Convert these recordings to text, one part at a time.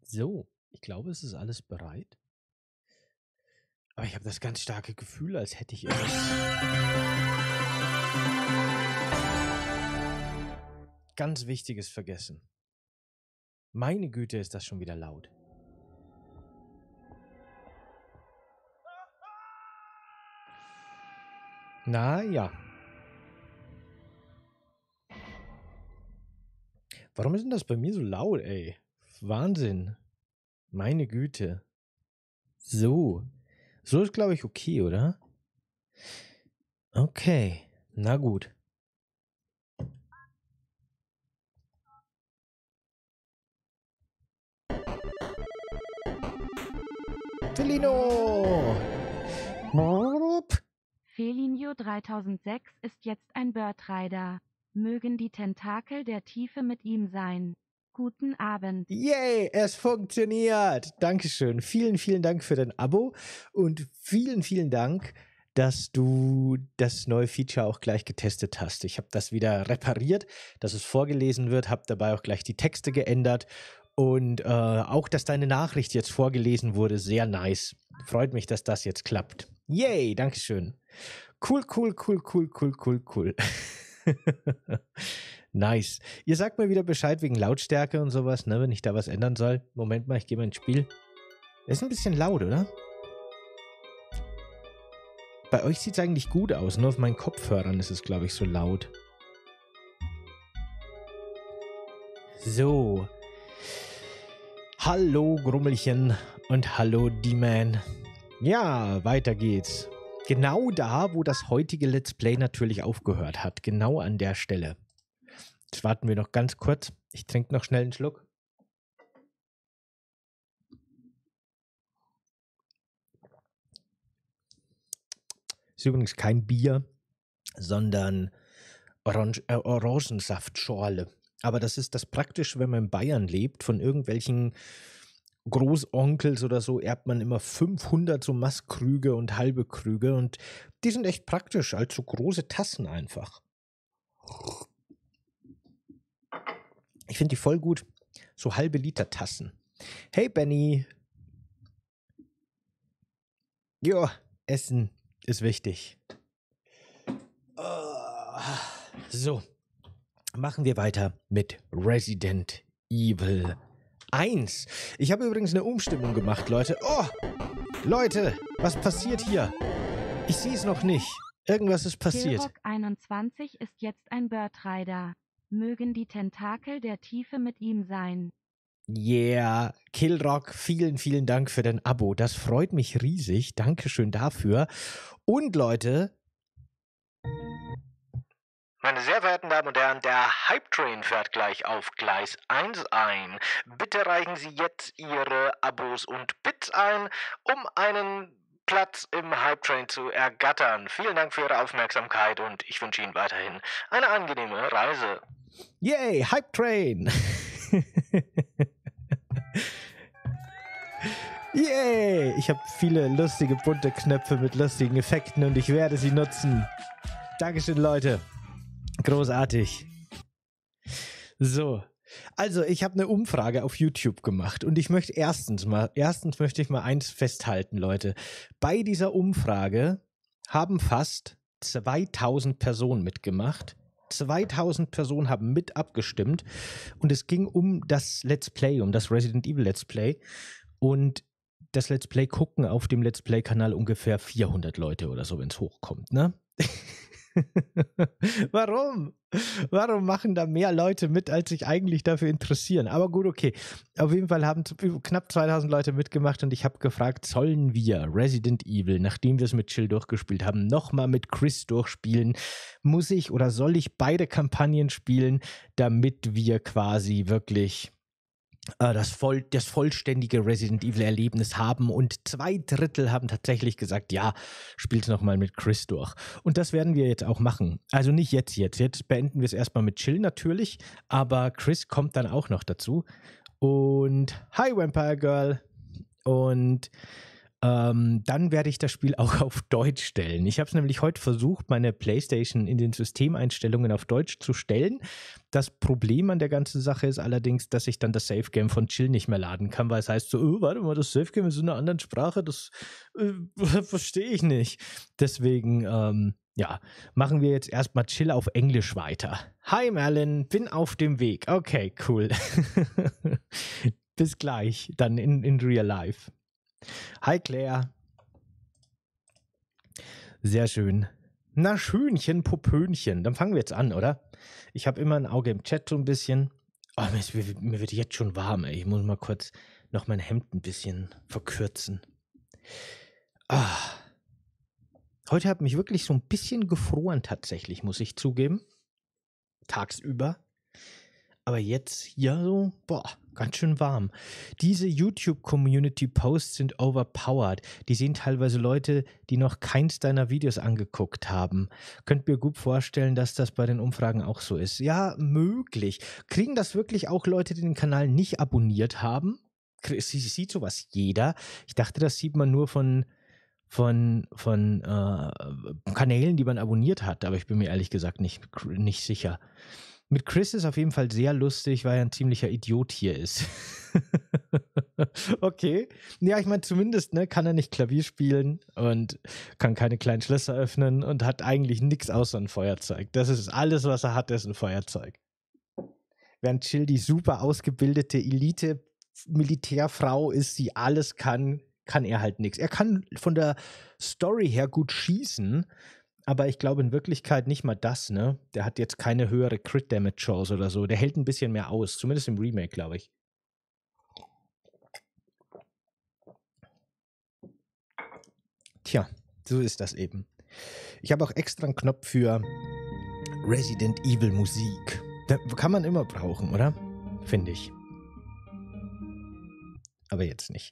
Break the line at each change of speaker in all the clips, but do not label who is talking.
So, ich glaube, es ist alles bereit. Aber ich habe das ganz starke Gefühl, als hätte ich etwas ganz Wichtiges vergessen. Meine Güte, ist das schon wieder laut. Na ja. Warum ist denn das bei mir so laut, ey? Wahnsinn. Meine Güte. So. So ist, glaube ich, okay, oder? Okay. Na gut. Felino!
Felinio 3006 ist jetzt ein Birdrider. Mögen die Tentakel der Tiefe mit ihm sein. Guten Abend.
Yay, es funktioniert. Dankeschön. Vielen, vielen Dank für dein Abo und vielen, vielen Dank, dass du das neue Feature auch gleich getestet hast. Ich habe das wieder repariert, dass es vorgelesen wird, habe dabei auch gleich die Texte geändert und auch, dass deine Nachricht jetzt vorgelesen wurde, sehr nice. Freut mich, dass das jetzt klappt. Yay, Dankeschön. Cool, cool, cool, cool, cool, cool, cool. Nice. Ihr sagt mir wieder Bescheid wegen Lautstärke und sowas, ne, wenn ich da was ändern soll. Moment mal, ich gehe mal ins Spiel. Ist ein bisschen laut, oder? Bei euch sieht es eigentlich gut aus, nur auf meinen Kopfhörern ist es, glaube ich, so laut. So. Hallo Grummelchen und hallo D-Man. Ja, weiter geht's. Genau da, wo das heutige Let's Play natürlich aufgehört hat. Genau an der Stelle. Jetzt warten wir noch ganz kurz. Ich trinke noch schnell einen Schluck. Ist übrigens kein Bier, sondern Orangensaftschorle. Aber das ist das Praktische, wenn man in Bayern lebt. Von irgendwelchen Großonkels oder so erbt man immer 500 so Maßkrüge und halbe Krüge. Und die sind echt praktisch, als so große Tassen einfach. Ich finde die voll gut. So halbe Liter Tassen. Hey Benny. Ja, Essen ist wichtig. So, machen wir weiter mit Resident Evil 1. Ich habe übrigens eine Umstimmung gemacht, Leute. Oh, Leute, was passiert hier? Ich sehe es noch nicht. Irgendwas ist passiert.
Killrock 21 ist jetzt ein Birdrider. Mögen die Tentakel der Tiefe mit ihm sein.
Yeah, Killrock, vielen, vielen Dank für dein Abo. Das freut mich riesig. Dankeschön dafür. Und Leute, meine sehr verehrten Damen und Herren, der Hype Train fährt gleich auf Gleis 1 ein. Bitte reichen Sie jetzt Ihre Abos und Bits ein, um einen Platz im Hype Train zu ergattern. Vielen Dank für Ihre Aufmerksamkeit und ich wünsche Ihnen weiterhin eine angenehme Reise. Yay, Hype Train! Yay! Ich habe viele lustige bunte Knöpfe mit lustigen Effekten und ich werde sie nutzen. Dankeschön, Leute. Großartig. So, also ich habe eine Umfrage auf YouTube gemacht und ich möchte erstens möchte ich mal eins festhalten, Leute. Bei dieser Umfrage haben fast 2000 Personen mitgemacht. 2000 Personen haben mit abgestimmt und es ging um das Let's Play, um das Resident Evil Let's Play und das Let's Play gucken auf dem Let's Play-Kanal ungefähr 400 Leute oder so, wenn es hochkommt, ne? Warum? Warum machen da mehr Leute mit, als sich eigentlich dafür interessieren? Aber gut, okay. Auf jeden Fall haben knapp 2000 Leute mitgemacht und ich habe gefragt, sollen wir Resident Evil, nachdem wir es mit Chill durchgespielt haben, nochmal mit Chris durchspielen? Muss ich oder soll ich beide Kampagnen spielen, damit wir quasi wirklich das vollständige Resident Evil-Erlebnis haben und 2/3 haben tatsächlich gesagt, ja, spiel's nochmal mit Chris durch. Und das werden wir jetzt auch machen. Also nicht jetzt. Jetzt beenden wir es erstmal mit Chill natürlich, aber Chris kommt dann auch noch dazu. Und hi Vampire Girl. Und dann werde ich das Spiel auch auf Deutsch stellen. Ich habe es nämlich heute versucht, meine PlayStation in den Systemeinstellungen auf Deutsch zu stellen. Das Problem an der ganzen Sache ist allerdings, dass ich dann das Save-Game von Chill nicht mehr laden kann, weil es heißt so, oh, warte mal, das Save-Game ist in einer anderen Sprache, das verstehe ich nicht. Deswegen, ja, machen wir jetzt erstmal Chill auf Englisch weiter. Hi Merlin, bin auf dem Weg. Okay, cool. Bis gleich, dann in Real Life. Hi Claire. Sehr schön. Na Schönchen, Popönchen. Dann fangen wir jetzt an, oder? Ich habe immer ein Auge im Chat so ein bisschen. Oh, mir wird jetzt schon warm, ey. Ich muss mal kurz noch mein Hemd ein bisschen verkürzen. Heute hat mich wirklich so ein bisschen gefroren tatsächlich, muss ich zugeben. Tagsüber. Aber jetzt hier so, ganz schön warm. Diese YouTube-Community-Posts sind overpowered. Die sehen teilweise Leute, die noch keins deiner Videos angeguckt haben. Könnt mir gut vorstellen, dass das bei den Umfragen auch so ist. Ja, möglich. Kriegen das wirklich auch Leute, die den Kanal nicht abonniert haben? Sieht sowas jeder? Ich dachte, das sieht man nur von Kanälen, die man abonniert hat. Aber ich bin mir ehrlich gesagt nicht sicher. Mit Chris ist auf jeden Fall sehr lustig, weil er ein ziemlicher Idiot hier ist. Okay. Ja, ich meine, zumindest kann er nicht Klavier spielen und kann keine kleinen Schlösser öffnen und hat eigentlich nichts außer ein Feuerzeug. Das ist alles, was er hat, ist ein Feuerzeug. Während Chill die super ausgebildete Elite-Militärfrau ist, die alles kann er halt nichts. Er kann von der Story her gut schießen, aber ich glaube in Wirklichkeit nicht mal das, ne? Der hat jetzt keine höhere Crit-Damage-Chance oder so. Der hält ein bisschen mehr aus, zumindest im Remake, glaube ich. Tja, so ist das eben. Ich habe auch extra einen Knopf für Resident Evil Musik. Da kann man immer brauchen, oder? Finde ich. Aber jetzt nicht.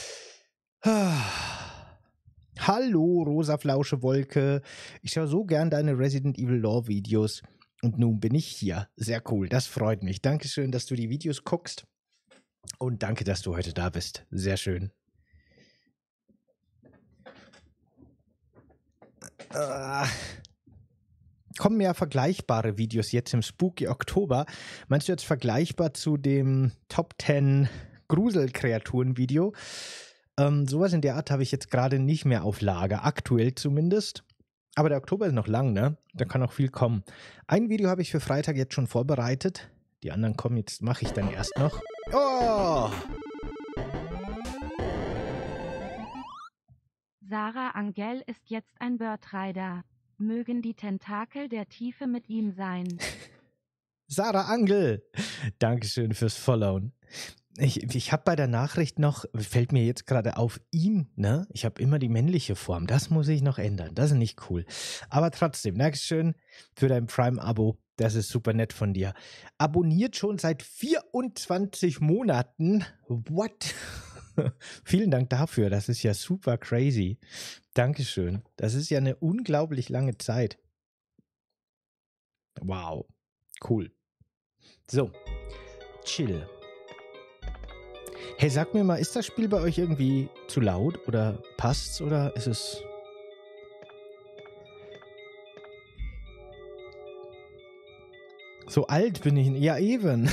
Hallo, rosa Flausche Wolke. Ich schaue so gern deine Resident Evil Lore Videos und nun bin ich hier. Sehr cool, das freut mich. Dankeschön, dass du die Videos guckst und danke, dass du heute da bist. Sehr schön. Kommen ja vergleichbare Videos jetzt im Spooky Oktober. Meinst du jetzt vergleichbar zu dem Top 10 Gruselkreaturen-Video? Sowas in der Art habe ich jetzt gerade nicht mehr auf Lager, aktuell zumindest. Aber der Oktober ist noch lang, ne? Da kann auch viel kommen. Ein Video habe ich für Freitag jetzt schon vorbereitet. Die anderen kommen jetzt, mache ich dann erst noch. Oh!
Sarah Angel ist jetzt ein Bird-Rider. Mögen die Tentakel der Tiefe mit ihm sein.
Sarah Angel! Dankeschön fürs Followen. Ich habe bei der Nachricht noch, fällt mir jetzt gerade auf, ihm, ne? Ich habe immer die männliche Form. Das muss ich noch ändern. Das ist nicht cool. Aber trotzdem, Dankeschön für dein Prime-Abo. Das ist super nett von dir. Abonniert schon seit 24 Monaten. What? Vielen Dank dafür. Das ist ja super crazy. Dankeschön. Das ist ja eine unglaublich lange Zeit. Wow. Cool. So. Chill. Hey, sag mir mal, ist das Spiel bei euch irgendwie zu laut oder passt's oder ist es... So alt bin ich. Ja, eben.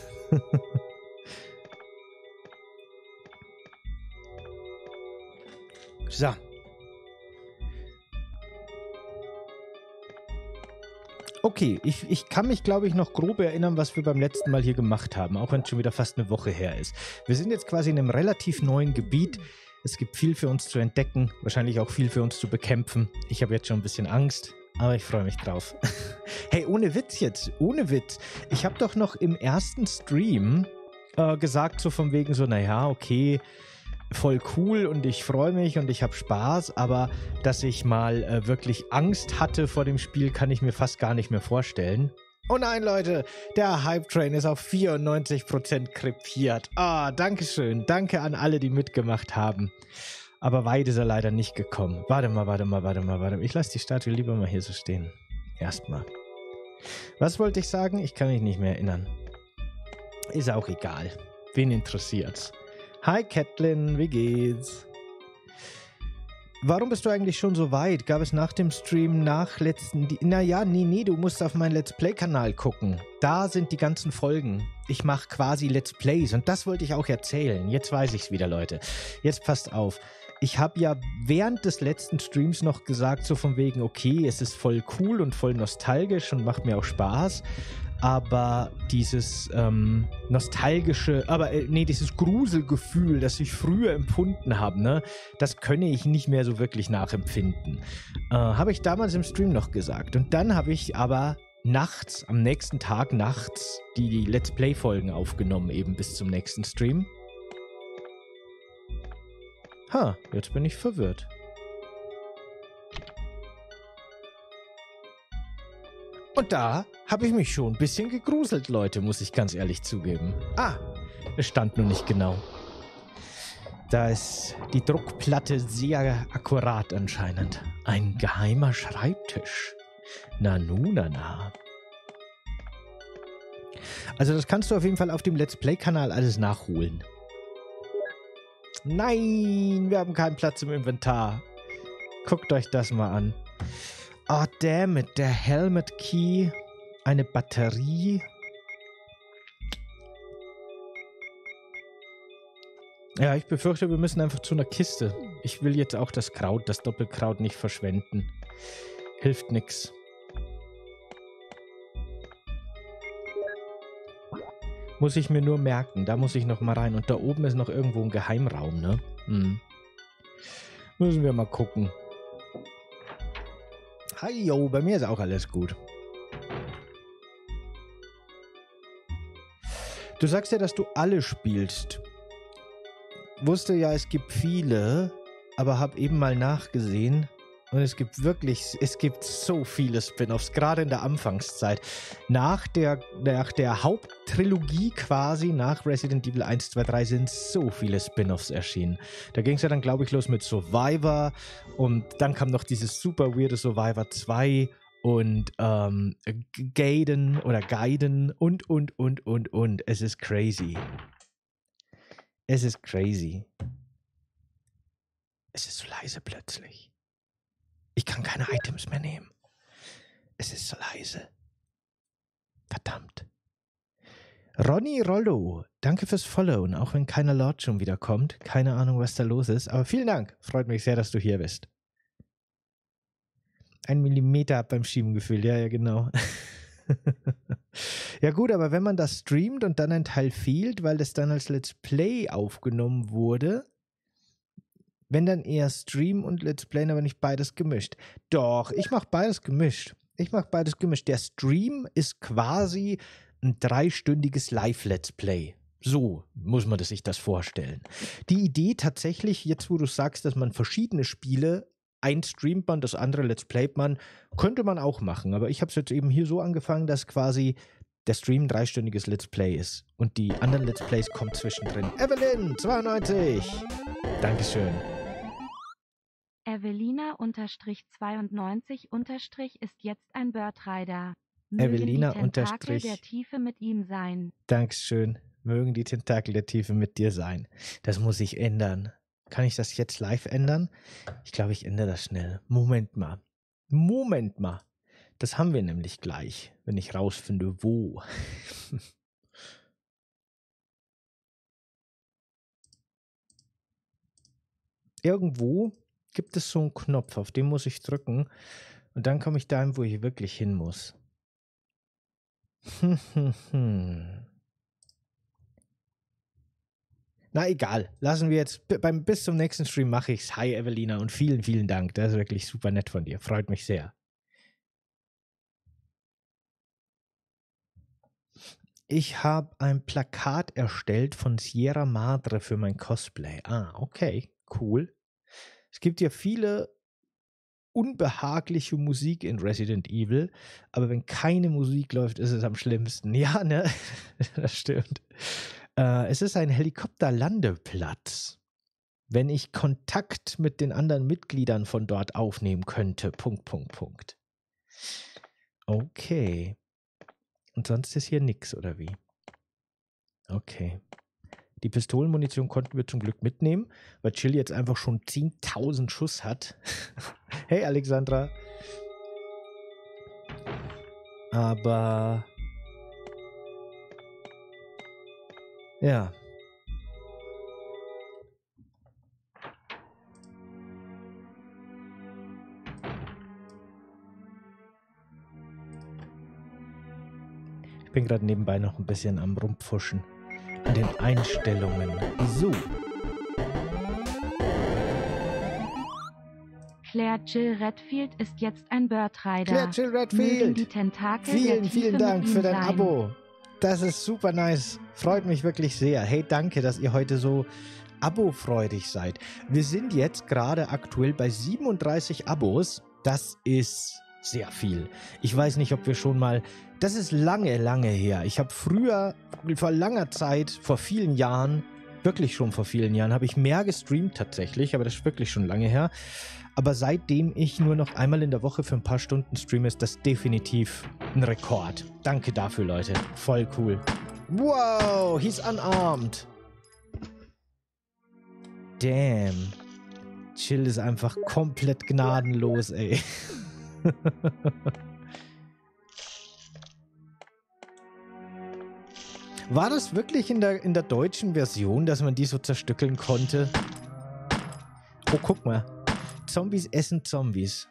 So. Okay, ich kann mich, glaube ich, noch grob erinnern, was wir beim letzten Mal hier gemacht haben, auch wenn es schon wieder fast eine Woche her ist. Wir sind jetzt quasi in einem relativ neuen Gebiet. Es gibt viel für uns zu entdecken, wahrscheinlich auch viel für uns zu bekämpfen. Ich habe jetzt schon ein bisschen Angst, aber ich freue mich drauf. Hey, ohne Witz jetzt, ohne Witz. Ich habe doch noch im ersten Stream gesagt, so von wegen so, naja, okay, voll cool und ich freue mich und ich habe Spaß, aber dass ich mal wirklich Angst hatte vor dem Spiel, kann ich mir fast gar nicht mehr vorstellen. Oh nein, Leute, der Hype-Train ist auf 94% krepiert. Dankeschön. Danke an alle, die mitgemacht haben. Aber weit ist er leider nicht gekommen. Warte mal. Ich lasse die Statue lieber mal hier so stehen. Erstmal. Was wollte ich sagen? Ich kann mich nicht mehr erinnern. Ist auch egal. Wen interessiert's? Hi Catlin, wie geht's? Warum bist du eigentlich schon so weit? Gab es nach dem Stream, nach letzten... Naja, nee, du musst auf meinen Let's Play-Kanal gucken. Da sind die ganzen Folgen. Ich mache quasi Let's Plays und das wollte ich auch erzählen. Jetzt weiß ich's wieder, Leute. Jetzt passt auf. Ich habe ja während des letzten Streams noch gesagt, so von wegen, okay, es ist voll cool und voll nostalgisch und macht mir auch Spaß. Aber dieses nostalgische, dieses Gruselgefühl, das ich früher empfunden habe, ne, das könne ich nicht mehr so wirklich nachempfinden. Habe ich damals im Stream noch gesagt. Und dann habe ich aber nachts, am nächsten Tag nachts, die Let's Play-Folgen aufgenommen, eben bis zum nächsten Stream. Jetzt bin ich verwirrt. Und da habe ich mich schon ein bisschen gegruselt, Leute, muss ich ganz ehrlich zugeben. Es stand nur nicht genau. Da ist die Druckplatte sehr akkurat anscheinend. Ein geheimer Schreibtisch. Nanu, nana. Also das kannst du auf jeden Fall auf dem Let's Play-Kanal alles nachholen. Nein, wir haben keinen Platz im Inventar. Guckt euch das mal an. Oh, damn it, der Helmet Key, eine Batterie. Ja, ich befürchte, wir müssen einfach zu einer Kiste. Ich will jetzt auch das Doppelkraut nicht verschwenden. Hilft nix. Muss ich mir nur merken, da muss ich noch mal rein. Und da oben ist noch irgendwo ein Geheimraum, ne? Müssen wir mal gucken. Hi, yo, bei mir ist auch alles gut. Du sagst ja, dass du alle spielst. Wusste ja, es gibt viele, aber hab eben mal nachgesehen. Und es gibt so viele Spin-Offs, gerade in der Anfangszeit. Nach der Haupttrilogie quasi, nach Resident Evil 1, 2, 3 sind so viele Spin-Offs erschienen. Da ging es ja dann, glaube ich, los mit Survivor und dann kam noch dieses super weirde Survivor 2 und Gaiden und. Es ist crazy. Es ist crazy. Es ist so leise plötzlich. Ich kann keine Items mehr nehmen. Es ist so leise. Verdammt. Ronny Rollo, danke fürs Followen, auch wenn keiner Lord schon wieder kommt. Keine Ahnung, was da los ist, aber vielen Dank. Freut mich sehr, dass du hier bist. 1 Millimeter beim Schieben gefühlt, ja, genau. Ja gut, aber wenn man das streamt und dann ein Teil fehlt, weil das dann als Let's Play aufgenommen wurde, wenn dann eher Stream und Let's Play, aber nicht beides gemischt. Doch, ich mache beides gemischt. Der Stream ist quasi ein 3-stündiges Live-Let's Play. So muss man sich das vorstellen. Die Idee tatsächlich, jetzt wo du sagst, dass man verschiedene Spiele, ein streamt man, das andere Let's Playt man, könnte man auch machen. Aber ich habe es jetzt eben hier so angefangen, dass quasi der Stream ein 3-stündiges Let's Play ist. Und die anderen Let's Plays kommen zwischendrin. Evelyn, 92. Dankeschön.
Evelina-92- ist jetzt ein Bird-Rider.
Evelina-
Mögen die Tentakel der Tiefe mit ihm sein.
Dankeschön. Mögen die Tentakel der Tiefe mit dir sein. Das muss ich ändern. Kann ich das jetzt live ändern? Ich glaube, ich ändere das schnell. Moment mal. Das haben wir nämlich gleich, wenn ich rausfinde, wo. Irgendwo gibt es so einen Knopf, auf den muss ich drücken und dann komme ich dahin, wo ich wirklich hin muss. Na egal, lassen wir jetzt, bis zum nächsten Stream mache ich's. Hi Evelina und vielen, vielen Dank, das ist wirklich super nett von dir, freut mich sehr. Ich habe ein Plakat erstellt von Sierra Madre für mein Cosplay. Okay, cool. Es gibt ja viele unbehagliche Musik in Resident Evil, aber wenn keine Musik läuft, ist es am schlimmsten. Ja, ne? Das stimmt. Es ist ein Helikopterlandeplatz. Wenn ich Kontakt mit den anderen Mitgliedern von dort aufnehmen könnte. ... Okay. Und sonst ist hier nix, oder wie? Okay. Die Pistolenmunition konnten wir zum Glück mitnehmen, weil Chill jetzt einfach schon 10.000 Schuss hat. Hey Alexandra. Aber ja. Ich bin gerade nebenbei noch ein bisschen am Rumpfuschen an den Einstellungen. So.
Claire Jill Redfield ist jetzt ein Bird-Rider.
Claire Jill
Mögen
Redfield.
die Tentakel der
Vielen,
Tiefe
vielen Dank
mit
für
ihm
dein
sein.
Abo. Das ist super nice. Freut mich wirklich sehr. Hey, danke, dass ihr heute so abofreudig seid. Wir sind jetzt gerade aktuell bei 37 Abos. Das ist sehr viel. Ich weiß nicht, ob wir schon mal... Das ist lange, lange her. Ich habe früher, vor langer Zeit, vor vielen Jahren, wirklich schon vor vielen Jahren, habe ich mehr gestreamt tatsächlich, aber das ist wirklich schon lange her. Aber seitdem ich nur noch einmal in der Woche für ein paar Stunden streame, ist das definitiv ein Rekord. Danke dafür, Leute. Voll cool. Wow, he's unarmed. Damn. Chill ist einfach komplett gnadenlos, ey. War das wirklich in der deutschen Version, dass man die so zerstückeln konnte? Oh, guck mal. Zombies essen Zombies.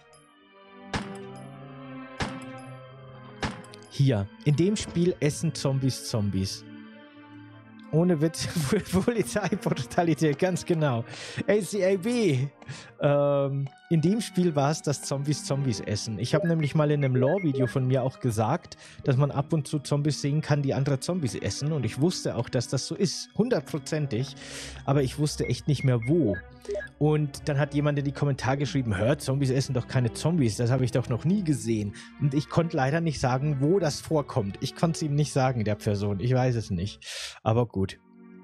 Hier, in dem Spiel essen Zombies Zombies. Ohne Witz, Polizeibrutalität, ganz genau. ACAB. In dem Spiel war es, dass Zombies Zombies essen. Ich habe nämlich mal in einem Lore-Video von mir auch gesagt, dass man ab und zu Zombies sehen kann, die andere Zombies essen. Und ich wusste auch, dass das so ist. 100%ig. Aber ich wusste echt nicht mehr wo. Und dann hat jemand in die Kommentare geschrieben, hör, Zombies essen doch keine Zombies. Das habe ich doch noch nie gesehen. Und ich konnte leider nicht sagen, wo das vorkommt. Ich konnte es ihm nicht sagen, der Person. Ich weiß es nicht. Aber gut.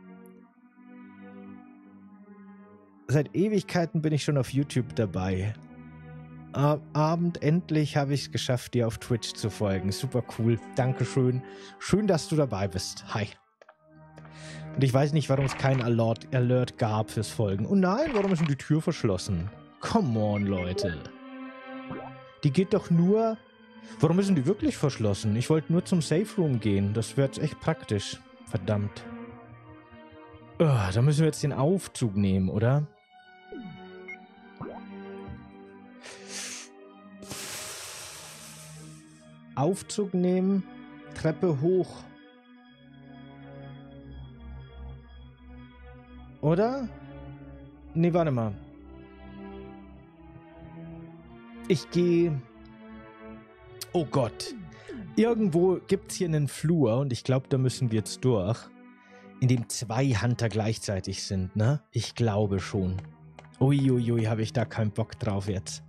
Seit Ewigkeiten bin ich schon auf YouTube dabei. Abend endlich habe ich es geschafft, dir auf Twitch zu folgen. Super cool. Dankeschön. Schön, dass du dabei bist. Hi. Und ich weiß nicht, warum es keinen Alert gab fürs Folgen. Oh nein, warum ist denn die Tür verschlossen? Come on, Leute. Die geht doch nur... Warum ist denn die wirklich verschlossen? Ich wollte nur zum Safe Room gehen. Das wäre jetzt echt praktisch. Verdammt. Da müssen wir jetzt den Aufzug nehmen, oder? Aufzug nehmen, Treppe hoch. Oder? Nee, warte mal. Ich gehe... Oh Gott. Irgendwo gibt es hier einen Flur und ich glaube, da müssen wir jetzt durch. In dem 2 Hunter gleichzeitig sind, ne? Ich glaube schon. Uiuiui, habe ich da keinen Bock drauf jetzt.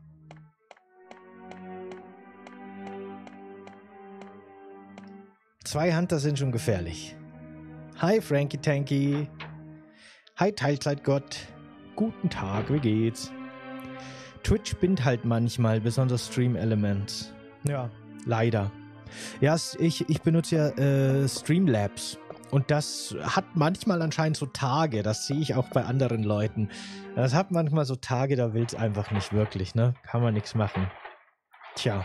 Zwei Hunter sind schon gefährlich. Hi Frankie Tanky. Hi Teilzeitgott. Guten Tag, wie geht's? Twitch bindet halt manchmal, besonders Stream Elements. Ja, leider. Ja, ich benutze ja Streamlabs. Und das hat manchmal anscheinend so Tage, das sehe ich auch bei anderen Leuten. Das hat manchmal so Tage, da will es einfach nicht wirklich, ne? Kann man nichts machen. Tja.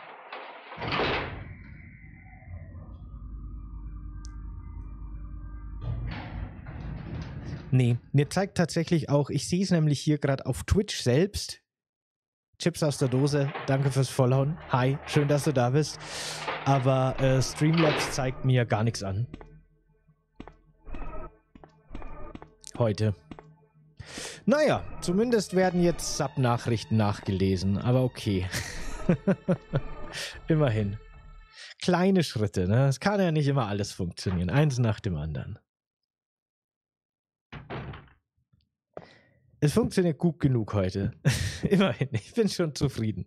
Nee, mir zeigt tatsächlich auch, ich sehe es nämlich hier gerade auf Twitch selbst. Chips aus der Dose, danke fürs Followen. Hi, schön, dass du da bist. Aber Streamlabs zeigt mir gar nichts an. Heute. Naja, zumindest werden jetzt Sub-Nachrichten nachgelesen, aber okay. Immerhin. Kleine Schritte, ne? Es kann ja nicht immer alles funktionieren. Eins nach dem anderen. Es funktioniert gut genug heute. Immerhin, ich bin schon zufrieden.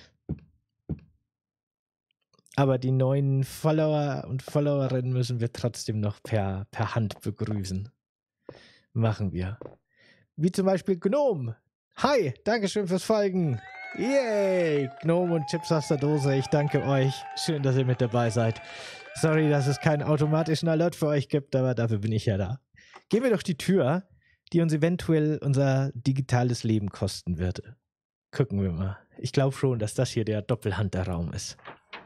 Aber die neuen Follower und Followerinnen müssen wir trotzdem noch per Hand begrüßen. Machen wir. Wie zum Beispiel Gnome. Hi, Dankeschön fürs Folgen. Yay, Gnome und Chips aus der Dose, ich danke euch. Schön, dass ihr mit dabei seid. Sorry, dass es keinen automatischen Alert für euch gibt, aber dafür bin ich ja da. Gehen wir doch die Tür, die uns eventuell unser digitales Leben kosten wird. Gucken wir mal. Ich glaube schon, dass das hier der Doppelhunter-Raum ist.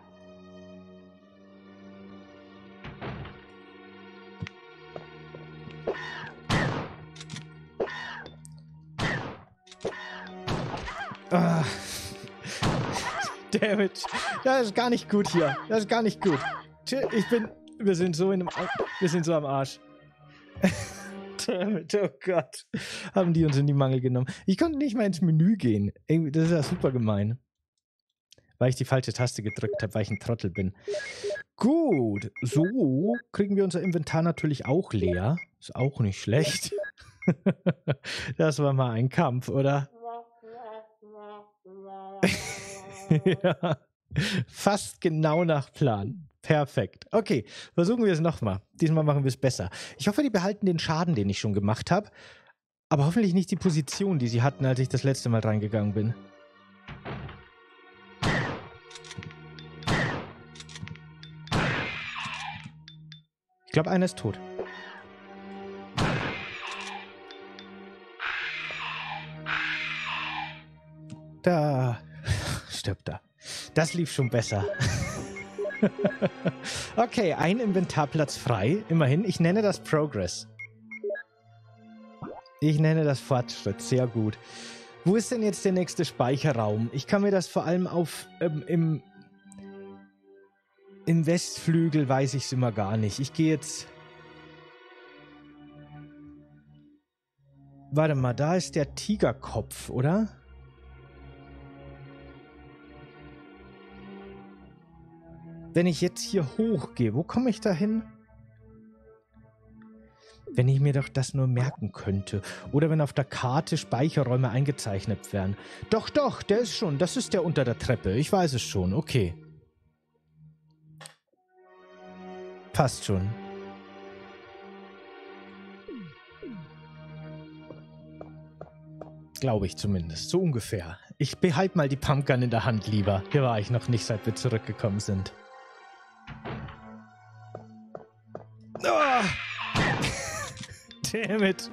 Ah. Dammit. Das ist gar nicht gut hier. Das ist gar nicht gut. Wir sind so am Arsch. Dammit, oh Gott. Haben die uns in die Mangel genommen. Ich konnte nicht mal ins Menü gehen. Das ist ja super gemein. Weil ich die falsche Taste gedrückt habe, weil ich ein Trottel bin. Gut. So kriegen wir unser Inventar natürlich auch leer. Ist auch nicht schlecht. Das war mal ein Kampf, oder? Ja, fast genau nach Plan. Perfekt. Okay, versuchen wir es nochmal. Diesmal machen wir es besser. Ich hoffe, die behalten den Schaden, den ich schon gemacht habe. Aber hoffentlich nicht die Position, die sie hatten, als ich das letzte Mal reingegangen bin. Ich glaube, einer ist tot. Da stirbt er. Das lief schon besser. Okay, ein Inventarplatz frei. Immerhin. Ich nenne das Progress. Ich nenne das Fortschritt. Sehr gut. Wo ist denn jetzt der nächste Speicherraum? Ich kann mir das vor allem im Westflügel weiß ich es immer gar nicht. Ich gehe jetzt... Warte mal, da ist der Tigerkopf, oder? Wenn ich jetzt hier hochgehe, wo komme ich da hin? Wenn ich mir doch das nur merken könnte. Oder wenn auf der Karte Speicherräume eingezeichnet werden. Doch, der ist schon. Das ist der unter der Treppe. Ich weiß es schon. Okay. Passt schon. Glaube ich zumindest. So ungefähr. Ich behalte mal die Pumpgun in der Hand lieber. Hier war ich noch nicht, seit wir zurückgekommen sind. Oh! Damn it.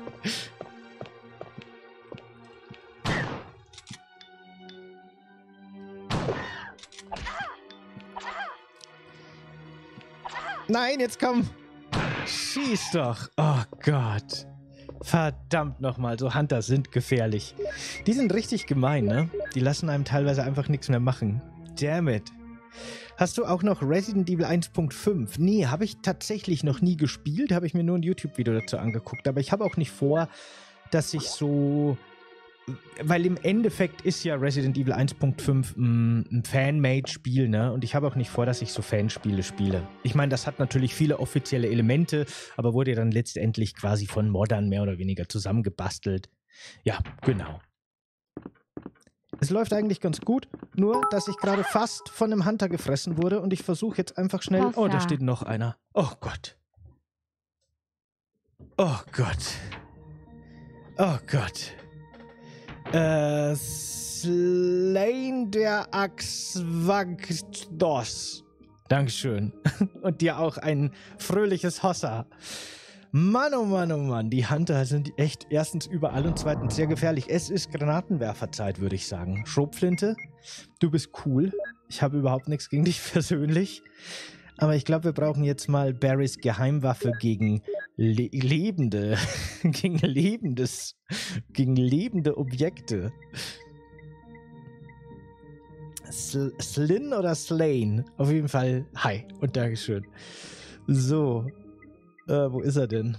Nein, jetzt komm. Schieß doch. Oh Gott. Verdammt nochmal, so Hunter sind gefährlich. Die sind richtig gemein, ne? Die lassen einem teilweise einfach nichts mehr machen. Damn it. Hast du auch noch Resident Evil 1.5? Nee, habe ich tatsächlich noch nie gespielt. Habe ich mir nur ein YouTube-Video dazu angeguckt. Aber ich habe auch nicht vor, dass ich so... Weil im Endeffekt ist ja Resident Evil 1.5 ein Fan-Made-Spiel, ne? Und ich habe auch nicht vor, dass ich so Fanspiele spiele. Ich meine, das hat natürlich viele offizielle Elemente, aber wurde ja dann letztendlich quasi von Moddern mehr oder weniger zusammengebastelt. Ja, genau. Es läuft eigentlich ganz gut, nur dass ich gerade fast von einem Hunter gefressen wurde und ich versuche jetzt einfach schnell...
Hossa.
Oh, da steht noch einer. Oh Gott. Oh Gott. Oh Gott. Slain der Axvagdos. Dankeschön. Und dir auch ein fröhliches Hossa. Mann, oh Mann, oh Mann. Die Hunter sind echt erstens überall und zweitens sehr gefährlich. Es ist Granatenwerferzeit, würde ich sagen. Schrotflinte, du bist cool. Ich habe überhaupt nichts gegen dich persönlich. Aber ich glaube, wir brauchen jetzt mal Barrys Geheimwaffe gegen lebende Objekte. Slin oder Slain? Auf jeden Fall hi und Dankeschön. So, wo ist er denn?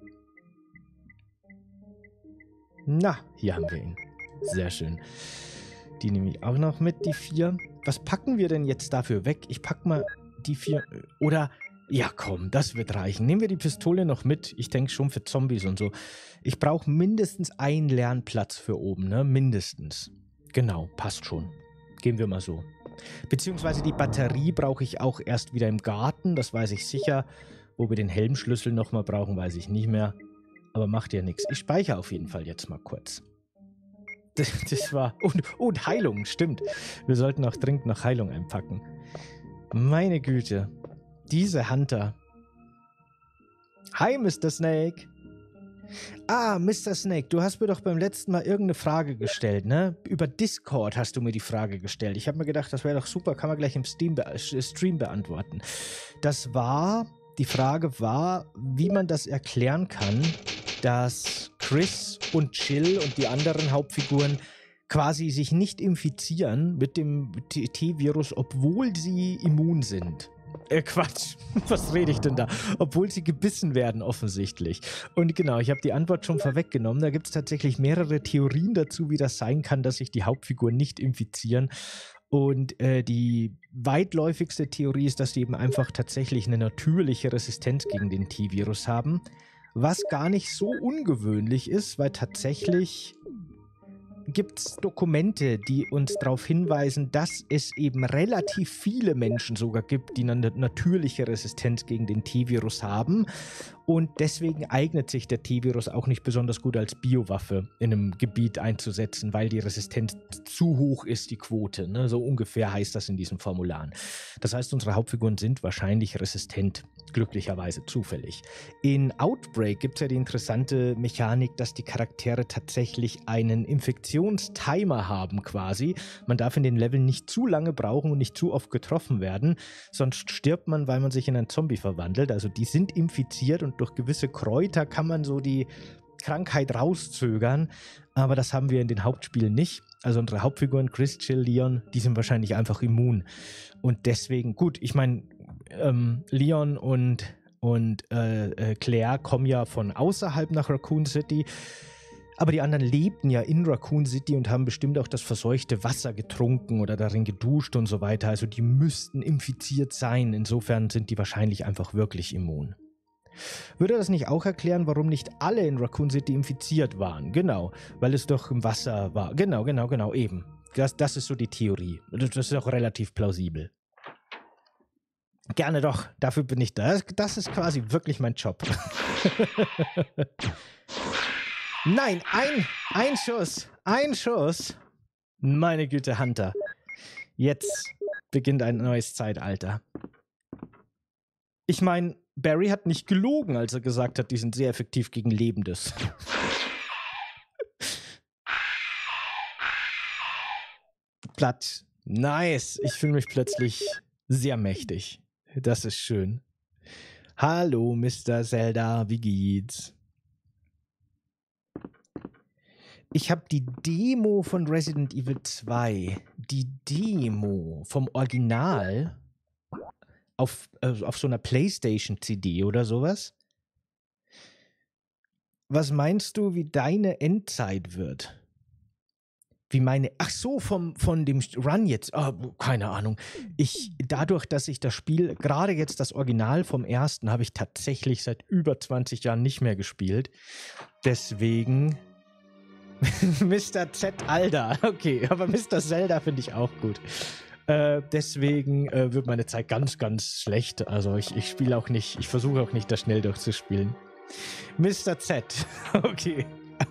Na, hier haben wir ihn. Sehr schön. Die nehme ich auch noch mit, die 4. Was packen wir denn jetzt dafür weg? Ich pack mal die 4. Oder, ja komm, das wird reichen. Nehmen wir die Pistole noch mit. Ich denke schon für Zombies und so. Ich brauche mindestens einen Lernplatz für oben, ne? Mindestens. Genau, passt schon. Gehen wir mal so. Beziehungsweise die Batterie brauche ich auch erst wieder im Garten. Das weiß ich sicher. Wo wir den Helmschlüssel nochmal brauchen, weiß ich nicht mehr. Aber macht ja nichts. Ich speichere auf jeden Fall jetzt mal kurz. Das war... Und Heilung, stimmt. Wir sollten auch dringend noch Heilung einpacken. Meine Güte. Diese Hunter. Hi, Mr. Snake. Ah, Mr. Snake, du hast mir doch beim letzten Mal irgendeine Frage gestellt, ne? Über Discord hast du mir die Frage gestellt. Ich habe mir gedacht, das wäre doch super, kann man gleich im Stream beantworten. Die Frage war, wie man das erklären kann, dass Chris und Jill und die anderen Hauptfiguren quasi sich nicht infizieren mit dem T-Virus, obwohl sie immun sind. Quatsch, was rede ich denn da? Obwohl sie gebissen werden offensichtlich. Und genau, ich habe die Antwort schon vorweggenommen. Da gibt es tatsächlich mehrere Theorien dazu, wie das sein kann, dass sich die Hauptfiguren nicht infizieren. Und die weitläufigste Theorie ist, dass die eben einfach tatsächlich eine natürliche Resistenz gegen den T-Virus haben. Was gar nicht so ungewöhnlich ist, weil tatsächlich gibt es Dokumente, die uns darauf hinweisen, dass es eben relativ viele Menschen sogar gibt, die eine natürliche Resistenz gegen den T-Virus haben. Und deswegen eignet sich der T-Virus auch nicht besonders gut als Biowaffe in einem Gebiet einzusetzen, weil die Resistenz zu hoch ist, die Quote. Ne? So ungefähr heißt das in diesen Formularen. Das heißt, unsere Hauptfiguren sind wahrscheinlich resistent, glücklicherweise zufällig. In Outbreak gibt es ja die interessante Mechanik, dass die Charaktere tatsächlich einen Infektionstimer haben quasi. Man darf in den Leveln nicht zu lange brauchen und nicht zu oft getroffen werden, sonst stirbt man, weil man sich in einen Zombie verwandelt. Also die sind infiziert und durch gewisse Kräuter kann man so die Krankheit rauszögern, aber das haben wir in den Hauptspielen nicht. Also unsere Hauptfiguren, Chris, Jill, Leon, die sind wahrscheinlich einfach immun. Und deswegen, gut, ich meine, Leon und Claire kommen ja von außerhalb nach Raccoon City, aber die anderen lebten ja in Raccoon City und haben bestimmt auch das verseuchte Wasser getrunken oder darin geduscht und so weiter. Also die müssten infiziert sein. Insofern sind die wahrscheinlich einfach wirklich immun. Würde das nicht auch erklären, warum nicht alle in Raccoon City infiziert waren? Genau, weil es doch im Wasser war. Genau, eben. Das ist so die Theorie. Das ist auch relativ plausibel. Gerne doch, dafür bin ich da. Das ist quasi wirklich mein Job. Nein, ein Schuss. Meine Güte, Hunter. Jetzt beginnt ein neues Zeitalter. Ich meine, Barry hat nicht gelogen, als er gesagt hat, die sind sehr effektiv gegen Lebendes. Platt. Nice. Ich fühle mich plötzlich sehr mächtig. Das ist schön. Hallo, Mr. Zelda. Wie geht's? Ich habe die Demo von Resident Evil 2, die Demo vom Original auf so einer PlayStation-CD oder sowas. Was meinst du, wie deine Endzeit wird? Wie meine, ach so, von dem Run jetzt, keine Ahnung. Dadurch, dass ich das Spiel, gerade jetzt das Original vom ersten, habe ich tatsächlich seit über 20 Jahren nicht mehr gespielt. Deswegen Mr. Z Alda, okay, aber Mr. Zelda finde ich auch gut. Deswegen wird meine Zeit ganz, ganz schlecht. Also ich spiele auch nicht, ich versuche auch nicht, das schnell durchzuspielen. Mr. Z, okay.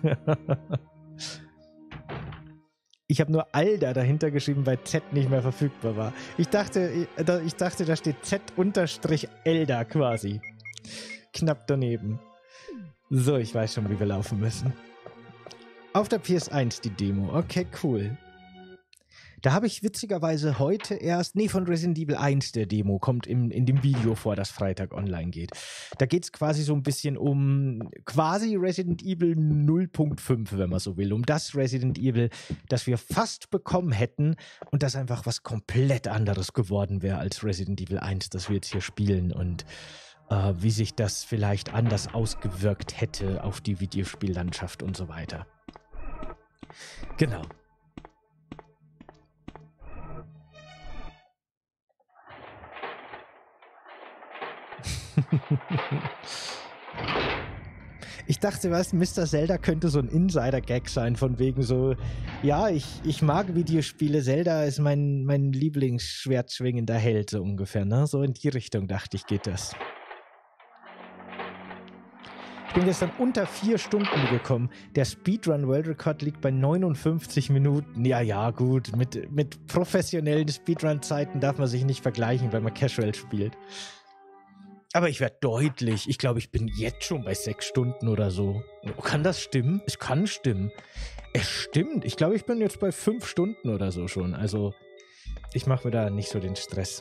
Ich habe nur Alda dahinter geschrieben, weil Z nicht mehr verfügbar war. Ich dachte, da steht Z-Elda quasi. Knapp daneben. So, ich weiß schon, wie wir laufen müssen. Auf der PS1 die Demo. Okay, cool. Da habe ich witzigerweise heute erst, von Resident Evil 1 der Demo, kommt in dem Video vor, das Freitag online geht. Da geht es quasi so ein bisschen um quasi Resident Evil 0.5, wenn man so will. Um das Resident Evil, das wir fast bekommen hätten und das einfach was komplett anderes geworden wäre als Resident Evil 1, das wir jetzt hier spielen und wie sich das vielleicht anders ausgewirkt hätte auf die Videospiellandschaft und so weiter. Genau. Ich dachte, weißt du, Mr. Zelda könnte so ein Insider-Gag sein, von wegen so, ja, ich mag Videospiele, Zelda ist mein Lieblingsschwertschwingender Held, so ungefähr, ne? So in die Richtung, dachte ich, geht das. Ich bin gestern unter 4 Stunden gekommen. Der Speedrun-World-Record liegt bei 59 Minuten. Ja, gut, mit professionellen Speedrun-Zeiten darf man sich nicht vergleichen, wenn man Casual spielt. Aber ich werde deutlich. Ich glaube, ich bin jetzt schon bei 6 Stunden oder so. Kann das stimmen? Es kann stimmen. Es stimmt. Ich glaube, ich bin jetzt bei 5 Stunden oder so schon. Also, ich mache mir da nicht so den Stress.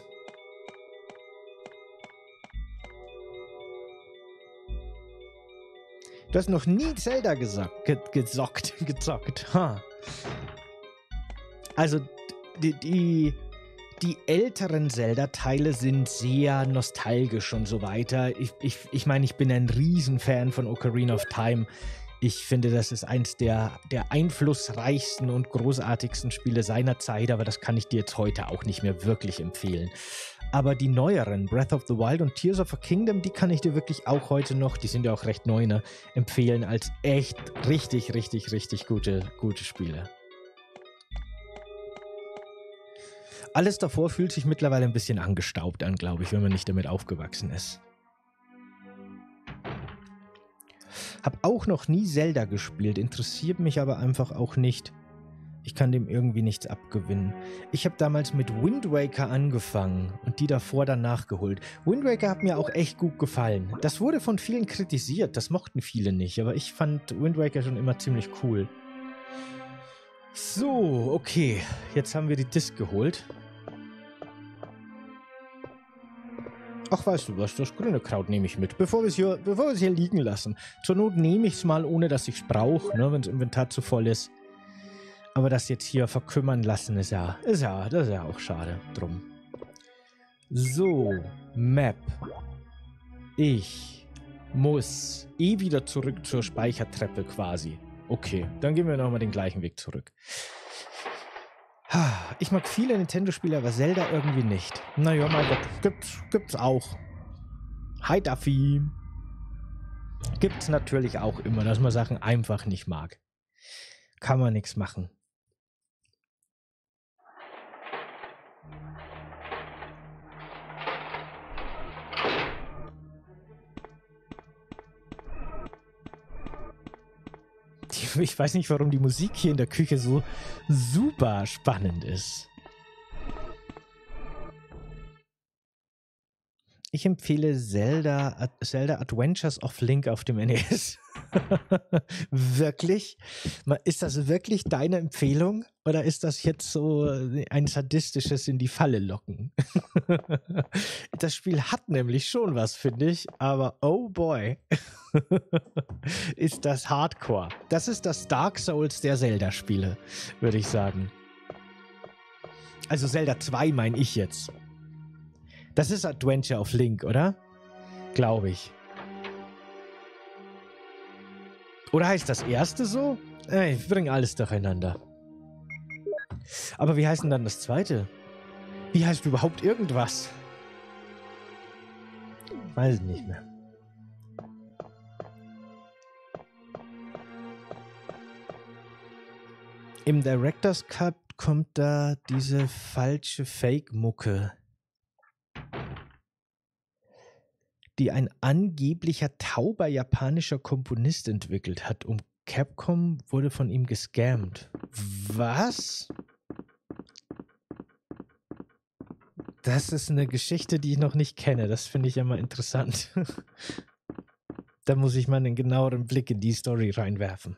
Du hast noch nie Zelda gezockt. Ha. Also, die älteren Zelda-Teile sind sehr nostalgisch und so weiter. Ich meine, ich bin ein Riesenfan von Ocarina of Time. Ich finde, das ist eins der einflussreichsten und großartigsten Spiele seiner Zeit, aber das kann ich dir jetzt heute auch nicht mehr wirklich empfehlen. Aber die neueren, Breath of the Wild und Tears of a Kingdom, die kann ich dir wirklich auch heute noch, die sind ja auch recht neu, ne, empfehlen als echt richtig gute Spiele. Alles davor fühlt sich mittlerweile ein bisschen angestaubt an, glaube ich, wenn man nicht damit aufgewachsen ist. Hab auch noch nie Zelda gespielt, interessiert mich aber einfach auch nicht. Ich kann dem irgendwie nichts abgewinnen. Ich habe damals mit Wind Waker angefangen und die davor dann nachgeholt. Wind Waker hat mir auch echt gut gefallen. Das wurde von vielen kritisiert, das mochten viele nicht, aber ich fand Wind Waker schon immer ziemlich cool. So, okay, jetzt haben wir die Disc geholt. Ach, weißt du was, das grüne Kraut nehme ich mit, bevor wir es hier liegen lassen. Zur Not nehme ich es mal, ohne dass ich es brauche, ne, wenn das Inventar zu voll ist. Aber das jetzt hier verkümmern lassen das ist ja auch schade drum. So, Map. Ich muss wieder zurück zur Speichertreppe quasi. Okay, dann gehen wir nochmal den gleichen Weg zurück. Ich mag viele Nintendo-Spiele, aber Zelda irgendwie nicht. Naja, mein Gott, gibt's auch. Hi Duffy. Gibt's natürlich auch immer, dass man Sachen einfach nicht mag. Kann man nichts machen. Ich weiß nicht, warum die Musik hier in der Küche so super spannend ist. Ich empfehle Zelda Adventures of Link auf dem NES. Wirklich? Ist das wirklich deine Empfehlung? Oder ist das jetzt so ein sadistisches in die Falle locken? Das Spiel hat nämlich schon was, finde ich. Aber oh boy, ist das Hardcore. Das ist das Dark Souls der Zelda-Spiele, würde ich sagen. Also Zelda 2 meine ich jetzt. Das ist Adventure of Link, oder? Glaube ich. Oder heißt das erste so? Ich bringe alles durcheinander. Aber wie heißt denn dann das zweite? Wie heißt überhaupt irgendwas? Weiß ich nicht mehr. Im Director's Cut kommt da diese falsche Fake-Mucke, die ein angeblicher tauber japanischer Komponist entwickelt hat. Capcom wurde von ihm gescammt. Was? Das ist eine Geschichte, die ich noch nicht kenne. Das finde ich ja mal interessant. Da muss ich mal einen genaueren Blick in die Story reinwerfen.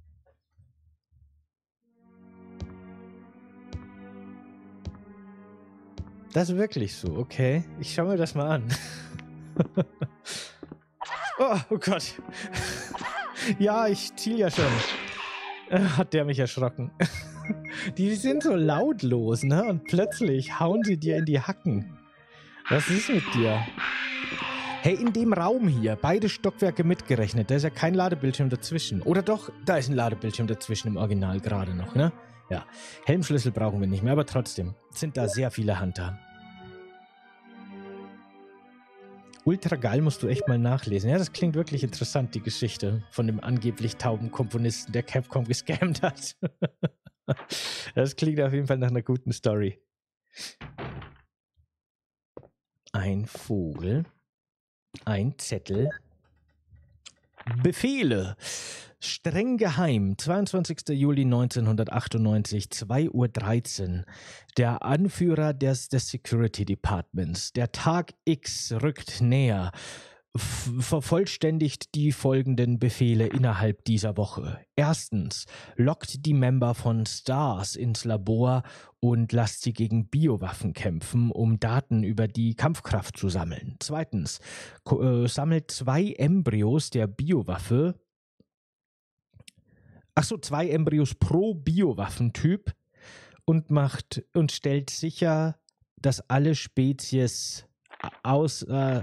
Das ist wirklich so, okay. Ich schaue mir das mal an. Oh Gott. Ja, ich ziel ja schon. Hat der mich erschrocken. Die sind so lautlos, ne? Und plötzlich hauen sie dir in die Hacken. Was ist mit dir? Hey, in dem Raum hier, beide Stockwerke mitgerechnet, da ist ja kein Ladebildschirm dazwischen. Oder doch, da ist ein Ladebildschirm dazwischen im Original gerade noch, ne? Ja, Helmschlüssel brauchen wir nicht mehr, aber trotzdem sind da sehr viele Hunter. Ultra geil, musst du echt mal nachlesen. Ja, das klingt wirklich interessant, die Geschichte von dem angeblich tauben Komponisten, der Capcom gescammt hat. Das klingt auf jeden Fall nach einer guten Story. Ein Vogel. Ein Zettel. Befehle. Streng geheim, 22. Juli 1998, 2:13 Uhr. Der Anführer des Security Departments. Der Tag X rückt näher. Vervollständigt die folgenden Befehle innerhalb dieser Woche. Erstens, lockt die Member von STARS ins Labor und lasst sie gegen Biowaffen kämpfen, um Daten über die Kampfkraft zu sammeln. Zweitens, sammelt 2 Embryos der Biowaffe. Achso, 2 Embryos pro Biowaffentyp und stellt sicher, dass alle Spezies aus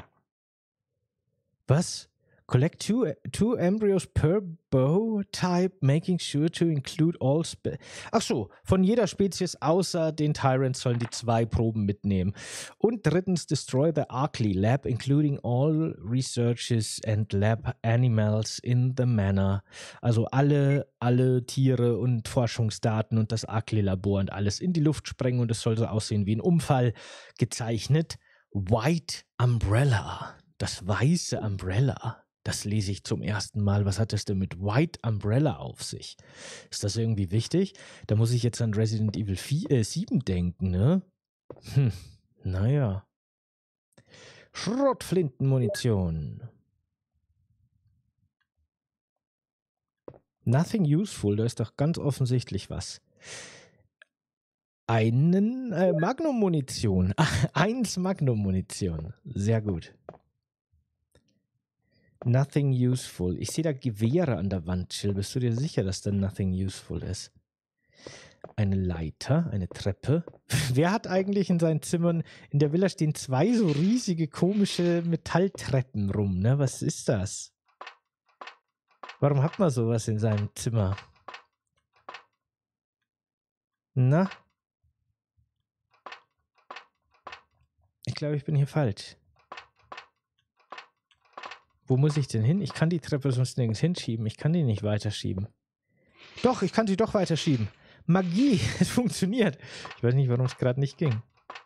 was? Collect two embryos per bow type, making sure to include all Ach so, von jeder Spezies außer den Tyrants sollen die 2 Proben mitnehmen. Und drittens, destroy the Arkley Lab, including all researches and lab animals in the manor. Also alle Tiere und Forschungsdaten und das Arkley Labor und alles in die Luft sprengen und es soll so aussehen wie ein Unfall. Gezeichnet White Umbrella. Das weiße Umbrella, das lese ich zum ersten Mal. Was hat das denn mit White Umbrella auf sich? Ist das irgendwie wichtig? Da muss ich jetzt an Resident Evil 7 denken, ne? Naja. Schrotflintenmunition. Nothing useful, da ist doch ganz offensichtlich was. Einen Magnum-Munition. 1 Magnum-Munition. Sehr gut. Nothing useful. Ich sehe da Gewehre an der Wand, Chill. Bist du dir sicher, dass da nothing useful ist? Eine Leiter, eine Treppe. Wer hat eigentlich in seinen Zimmern, in der Villa stehen 2 so riesige, komische Metalltreppen rum, ne? Was ist das? Warum hat man sowas in seinem Zimmer? Na? Ich glaube, ich bin hier falsch. Wo muss ich denn hin? Ich kann die Treppe sonst nirgends hinschieben. Ich kann die nicht weiterschieben. Doch, ich kann sie doch weiterschieben. Magie, es funktioniert. Ich weiß nicht, warum es gerade nicht ging.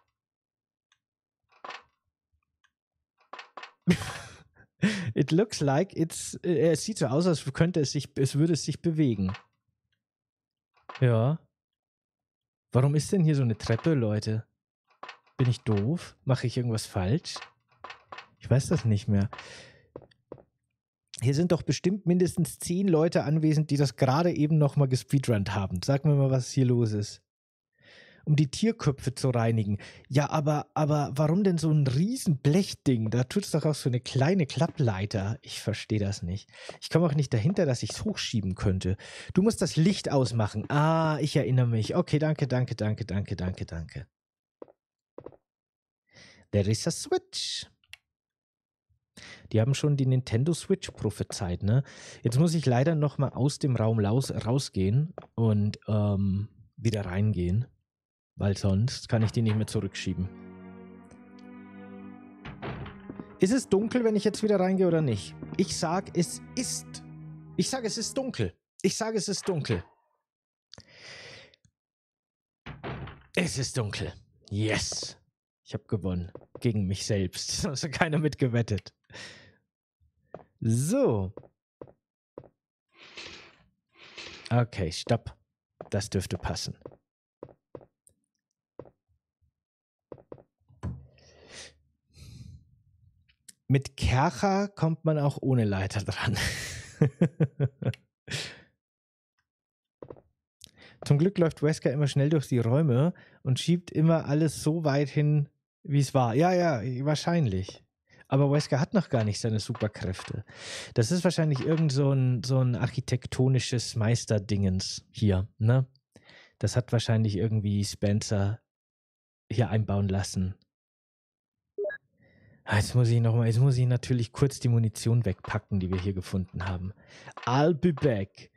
It looks like es sieht so aus, als würde es sich bewegen. Ja. Warum ist denn hier so eine Treppe, Leute? Bin ich doof? Mache ich irgendwas falsch? Ich weiß das nicht mehr. Hier sind doch bestimmt mindestens 10 Leute anwesend, die das gerade eben nochmal gespeedrunnt haben. Sag mir mal, was hier los ist. Um die Tierköpfe zu reinigen. Ja, aber warum denn so ein riesen Blechding? Da tut es doch auch so eine kleine Klappleiter. Ich verstehe das nicht. Ich komme auch nicht dahinter, dass ich es hochschieben könnte. Du musst das Licht ausmachen. Ah, ich erinnere mich. Okay, danke. There is a switch. Die haben schon die Nintendo Switch prophezeit, ne? Jetzt muss ich leider nochmal aus dem Raum rausgehen und wieder reingehen, weil sonst kann ich die nicht mehr zurückschieben. Ist es dunkel, wenn ich jetzt wieder reingehe oder nicht? Ich sage, es ist dunkel. Es ist dunkel. Yes. Ich habe gewonnen. Gegen mich selbst. Da hat keiner mitgewettet. So. Okay, stopp. Das dürfte passen. Mit Kercher kommt man auch ohne Leiter dran. Zum Glück läuft Wesker immer schnell durch die Räume und schiebt immer alles so weit hin, wie es war. Ja, wahrscheinlich. Aber Wesker hat noch gar nicht seine Superkräfte. Das ist wahrscheinlich irgend so ein architektonisches Meisterdingens hier, ne? Das hat wahrscheinlich irgendwie Spencer hier einbauen lassen. Jetzt muss ich natürlich kurz die Munition wegpacken, die wir hier gefunden haben. I'll be back.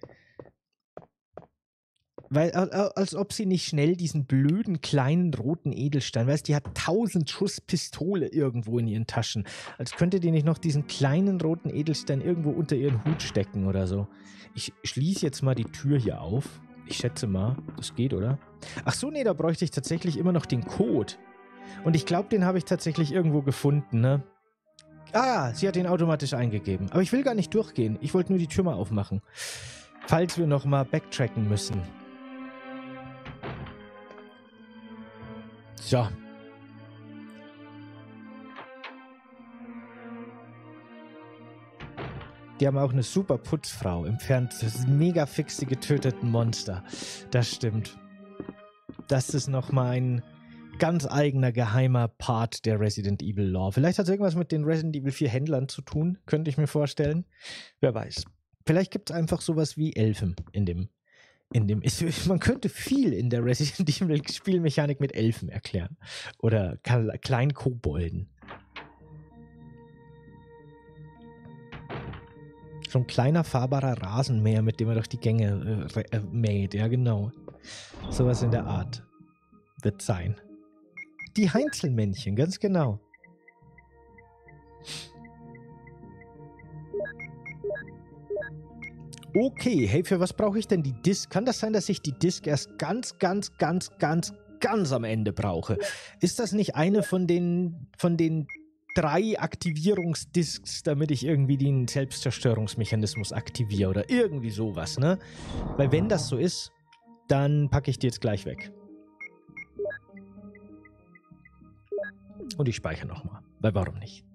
Weil, als ob sie nicht schnell diesen blöden kleinen roten Edelstein, weißt du, die hat 1000 Schuss Pistole irgendwo in ihren Taschen. Als könnte die nicht noch diesen kleinen roten Edelstein irgendwo unter ihren Hut stecken oder so. Ich schließe jetzt mal die Tür hier auf. Ich schätze mal, das geht, oder? Ach so, nee, da bräuchte ich tatsächlich immer noch den Code. Und ich glaube, den habe ich tatsächlich irgendwo gefunden, ne? Ah, sie hat ihn automatisch eingegeben. Aber ich will gar nicht durchgehen. Ich wollte nur die Tür mal aufmachen. Falls wir nochmal backtracken müssen. So. Die haben auch eine super Putzfrau. Entfernt das mega fixe getöteten Monster. Das stimmt. Das ist nochmal ein ganz eigener geheimer Part der Resident Evil Lore. Vielleicht hat es irgendwas mit den Resident Evil 4 Händlern zu tun. Könnte ich mir vorstellen. Wer weiß. Vielleicht gibt es einfach sowas wie Elfen in dem. Man könnte viel in der Resident Evil Spielmechanik mit Elfen erklären. Oder kleinen Kobolden. So ein kleiner fahrbarer Rasenmäher, mit dem er durch die Gänge mäht. Ja, genau. Sowas in der Art wird sein. Die Heinzelmännchen, ganz genau. Okay, hey, für was brauche ich denn die Disk? Kann das sein, dass ich die Disk erst ganz am Ende brauche? Ist das nicht eine von den 3 Aktivierungsdisks, damit ich irgendwie den Selbstzerstörungsmechanismus aktiviere oder irgendwie sowas, ne? Weil wenn das so ist, dann packe ich die jetzt gleich weg. Und ich speichere nochmal, weil warum nicht?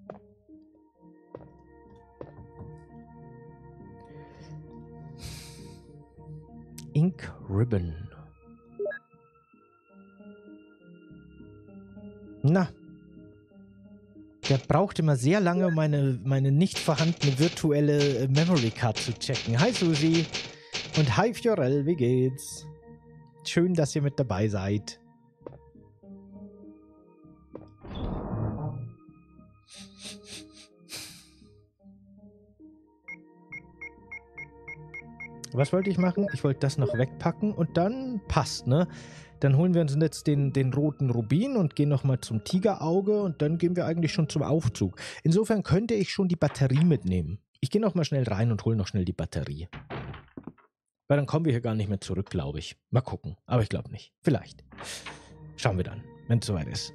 Ink Ribbon. Na. Der braucht immer sehr lange, um meine nicht vorhandene virtuelle Memory Card zu checken. Hi Susi. Und hi Fiorell, wie geht's? Schön, dass ihr mit dabei seid. Was wollte ich machen? Ich wollte das noch wegpacken und dann passt, ne? Dann holen wir uns jetzt den roten Rubin und gehen nochmal zum Tigerauge und dann gehen wir eigentlich schon zum Aufzug. Insofern könnte ich schon die Batterie mitnehmen. Ich gehe nochmal schnell rein und hole noch schnell die Batterie. Weil dann kommen wir hier gar nicht mehr zurück, glaube ich. Mal gucken. Aber ich glaube nicht. Vielleicht. Schauen wir dann, wenn es soweit ist.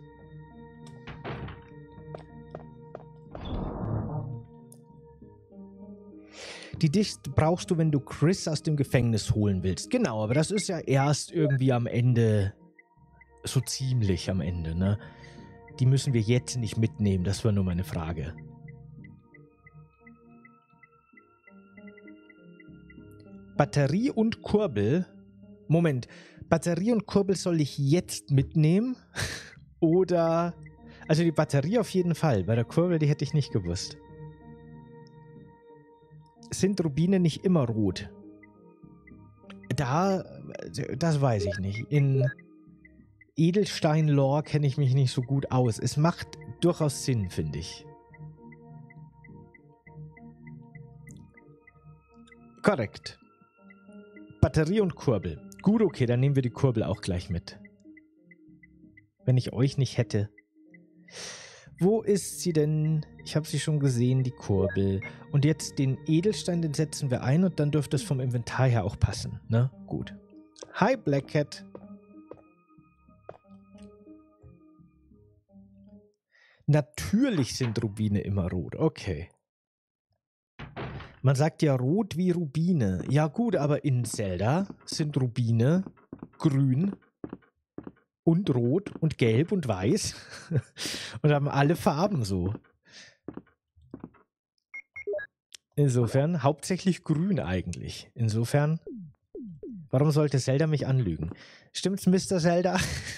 Die Disk brauchst du, wenn du Chris aus dem Gefängnis holen willst. Genau, aber das ist ja erst irgendwie am Ende, so ziemlich am Ende, ne? Die müssen wir jetzt nicht mitnehmen, das war nur meine Frage. Batterie und Kurbel? Moment, Batterie und Kurbel soll ich jetzt mitnehmen? Oder, also die Batterie auf jeden Fall, bei der Kurbel, die hätte ich nicht gewusst. Sind Rubine nicht immer rot? Das weiß ich nicht. In Edelstein-Lore kenne ich mich nicht so gut aus. Es macht durchaus Sinn, finde ich. Korrekt. Batterie und Kurbel. Gut, okay, dann nehmen wir die Kurbel auch gleich mit. Wenn ich euch nicht hätte. Wo ist sie denn? Ich habe sie schon gesehen, die Kurbel. Und jetzt den Edelstein, den setzen wir ein und dann dürfte es vom Inventar her auch passen. Ne? Gut. Hi, Black Cat. Natürlich sind Rubine immer rot. Okay. Man sagt ja rot wie Rubine. Ja gut, aber in Zelda sind Rubine grün und rot und gelb und weiß und haben alle Farben so. Insofern hauptsächlich grün eigentlich. Insofern, warum sollte Zelda mich anlügen? Stimmt's, Mr. Zelda?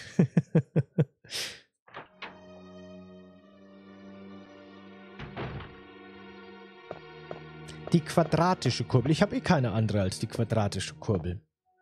Die quadratische Kurbel. Ich habe eh keine andere als die quadratische Kurbel.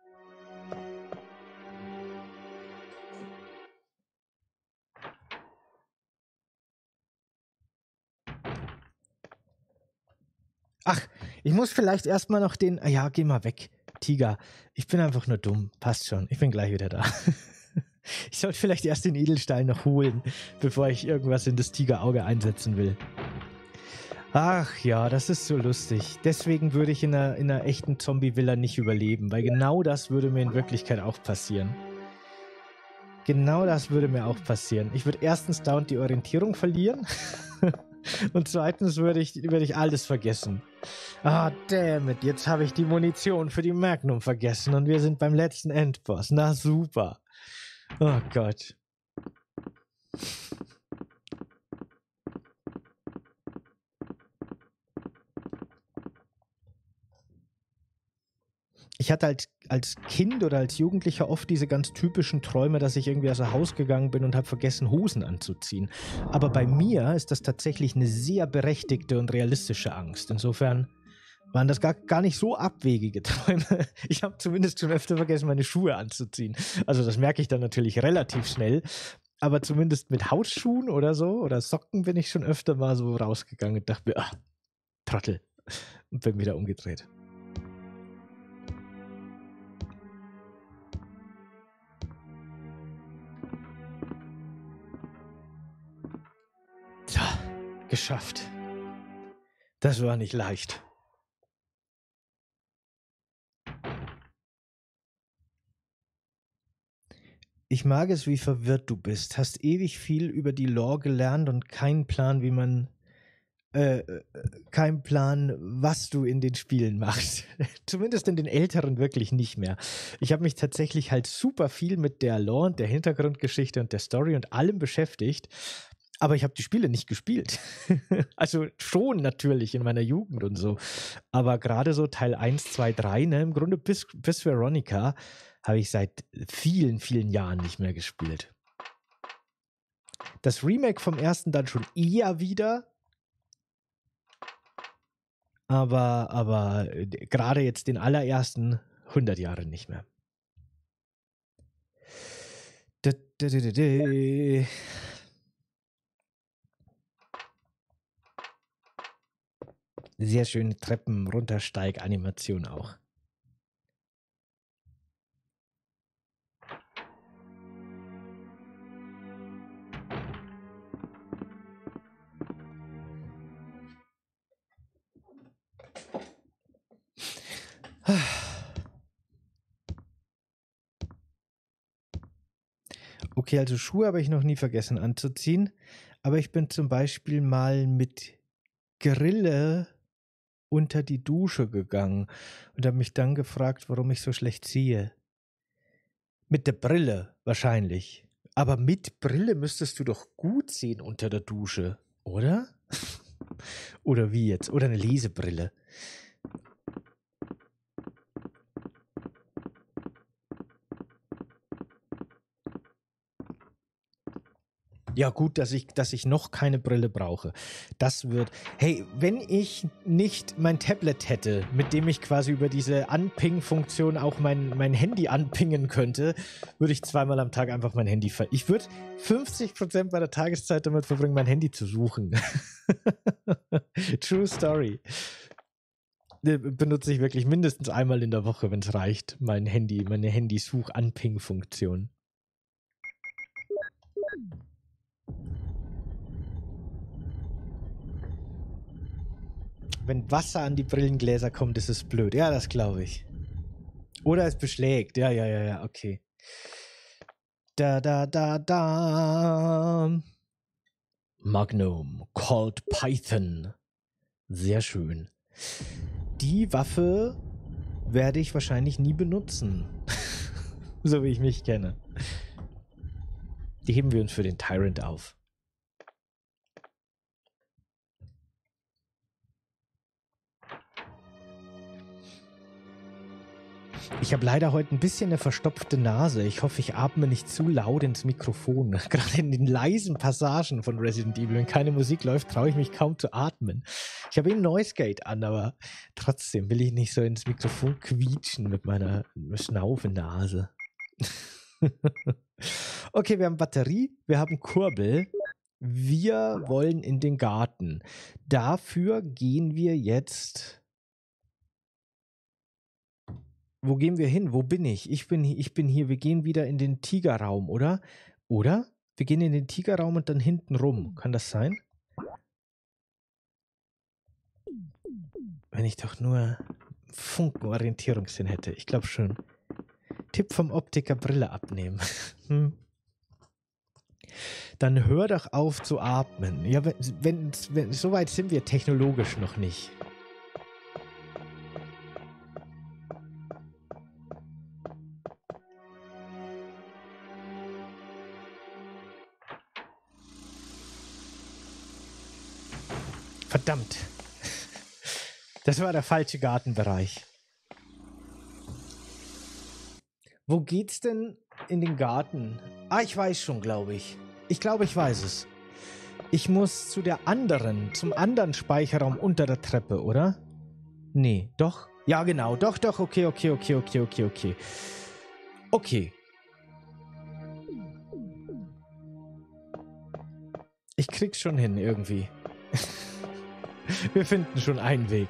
Ach, ich muss vielleicht erstmal noch den... Ja, geh mal weg, Tiger. Ich bin einfach nur dumm. Passt schon. Ich bin gleich wieder da. Ich sollte vielleicht erst den Edelstein noch holen, bevor ich irgendwas in das Tigerauge einsetzen will. Ach ja, das ist so lustig. Deswegen würde ich in einer echten Zombie-Villa nicht überleben, weil genau das würde mir in Wirklichkeit auch passieren. Genau das würde mir auch passieren. Ich würde erstens dauernd die Orientierung verlieren Und zweitens würde ich alles vergessen. Ah, damn it, jetzt habe ich die Munition für die Magnum vergessen und wir sind beim letzten Endboss. Na super. Oh Gott. Ich hatte als Kind oder als Jugendlicher oft diese ganz typischen Träume, dass ich irgendwie aus dem Haus gegangen bin und habe vergessen, Hosen anzuziehen. Aber bei mir ist das tatsächlich eine sehr berechtigte und realistische Angst. Insofern waren das gar nicht so abwegige Träume. Ich habe zumindest schon öfter vergessen, meine Schuhe anzuziehen. Also das merke ich dann natürlich relativ schnell. Aber zumindest mit Hausschuhen oder so oder Socken bin ich schon öfter mal so rausgegangen und dachte mir, ach, Trottel. Und bin wieder umgedreht. So, geschafft. Das war nicht leicht. Ich mag es, wie verwirrt du bist. Hast ewig viel über die Lore gelernt und keinen Plan, keinen Plan, was du in den Spielen machst. Zumindest in den älteren wirklich nicht mehr. Ich habe mich tatsächlich halt super viel mit der Lore und der Hintergrundgeschichte und der Story und allem beschäftigt. Aber ich habe die Spiele nicht gespielt. Also schon natürlich in meiner Jugend und so. Aber gerade so Teil 1, 2, 3, ne, im Grunde bis Veronica, habe ich seit vielen, vielen Jahren nicht mehr gespielt. Das Remake vom ersten dann schon eher wieder. Aber gerade jetzt den allerersten 100 Jahre nicht mehr. Sehr schöne Treppen-Runtersteig-Animation auch. Okay, also Schuhe habe ich noch nie vergessen anzuziehen, aber ich bin zum Beispiel mal mit Grille unter die Dusche gegangen und habe mich dann gefragt, warum ich so schlecht sehe. Mit der Brille wahrscheinlich. Aber mit Brille müsstest du doch gut sehen unter der Dusche, oder? Oder wie jetzt? Oder eine Lesebrille. Ja, gut, dass ich noch keine Brille brauche. Das wird. Hey, wenn ich nicht mein Tablet hätte, mit dem ich quasi über diese Anping-Funktion auch mein Handy anpingen könnte, würde ich zweimal am Tag einfach mein Handy Ich würde 50% meiner Tageszeit damit verbringen, mein Handy zu suchen. True Story. Benutze ich wirklich mindestens einmal in der Woche, wenn es reicht, meine Handysuch-Anping-Funktion. Wenn Wasser an die Brillengläser kommt, ist es blöd. Ja, das glaube ich. Oder es beschlägt. Ja, okay. Da. Magnum, called Python. Sehr schön. Die Waffe werde ich wahrscheinlich nie benutzen. So wie ich mich kenne. Die heben wir uns für den Tyrant auf. Ich habe leider heute ein bisschen eine verstopfte Nase. Ich hoffe, ich atme nicht zu laut ins Mikrofon. Gerade in den leisen Passagen von Resident Evil, wenn keine Musik läuft, traue ich mich kaum zu atmen. Ich habe eben Noise Gate an, aber trotzdem will ich nicht so ins Mikrofon quietschen mit meiner Schnaufennase. Okay, wir haben Batterie, wir haben Kurbel. Wir wollen in den Garten. Dafür gehen wir jetzt... Wo gehen wir hin? Wo bin ich? Ich bin hier. Wir gehen wieder in den Tigerraum, oder? Oder? Wir gehen in den Tigerraum und dann hinten rum. Kann das sein? Wenn ich doch nur Funken Orientierungssinn hätte. Ich glaube schon. Tipp vom Optiker: Brille abnehmen. Dann hör doch auf zu atmen. Ja, so weit sind wir technologisch noch nicht. Verdammt. Das war der falsche Gartenbereich. Wo geht's denn in den Garten? Ah, ich weiß schon, glaube ich. Ich glaube, ich weiß es. Ich muss zum anderen Speicherraum unter der Treppe, oder? Nee, doch? Ja, genau. Doch, okay. Okay. Ich krieg's schon hin, irgendwie. Wir finden schon einen Weg.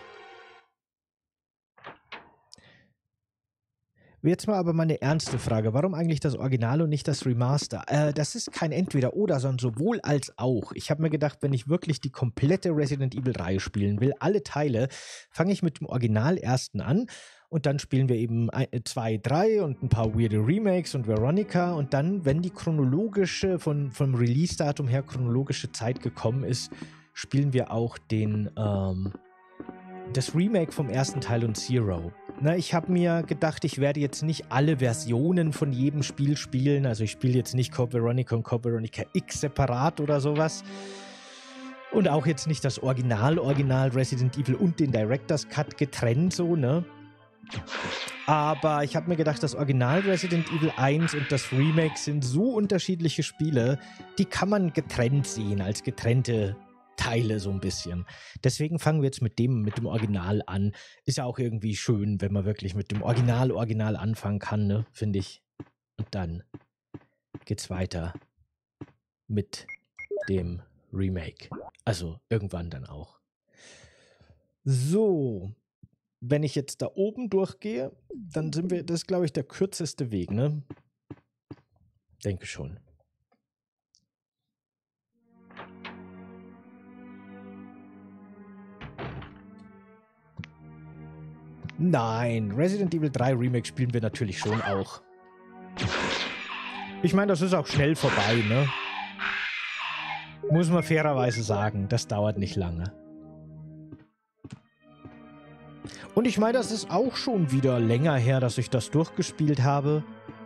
Jetzt mal aber mal eine ernste Frage. Warum eigentlich das Original und nicht das Remaster? Das ist kein Entweder-Oder, sondern sowohl als auch. Ich habe mir gedacht, wenn ich wirklich die komplette Resident Evil-Reihe spielen will, alle Teile, fange ich mit dem Original ersten an und dann spielen wir eben 2, 3 und ein paar weirde Remakes und Veronica und dann, wenn die chronologische, vom Release-Datum her chronologische Zeit gekommen ist, spielen wir auch das Remake vom ersten Teil und Zero. Na, ich habe mir gedacht, ich werde jetzt nicht alle Versionen von jedem Spiel spielen. Also ich spiele jetzt nicht Code Veronica und Code Veronica X separat oder sowas. Und auch jetzt nicht das Original Resident Evil und den Director's Cut getrennt so, ne? Aber ich habe mir gedacht, das Original Resident Evil 1 und das Remake sind so unterschiedliche Spiele, die kann man getrennt sehen, als getrennte Teile so ein bisschen. Deswegen fangen wir jetzt mit dem Original an. Ist ja auch irgendwie schön, wenn man wirklich mit dem Original anfangen kann, ne? Finde ich. Und dann geht's weiter mit dem Remake. Also irgendwann dann auch. So. Wenn ich jetzt da oben durchgehe, dann sind wir, das ist, glaube ich, der kürzeste Weg, ne? Denke schon. Nein, Resident Evil 3 Remake spielen wir natürlich schon auch. Ich meine, das ist auch schnell vorbei, ne? Muss man fairerweise sagen, das dauert nicht lange. Und ich meine, das ist auch schon wieder länger her, dass ich das durchgespielt habe.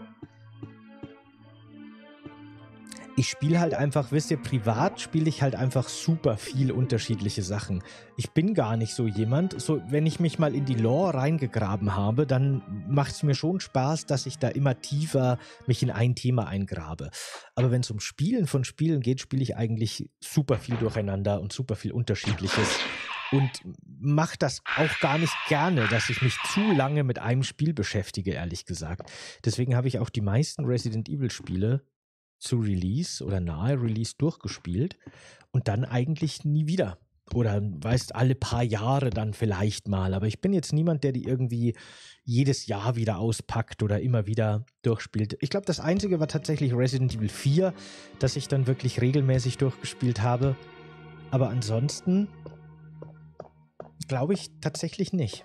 Ich spiele halt einfach, wisst ihr, privat spiele ich halt einfach super viel unterschiedliche Sachen. Ich bin gar nicht so jemand, so wenn ich mich mal in die Lore reingegraben habe, dann macht es mir schon Spaß, dass ich da immer tiefer mich in ein Thema eingrabe. Aber wenn es um Spielen von Spielen geht, spiele ich eigentlich super viel durcheinander und super viel Unterschiedliches. Und mache das auch gar nicht gerne, dass ich mich zu lange mit einem Spiel beschäftige, ehrlich gesagt. Deswegen habe ich auch die meisten Resident Evil Spiele zu Release oder nahe Release durchgespielt und dann eigentlich nie wieder. Oder weißt, alle paar Jahre dann vielleicht mal. Aber ich bin jetzt niemand, der die irgendwie jedes Jahr wieder auspackt oder immer wieder durchspielt. Ich glaube, das Einzige war tatsächlich Resident Evil 4, das ich dann wirklich regelmäßig durchgespielt habe. Aber ansonsten glaube ich tatsächlich nicht.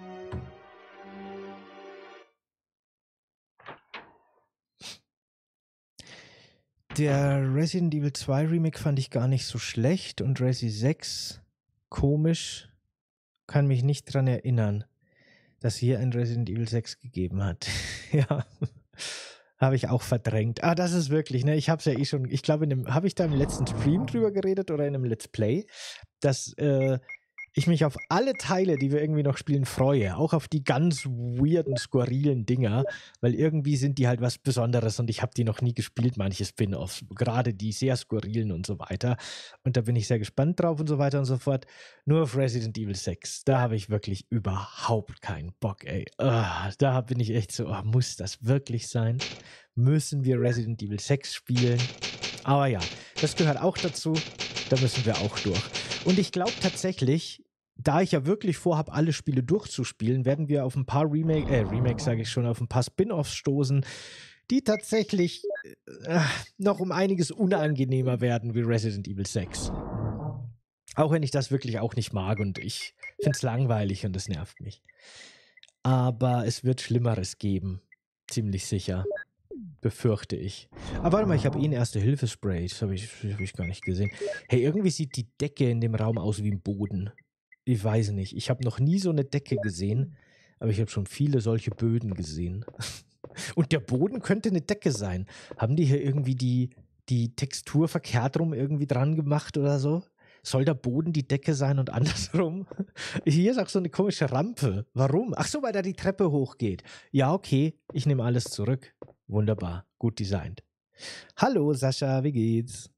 Der Resident Evil 2 Remake fand ich gar nicht so schlecht und Resi 6 komisch, kann mich nicht dran erinnern, dass hier ein Resident Evil 6 gegeben hat. Ja, habe ich auch verdrängt. Ah, das ist wirklich, ne, ich habe es ja eh schon, ich glaube, habe ich da im letzten Stream drüber geredet oder in einem Let's Play, dass ich mich auf alle Teile, die wir irgendwie noch spielen, freue. Auch auf die ganz weirden, skurrilen Dinger, weil irgendwie sind die halt was Besonderes und ich habe die noch nie gespielt, manche Spin-Offs, gerade die sehr skurrilen und so weiter. Und da bin ich sehr gespannt drauf und so weiter und so fort. Nur auf Resident Evil 6, da habe ich wirklich überhaupt keinen Bock, ey. Da bin ich echt so, muss das wirklich sein? Müssen wir Resident Evil 6 spielen? Aber ja, das gehört auch dazu. Da müssen wir auch durch. Und ich glaube tatsächlich, da ich ja wirklich vorhabe, alle Spiele durchzuspielen, werden wir auf ein paar Remakes sage ich schon, auf ein paar Spin-Offs stoßen, die tatsächlich noch um einiges unangenehmer werden wie Resident Evil 6. Auch wenn ich das wirklich auch nicht mag und ich finde es langweilig und es nervt mich. Aber es wird Schlimmeres geben. Ziemlich sicher. Befürchte ich. Aber warte mal, ich habe eh ein Erste-Hilfe-Spray. Das habe ich gar nicht gesehen. Hey, irgendwie sieht die Decke in dem Raum aus wie ein Boden. Ich weiß nicht. Ich habe noch nie so eine Decke gesehen, aber ich habe schon viele solche Böden gesehen. Und der Boden könnte eine Decke sein. Haben die hier irgendwie die Textur verkehrt rum irgendwie dran gemacht oder so? Soll der Boden die Decke sein und andersrum? Hier ist auch so eine komische Rampe. Warum? Ach so, weil da die Treppe hochgeht. Ja, okay. Ich nehme alles zurück. Wunderbar. Gut designt. Hallo Sascha, wie geht's?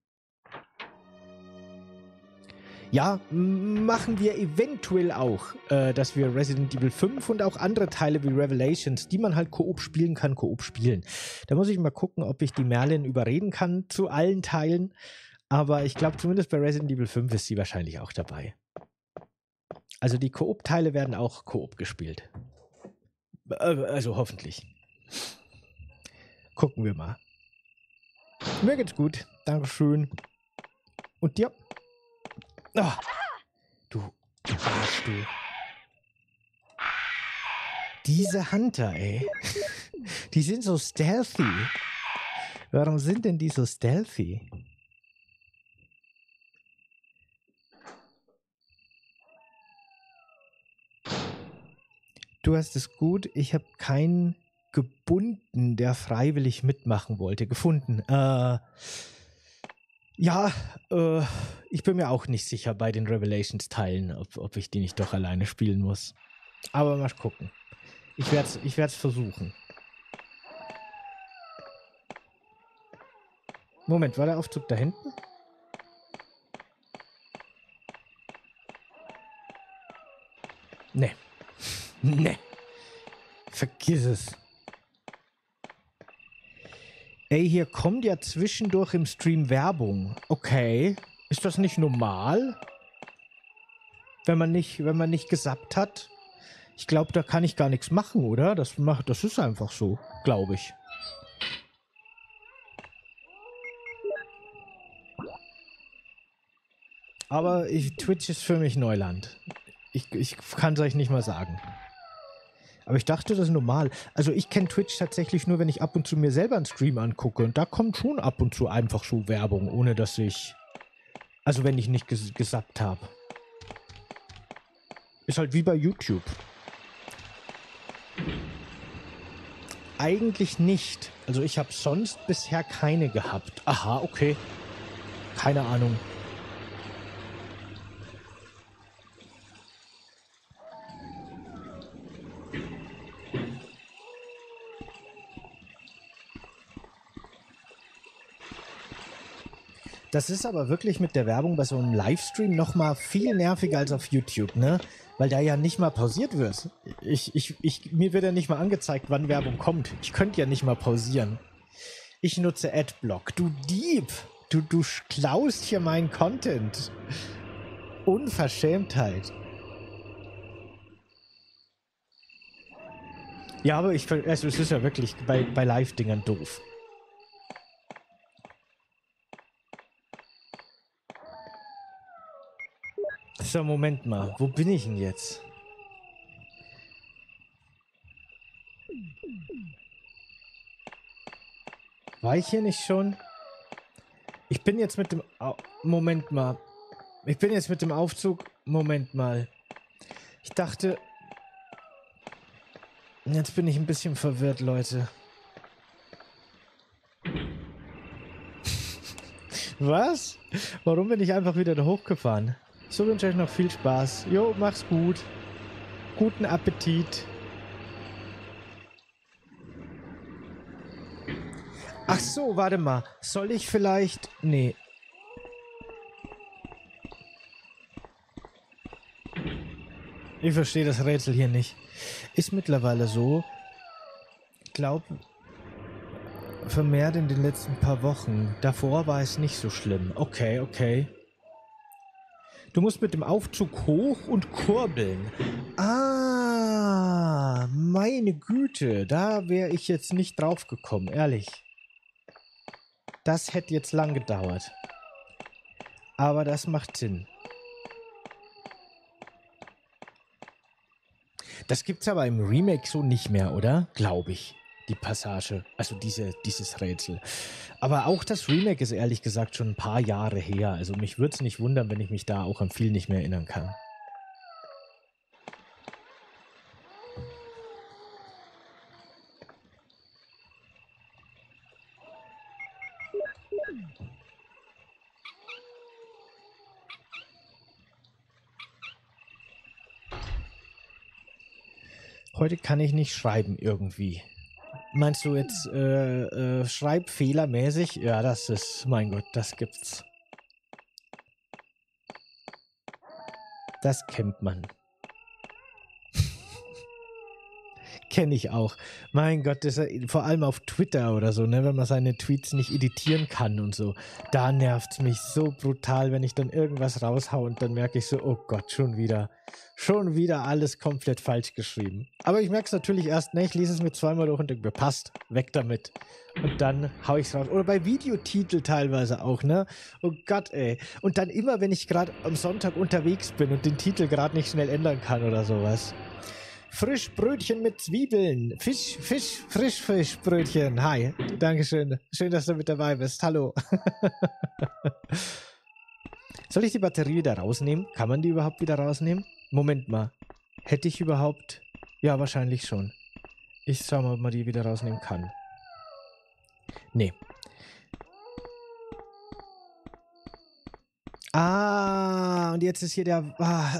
Ja, machen wir eventuell auch, dass wir Resident Evil 5 und auch andere Teile wie Revelations, die man halt Koop spielen kann, Koop spielen. Da muss ich mal gucken, ob ich die Merlin überreden kann zu allen Teilen. Aber ich glaube, zumindest bei Resident Evil 5 ist sie wahrscheinlich auch dabei. Also die Koop-Teile werden auch Koop gespielt. Also hoffentlich. Gucken wir mal. Mir geht's gut. Dankeschön. Und dir? Oh, du Arsch, du. Diese Hunter, ey. Die sind so stealthy. Warum sind denn die so stealthy? Du hast es gut. Ich habe keinen gebunden, der freiwillig mitmachen wollte, gefunden. Ja, ich bin mir auch nicht sicher bei den Revelations-Teilen, ob ich die nicht doch alleine spielen muss. Aber mal gucken. Ich werd's versuchen. Moment, war der Aufzug da hinten? Nee. Nee. Vergiss es. Ey, hier kommt ja zwischendurch im Stream Werbung. Okay. Ist das nicht normal? Wenn man nicht gesappt hat? Ich glaube, da kann ich gar nichts machen, oder? Das ist einfach so, glaube ich. Aber Twitch ist für mich Neuland. Ich kann es euch nicht mal sagen. Aber ich dachte, das ist normal. Also ich kenne Twitch tatsächlich nur, wenn ich ab und zu mir selber einen Stream angucke. Und da kommt schon ab und zu einfach so Werbung, ohne dass ich... Also wenn ich nicht gesappt habe. Ist halt wie bei YouTube. Eigentlich nicht. Also ich habe sonst bisher keine gehabt. Aha, okay. Keine Ahnung. Das ist aber wirklich mit der Werbung bei so einem Livestream noch mal viel nerviger als auf YouTube, ne? Weil da ja nicht mal pausiert wird. Mir wird ja nicht mal angezeigt, wann Werbung kommt. Ich könnte ja nicht mal pausieren. Ich nutze Adblock. Du Dieb! Du klaust hier meinen Content. Unverschämtheit. Ja, aber also es ist ja wirklich bei Live-Dingern doof. So, Moment mal. Wo bin ich denn jetzt? War ich hier nicht schon? Ich bin jetzt mit dem... Moment mal. Ich bin jetzt mit dem Aufzug... Moment mal. Ich dachte... Jetzt bin ich ein bisschen verwirrt, Leute. Was? Warum bin ich einfach wieder da hochgefahren? So, wünsche euch noch viel Spaß. Jo, mach's gut. Guten Appetit. Ach so, warte mal. Soll ich vielleicht... Nee. Ich verstehe das Rätsel hier nicht. Ist mittlerweile so, ich glaube, vermehrt in den letzten paar Wochen. Davor war es nicht so schlimm. Okay, okay. Du musst mit dem Aufzug hoch und kurbeln. Ah, meine Güte. Da wäre ich jetzt nicht drauf gekommen, ehrlich. Das hätte jetzt lang gedauert. Aber das macht Sinn. Das gibt's aber im Remake so nicht mehr, oder? Glaube ich. die Passage. Also dieses Rätsel. Aber auch das Remake ist ehrlich gesagt schon ein paar Jahre her. Also mich würde es nicht wundern, wenn ich mich da auch an viel nicht mehr erinnern kann. Heute kann ich nicht schreiben irgendwie. Meinst du jetzt schreibfehlermäßig? Ja, das ist, mein Gott, das gibt's. Das kennt man. Kenne ich auch. Mein Gott, das, vor allem auf Twitter oder so, ne, wenn man seine Tweets nicht editieren kann und so. Da nervt es mich so brutal, wenn ich dann irgendwas raushau und dann merke ich so, oh Gott, schon wieder alles komplett falsch geschrieben. Aber ich merke es natürlich erst, ne, ich lese es mir zweimal durch und denke mir, passt, weg damit. Und dann hau ich es raus. Oder bei Videotitel teilweise auch, ne? Oh Gott, ey. Und dann immer, wenn ich gerade am Sonntag unterwegs bin und den Titel gerade nicht schnell ändern kann oder sowas. Frischbrötchen mit Zwiebeln. Frischbrötchen. Hi. Dankeschön. Schön, dass du mit dabei bist. Hallo. Soll ich die Batterie wieder rausnehmen? Kann man die überhaupt wieder rausnehmen? Moment mal. Hätte ich überhaupt... Ja, wahrscheinlich schon. Ich schau mal, ob man die wieder rausnehmen kann. Nee. Ah, und jetzt ist hier der...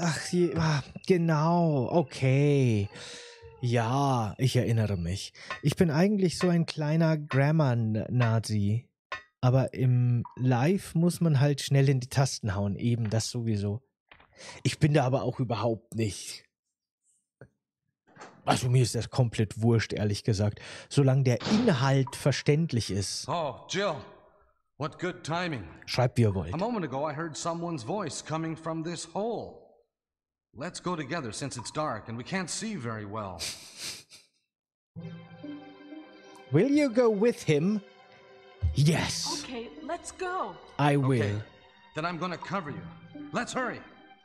genau, okay. Ja, ich erinnere mich. Ich bin eigentlich so ein kleiner Grammar-Nazi. Aber im Live muss man halt schnell in die Tasten hauen. Eben, das sowieso. Ich bin da aber auch überhaupt nicht. Also mir ist das komplett wurscht, ehrlich gesagt. Solange der Inhalt verständlich ist.
Oh, Jill. What good timing.
Schreibt, wie ihr wollt.
A moment ago I heard someone's voice coming from this hole. Let's go together since it's dark and we can't see very well.
Will you go with him? Yes.
Okay, let's go.
I will.
Okay, then I'm gonna cover you. Let's hurry.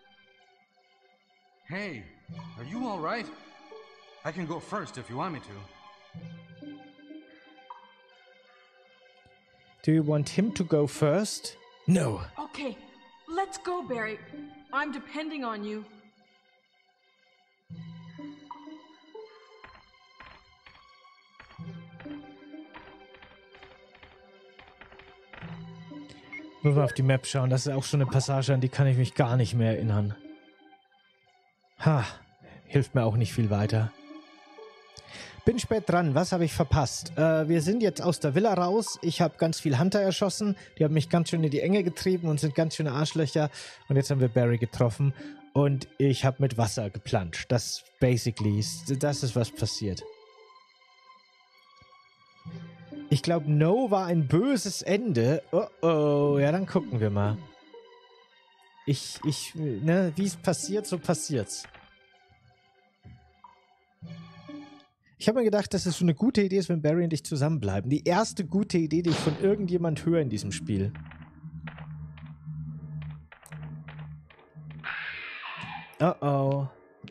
Hey, are you all right? I can go first if you want me to.
Do you want him to go first? No.
Okay, let's go, Barry. I'm depending on you.
Muss mal auf die Map schauen. Das ist auch schon eine Passage, an die kann ich mich gar nicht mehr erinnern. Ha, hilft mir auch nicht viel weiter. Bin spät dran. Was habe ich verpasst? Wir sind jetzt aus der Villa raus. Ich habe ganz viel Hunter erschossen. Die haben mich ganz schön in die Enge getrieben und sind ganz schöne Arschlöcher. Und jetzt haben wir Barry getroffen. Und ich habe mit Wasser geplanscht. Das ist was passiert. Ich glaube, No war ein böses Ende. Oh oh, ja, dann gucken wir mal. Wie es passiert, so passiert's. Ich habe mir gedacht, dass es so eine gute Idee ist, wenn Barry und ich zusammenbleiben. Die erste gute Idee, die ich von irgendjemand höre in diesem Spiel. Oh oh.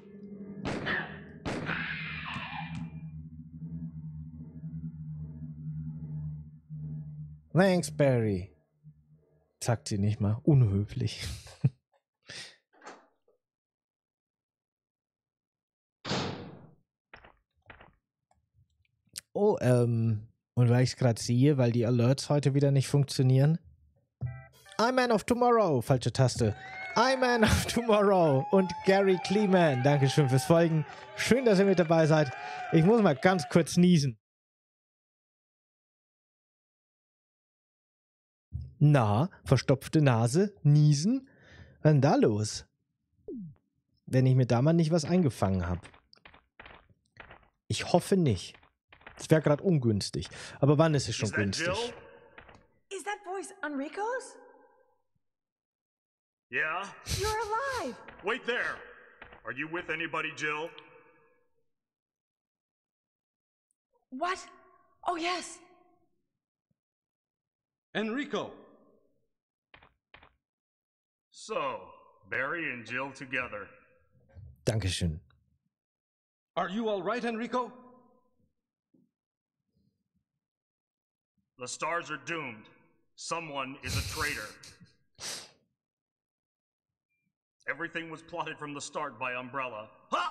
Thanks, Barry. Sagt sie nicht mal. Unhöflich. Oh, und weil ich es gerade sehe, weil die Alerts heute wieder nicht funktionieren. I'm Man of Tomorrow. Falsche Taste. I'm Man of Tomorrow und Gary Kleeman. Dankeschön fürs Folgen. Schön, dass ihr mit dabei seid. Ich muss mal ganz kurz niesen. Na, verstopfte Nase, niesen? Was ist denn da los? Wenn ich mir da mal nicht was eingefangen habe. Ich hoffe nicht. Das wäre gerade ungünstig. Aber wann ist es schon günstig?
Jill?
Is that voice Enrico's?
Yeah?
You're alive!
Wait there! Are you with anybody, Jill?
What? Oh, yes.
Enrico!
So, Barry and Jill together.
Dankeschön.
Are you all right, Enrico?
The stars are doomed. Someone is a traitor. Everything was plotted from the start by Umbrella. Ha!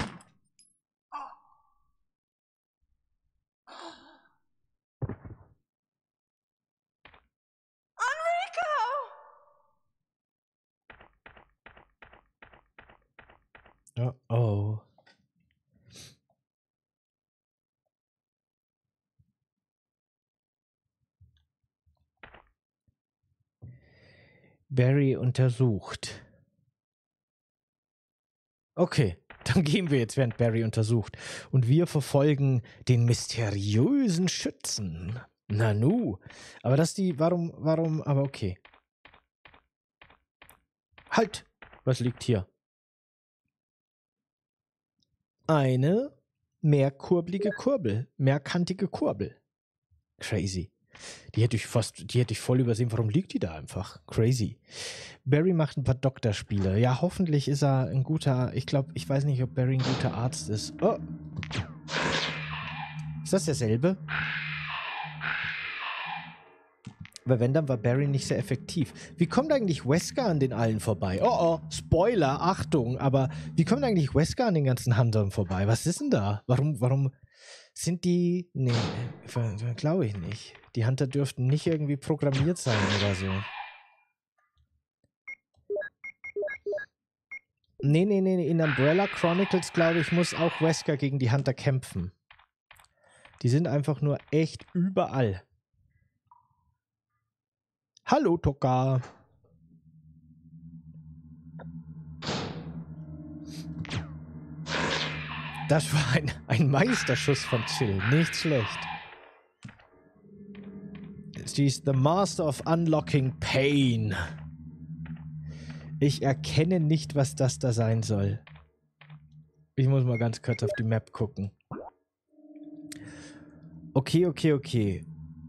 Oh. Barry untersucht. Okay, dann gehen wir jetzt, während Barry untersucht. Und wir verfolgen den mysteriösen Schützen. Nanu. Aber warum, aber okay. Halt! Was liegt hier? Eine mehrkurbelige Kurbel. Mehrkantige Kurbel. Crazy. Die hätte ich voll übersehen. Warum liegt die da einfach? Crazy. Barry macht ein paar Doktorspiele. Ja, hoffentlich ist er ein guter, ich weiß nicht, ob Barry ein guter Arzt ist. Oh. Ist das derselbe? Aber wenn, dann war Barry nicht sehr effektiv. Wie kommt eigentlich Wesker an den allen vorbei? Oh, Spoiler, Achtung, aber wie kommt eigentlich Wesker an den ganzen Huntern vorbei? Was ist denn da? Warum sind die... Nee, glaube ich nicht. Die Hunter dürften nicht irgendwie programmiert sein oder so. Nee. In Umbrella Chronicles, glaube ich, muss auch Wesker gegen die Hunter kämpfen. Die sind einfach nur echt überall. Hallo, Tokka. Das war ein Meisterschuss von Chill. Nicht schlecht. She's the master of unlocking pain. Ich erkenne nicht, was das da sein soll. Ich muss mal ganz kurz auf die Map gucken. Okay.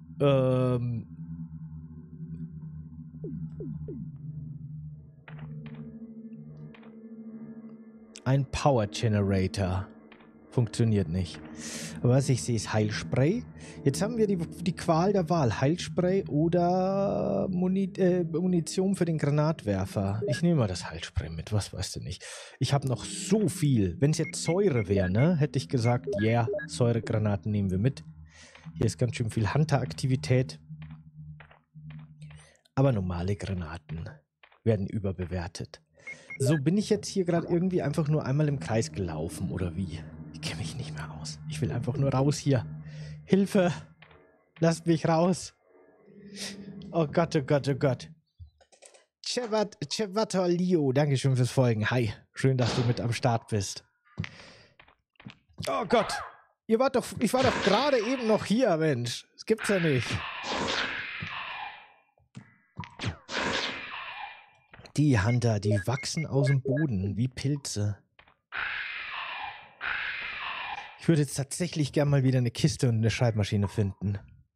Ein Power Generator. Funktioniert nicht. Aber was ich sehe, ist Heilspray. Jetzt haben wir die Qual der Wahl. Heilspray oder Munition für den Granatwerfer. Ich nehme mal das Heilspray mit. Was weißt du nicht. Ich habe noch so viel. Wenn es jetzt Säure wäre, ne, hätte ich gesagt, yeah, Säuregranaten nehmen wir mit. Hier ist ganz schön viel Hunter-Aktivität. Aber normale Granaten werden überbewertet. So, bin ich jetzt hier gerade irgendwie einfach nur einmal im Kreis gelaufen, oder wie? Ich kenne mich nicht mehr aus. Ich will einfach nur raus hier. Hilfe! Lasst mich raus! Oh Gott. Chevatolio, dankeschön fürs Folgen. Hi, schön, dass du mit am Start bist. Oh Gott! Ich war doch gerade eben noch hier, Mensch. Das gibt's ja nicht. Die Hunter, die wachsen aus dem Boden wie Pilze. Ich würde jetzt tatsächlich gern mal wieder eine Kiste und eine Schreibmaschine finden.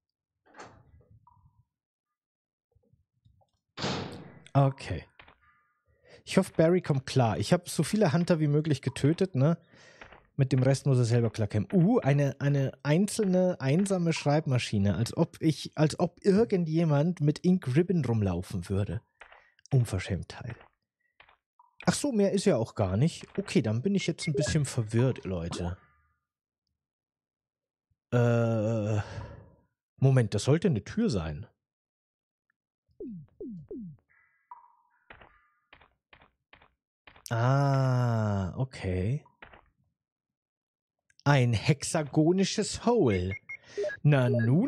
Okay. Ich hoffe, Barry kommt klar. Ich habe so viele Hunter wie möglich getötet, ne? Mit dem Rest muss er selber klarkommen. Eine einzelne, einsame Schreibmaschine. Als ob irgendjemand mit Ink Ribbon rumlaufen würde. Unverschämtheit. Ach so, mehr ist ja auch gar nicht. Okay, dann bin ich jetzt ein bisschen verwirrt, Leute. Moment, das sollte eine Tür sein. Ah, okay. Ein hexagonisches Hole. Nanu.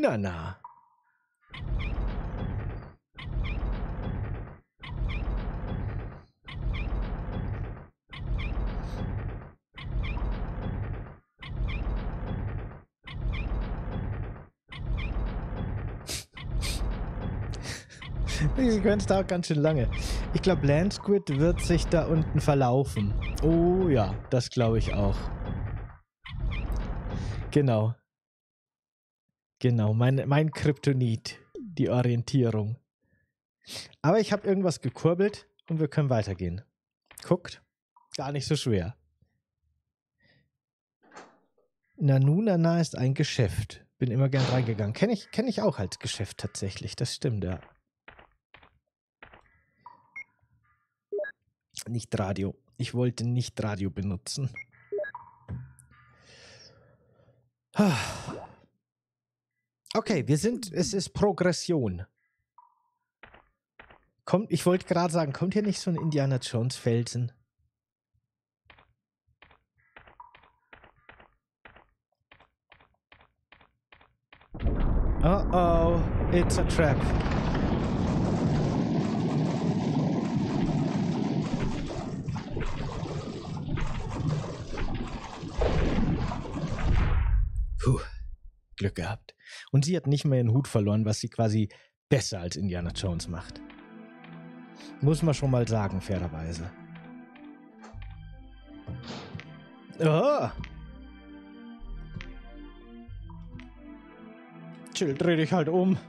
Die Sequenz dauert ganz schön lange. Ich glaube, Landsquid wird sich da unten verlaufen. Oh ja, das glaube ich auch. Genau. Genau, mein Kryptonit. Die Orientierung. Aber ich habe irgendwas gekurbelt und wir können weitergehen. Guckt. Gar nicht so schwer. Nanu ist ein Geschäft. Bin immer gern reingegangen. Kenn ich auch als Geschäft tatsächlich. Das stimmt, ja. Nicht Radio. Ich wollte nicht Radio benutzen. Okay, es ist Progression. Ich wollte gerade sagen, kommt hier nicht so ein Indiana Jones Felsen? Oh, it's a trap. Puh, Glück gehabt. Und sie hat nicht mehr ihren Hut verloren, was sie quasi besser als Indiana Jones macht. Muss man schon mal sagen, fairerweise. Oh! Chill, dreh dich halt um.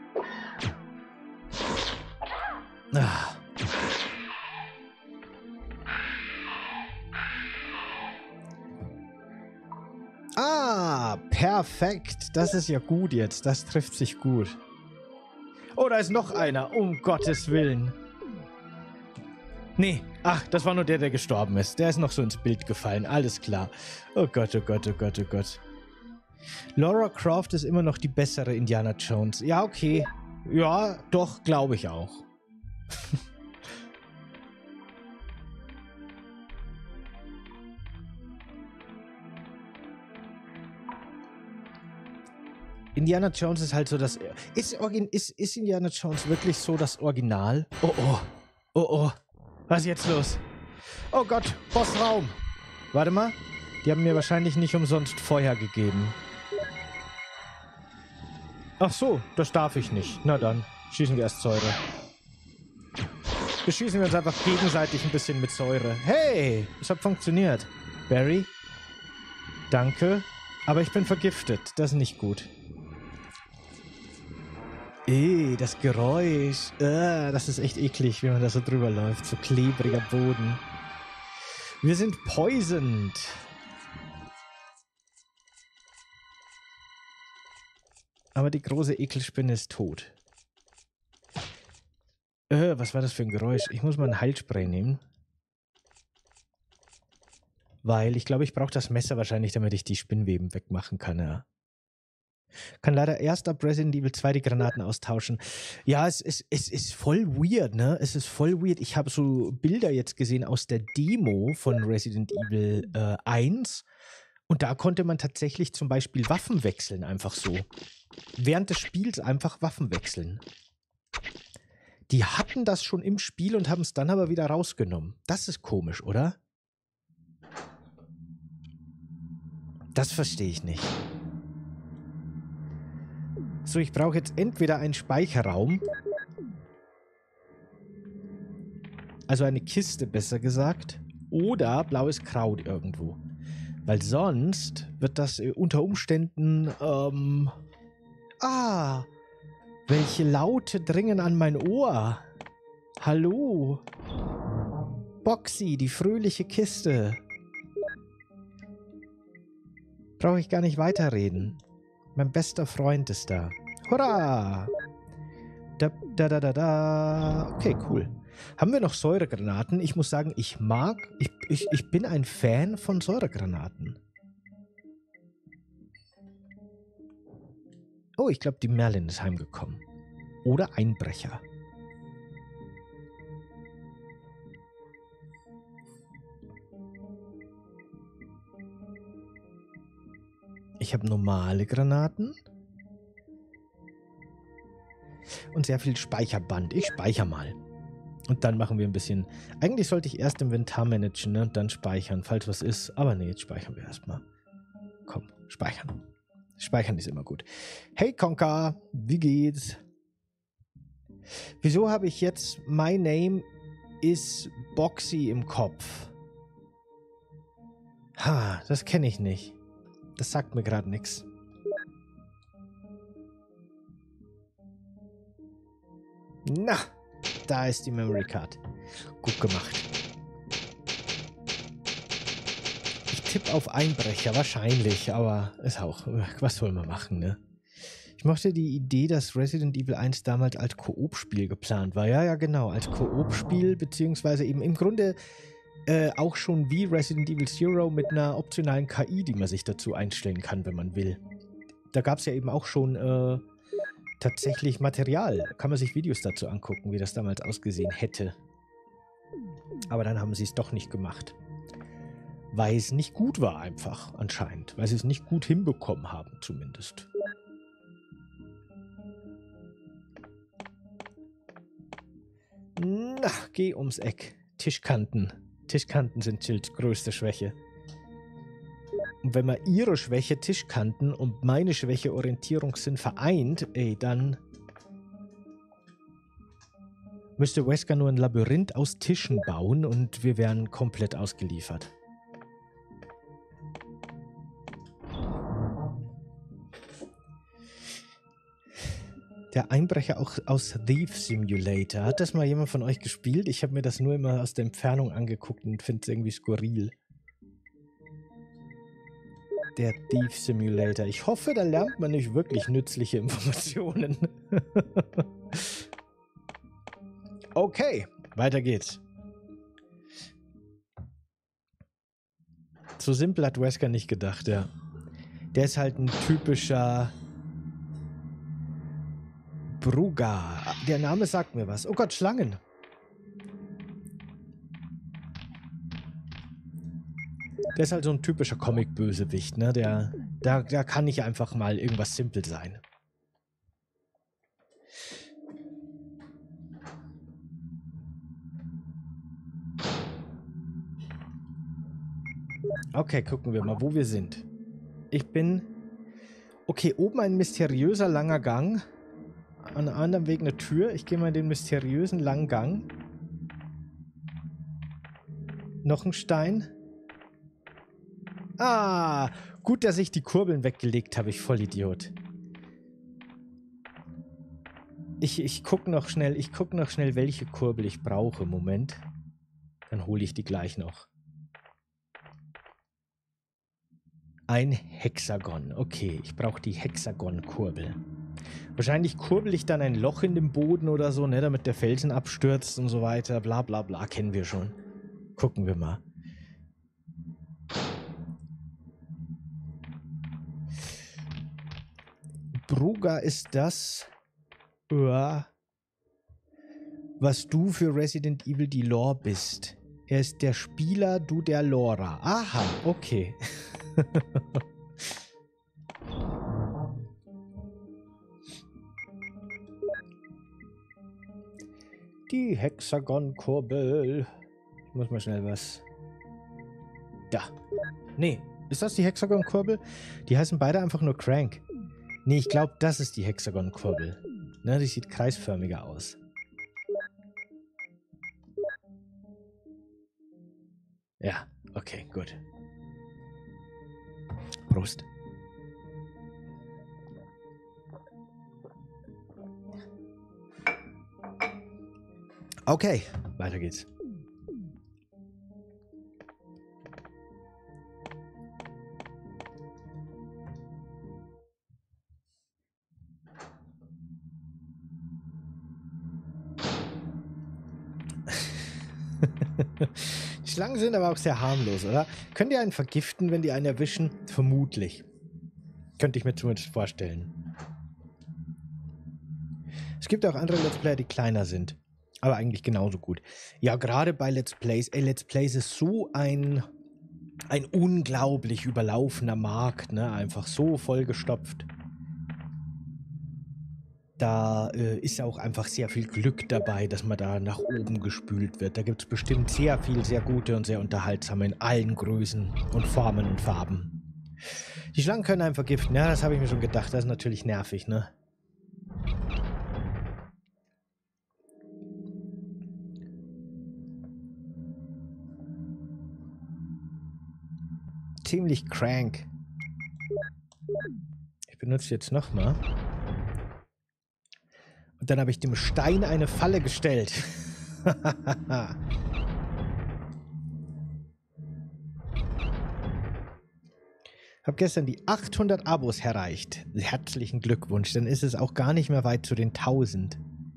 Perfekt. Das ist ja gut jetzt. Das trifft sich gut. Oh, da ist noch einer. Um Gottes Willen. Nee. Ach, das war nur der gestorben ist. Der ist noch so ins Bild gefallen. Alles klar. Oh Gott, oh Gott, oh Gott, oh Gott. Lara Croft ist immer noch die bessere Indiana Jones. Ja, okay. Ja, doch, glaube ich auch. Indiana Jones ist halt so das... Ist Indiana Jones wirklich so das Original? Oh, oh. Oh, oh. Was ist jetzt los? Oh Gott, Bossraum. Warte mal. Die haben mir wahrscheinlich nicht umsonst Feuer gegeben. Ach so, das darf ich nicht. Na dann, schießen wir erst Säure. Beschießen wir uns einfach gegenseitig ein bisschen mit Säure. Hey, es hat funktioniert. Barry? Danke. Aber ich bin vergiftet. Das ist nicht gut. Das Geräusch. Das ist echt eklig, wie man da so drüber läuft. So klebriger Boden. Wir sind poisoned. Aber die große Ekelspinne ist tot. Was war das für ein Geräusch? Ich muss mal ein Heilspray nehmen. Weil ich glaube, ich brauche das Messer wahrscheinlich, damit ich die Spinnweben wegmachen kann, ja. Kann leider erst ab Resident Evil 2 die Granaten austauschen. Ja, es ist voll weird, ne? Es ist voll weird. Ich habe so Bilder jetzt gesehen aus der Demo von Resident Evil 1. Und da konnte man tatsächlich zum Beispiel Waffen wechseln, einfach so. Während des Spiels einfach Waffen wechseln. Die hatten das schon im Spiel und haben es dann aber wieder rausgenommen. Das ist komisch, oder? Das verstehe ich nicht. So, ich brauche jetzt entweder einen Speicherraum. Also eine Kiste, besser gesagt. Oder blaues Kraut irgendwo. Weil sonst wird das unter Umständen... welche Laute dringen an mein Ohr? Hallo? Boxy, die fröhliche Kiste. Brauche ich gar nicht weiterreden. Mein bester Freund ist da. Hurra! Okay, cool. Haben wir noch Säuregranaten? Ich muss sagen, ich bin ein Fan von Säuregranaten. Oh, ich glaube, die Merlin ist heimgekommen. Oder Einbrecher. Ich habe normale Granaten. Und sehr viel Speicherband. Ich speichere mal. Und dann machen wir ein bisschen... Eigentlich sollte ich erst Inventar managen, ne? Und dann speichern, falls was ist. Aber nee, jetzt speichern wir erstmal. Komm, speichern. Speichern ist immer gut. Hey Conker, wie geht's? Wieso habe ich jetzt My Name is Boxy im Kopf? Ha, das kenne ich nicht. Das sagt mir gerade nichts. Na, da ist die Memory Card. Gut gemacht. Ich tippe auf Einbrecher, wahrscheinlich, aber ist auch, was soll man machen, ne? Ich mochte die Idee, dass Resident Evil 1 damals als Koop-Spiel geplant war. Ja, genau, als Koop-Spiel, beziehungsweise eben im Grunde auch schon wie Resident Evil Zero mit einer optionalen KI, die man sich dazu einstellen kann, wenn man will. Da gab es ja eben auch schon tatsächlich Material. Kann man sich Videos dazu angucken, wie das damals ausgesehen hätte. Aber dann haben sie es doch nicht gemacht. Weil es nicht gut war einfach, anscheinend. Weil sie es nicht gut hinbekommen haben, zumindest. Na, geh ums Eck. Tischkanten. Tischkanten sind Jills größte Schwäche. Und wenn man ihre Schwäche Tischkanten und meine Schwäche Orientierungssinn vereint, ey, dann müsste Wesker nur ein Labyrinth aus Tischen bauen und wir wären komplett ausgeliefert. Der Einbrecher auch aus Thief Simulator. Hat das mal jemand von euch gespielt? Ich habe mir das nur immer aus der Entfernung angeguckt und finde es irgendwie skurril. Der Thief Simulator. Ich hoffe, da lernt man nicht wirklich nützliche Informationen. Okay, weiter geht's. So simpel hat Wesker nicht gedacht, ja. Der ist halt ein typischer Bruga. Der Name sagt mir was. Oh Gott, Schlangen. Der ist halt so ein typischer Comic-Bösewicht, ne? Da kann nicht einfach mal irgendwas simpel sein. Okay, gucken wir mal, wo wir sind. Ich bin... Okay, oben ein mysteriöser langer Gang. An einem anderen Weg eine Tür. Ich gehe mal in den mysteriösen langen Gang. Noch ein Stein. Ah, gut, dass ich die Kurbeln weggelegt habe, ich Vollidiot. Ich gucke noch schnell, welche Kurbel ich brauche. Moment. Dann hole ich die gleich noch. Ein Hexagon. Okay, ich brauche die Hexagon-Kurbel. Wahrscheinlich kurbel ich dann ein Loch in dem Boden oder so, ne, damit der Felsen abstürzt und so weiter. Bla bla bla, kennen wir schon. Gucken wir mal. Bruga ist das, was du für Resident Evil die Lore bist. Er ist der Spieler, du der Lora. Aha, okay. Die Hexagon-Kurbel. Ich muss mal schnell was... Da. Nee, ist das die Hexagon-Kurbel? Die heißen beide einfach nur Crank. Nee, ich glaube, das ist die Hexagon-Kurbel. Ne, die sieht kreisförmiger aus. Ja, okay, gut. Prost. Okay, weiter geht's. Die Schlangen sind aber auch sehr harmlos, oder? Könnt ihr einen vergiften, wenn die einen erwischen? Vermutlich. Könnte ich mir zumindest vorstellen. Es gibt auch andere Let's Player, die kleiner sind. Aber eigentlich genauso gut. Ja, gerade bei Let's Plays. Ey, Let's Plays ist so ein unglaublich überlaufener Markt, ne? Einfach so vollgestopft. Da ist ja auch einfach sehr viel Glück dabei, dass man da nach oben gespült wird. Da gibt es bestimmt sehr viel, sehr gute und sehr unterhaltsame in allen Größen und Formen und Farben. Die Schlangen können einen vergiften. Ja, das habe ich mir schon gedacht. Das ist natürlich nervig, ne? Ziemlich crank. Ich benutze jetzt nochmal. Und dann habe ich dem Stein eine Falle gestellt. Habe gestern die 800 Abos erreicht. Herzlichen Glückwunsch. Dann ist es auch gar nicht mehr weit zu den 1000.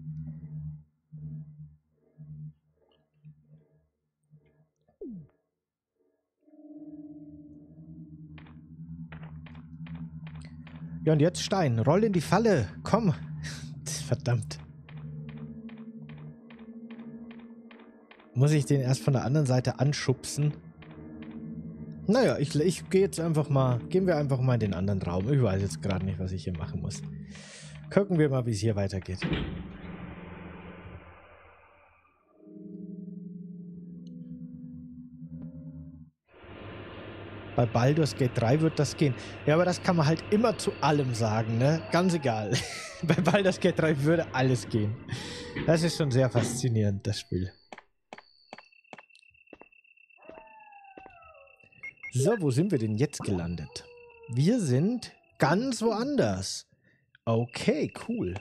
Ja, und jetzt Stein. Roll in die Falle. Komm. Verdammt. Muss ich den erst von der anderen Seite anschubsen? Naja, ich gehe jetzt einfach mal, gehen wir einfach mal in den anderen Raum. Ich weiß jetzt gerade nicht, was ich hier machen muss. Gucken wir mal, wie es hier weitergeht. Bei Baldur's Gate 3 wird das gehen. Ja, aber das kann man halt immer zu allem sagen, ne? Ganz egal. Bei Baldur's Gate 3 würde alles gehen. Das ist schon sehr faszinierend, das Spiel. So, wo sind wir denn jetzt gelandet? Wir sind ganz woanders. Okay, cool.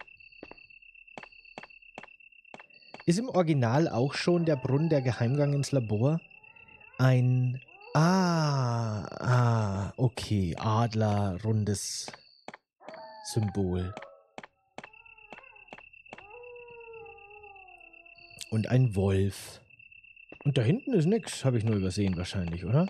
Ist im Original auch schon der Brunnen der Geheimgang ins Labor ein... okay. Adler, rundes Symbol. Und ein Wolf. Und da hinten ist nix, habe ich nur übersehen wahrscheinlich, oder?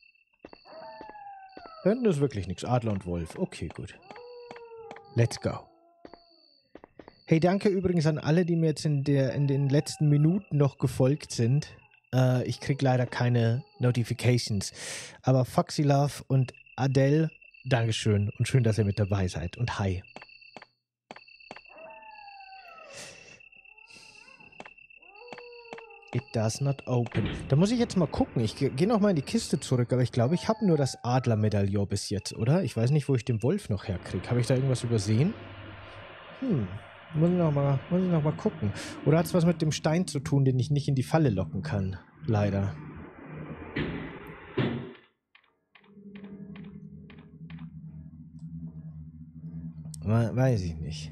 Da hinten ist wirklich nichts. Adler und Wolf. Okay, gut. Let's go. Hey, danke übrigens an alle, die mir jetzt in den letzten Minuten noch gefolgt sind. Ich krieg leider keine Notifications. Aber Foxy Love und Adele, Dankeschön. Und schön, dass ihr mit dabei seid. Und hi. It does not open. Da muss ich jetzt mal gucken. Ich gehe nochmal in die Kiste zurück, aber ich glaube, ich habe nur das Adler-Medaillon bis jetzt, oder? Ich weiß nicht, wo ich den Wolf noch herkriege. Habe ich da irgendwas übersehen? Muss ich noch mal gucken. Oder hat es was mit dem Stein zu tun, den ich nicht in die Falle locken kann? Leider. Weiß ich nicht.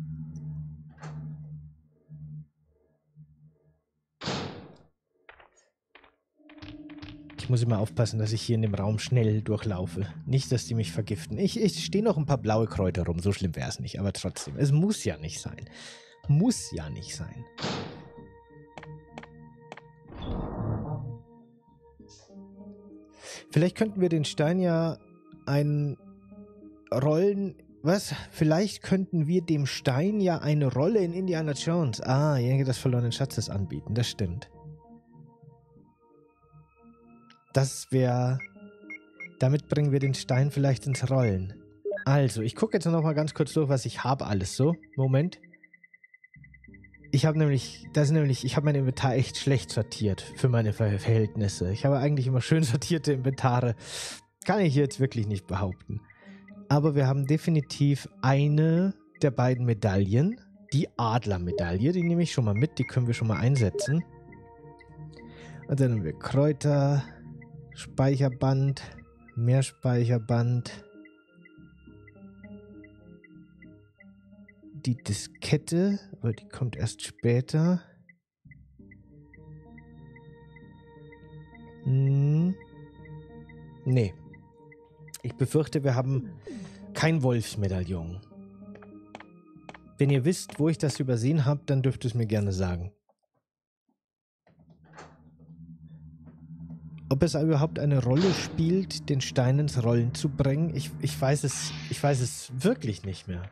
Ich muss immer aufpassen, dass ich hier in dem Raum schnell durchlaufe. Nicht, dass die mich vergiften. Ich stehe noch ein paar blaue Kräuter rum. So schlimm wäre es nicht. Aber trotzdem, es muss ja nicht sein. Muss ja nicht sein. Vielleicht könnten wir den Stein ja Vielleicht könnten wir dem Stein ja eine Rolle in Indiana Jones. Jäger des verlorenen Schatzes anbieten. Das stimmt. Damit bringen wir den Stein vielleicht ins Rollen. Also, ich gucke jetzt noch mal ganz kurz durch, was ich habe alles so. Moment. Ich habe mein Inventar echt schlecht sortiert für meine Verhältnisse. Ich habe eigentlich immer schön sortierte Inventare. Kann ich jetzt wirklich nicht behaupten. Aber wir haben definitiv eine der beiden Medaillen. Die Adlermedaille, die nehme ich schon mal mit. Die können wir schon mal einsetzen. Und dann haben wir Kräuter... Speicherband, Mehrspeicherband, die Diskette, aber die kommt erst später. Nee. Ich befürchte, wir haben kein Wolfsmedaillon. Wenn ihr wisst, wo ich das übersehen habe, dann dürft ihr es mir gerne sagen. Ob es überhaupt eine Rolle spielt, den Stein ins Rollen zu bringen, ich weiß es wirklich nicht mehr.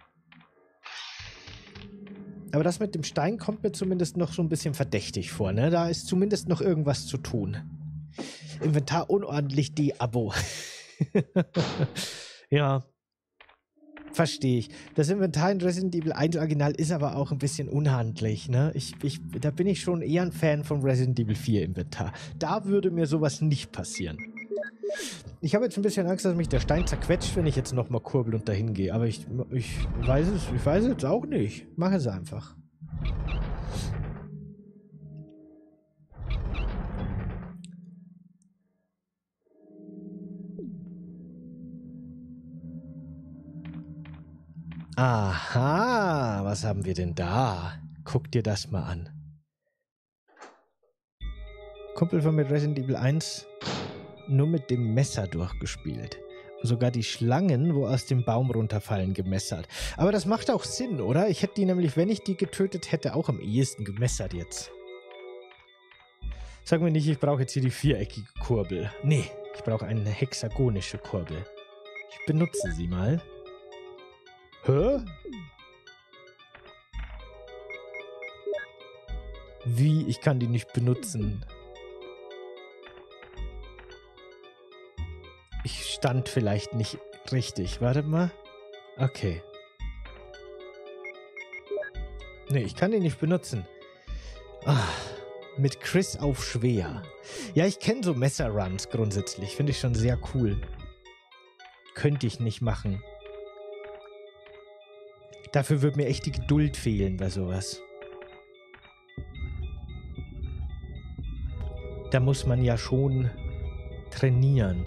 Aber das mit dem Stein kommt mir zumindest noch so ein bisschen verdächtig vor, ne? Da ist zumindest noch irgendwas zu tun. Inventar unordentlich, die Abo. Ja. Verstehe ich. Das Inventar in Resident Evil 1 Original ist aber auch ein bisschen unhandlich, ne? Da bin ich schon eher ein Fan von Resident Evil 4 Inventar. Da würde mir sowas nicht passieren. Ich habe jetzt ein bisschen Angst, dass mich der Stein zerquetscht, wenn ich jetzt nochmal kurbel und dahin gehe. Aber ich weiß es jetzt auch nicht. Mach es einfach. Aha, was haben wir denn da? Guck dir das mal an. Kumpel von mir Resident Evil 1 nur mit dem Messer durchgespielt. sogar die Schlangen, wo aus dem Baum runterfallen, gemessert. Aber das macht auch Sinn, oder? Ich hätte die nämlich, wenn ich die getötet hätte, auch am ehesten gemessert jetzt. Sag mir nicht, ich brauche jetzt hier die viereckige Kurbel. Nee, ich brauche eine hexagonische Kurbel. Ich benutze sie mal. Hä? Wie? Ich kann die nicht benutzen. Ich stand vielleicht nicht richtig. Warte mal. Okay. Nee, ich kann die nicht benutzen. Ah, mit Chris auf schwer. Ja, ich kenne so Messerruns grundsätzlich. Finde ich schon sehr cool. Könnte ich nicht machen. Dafür würde mir echt die Geduld fehlen bei sowas. Da muss man ja schon trainieren.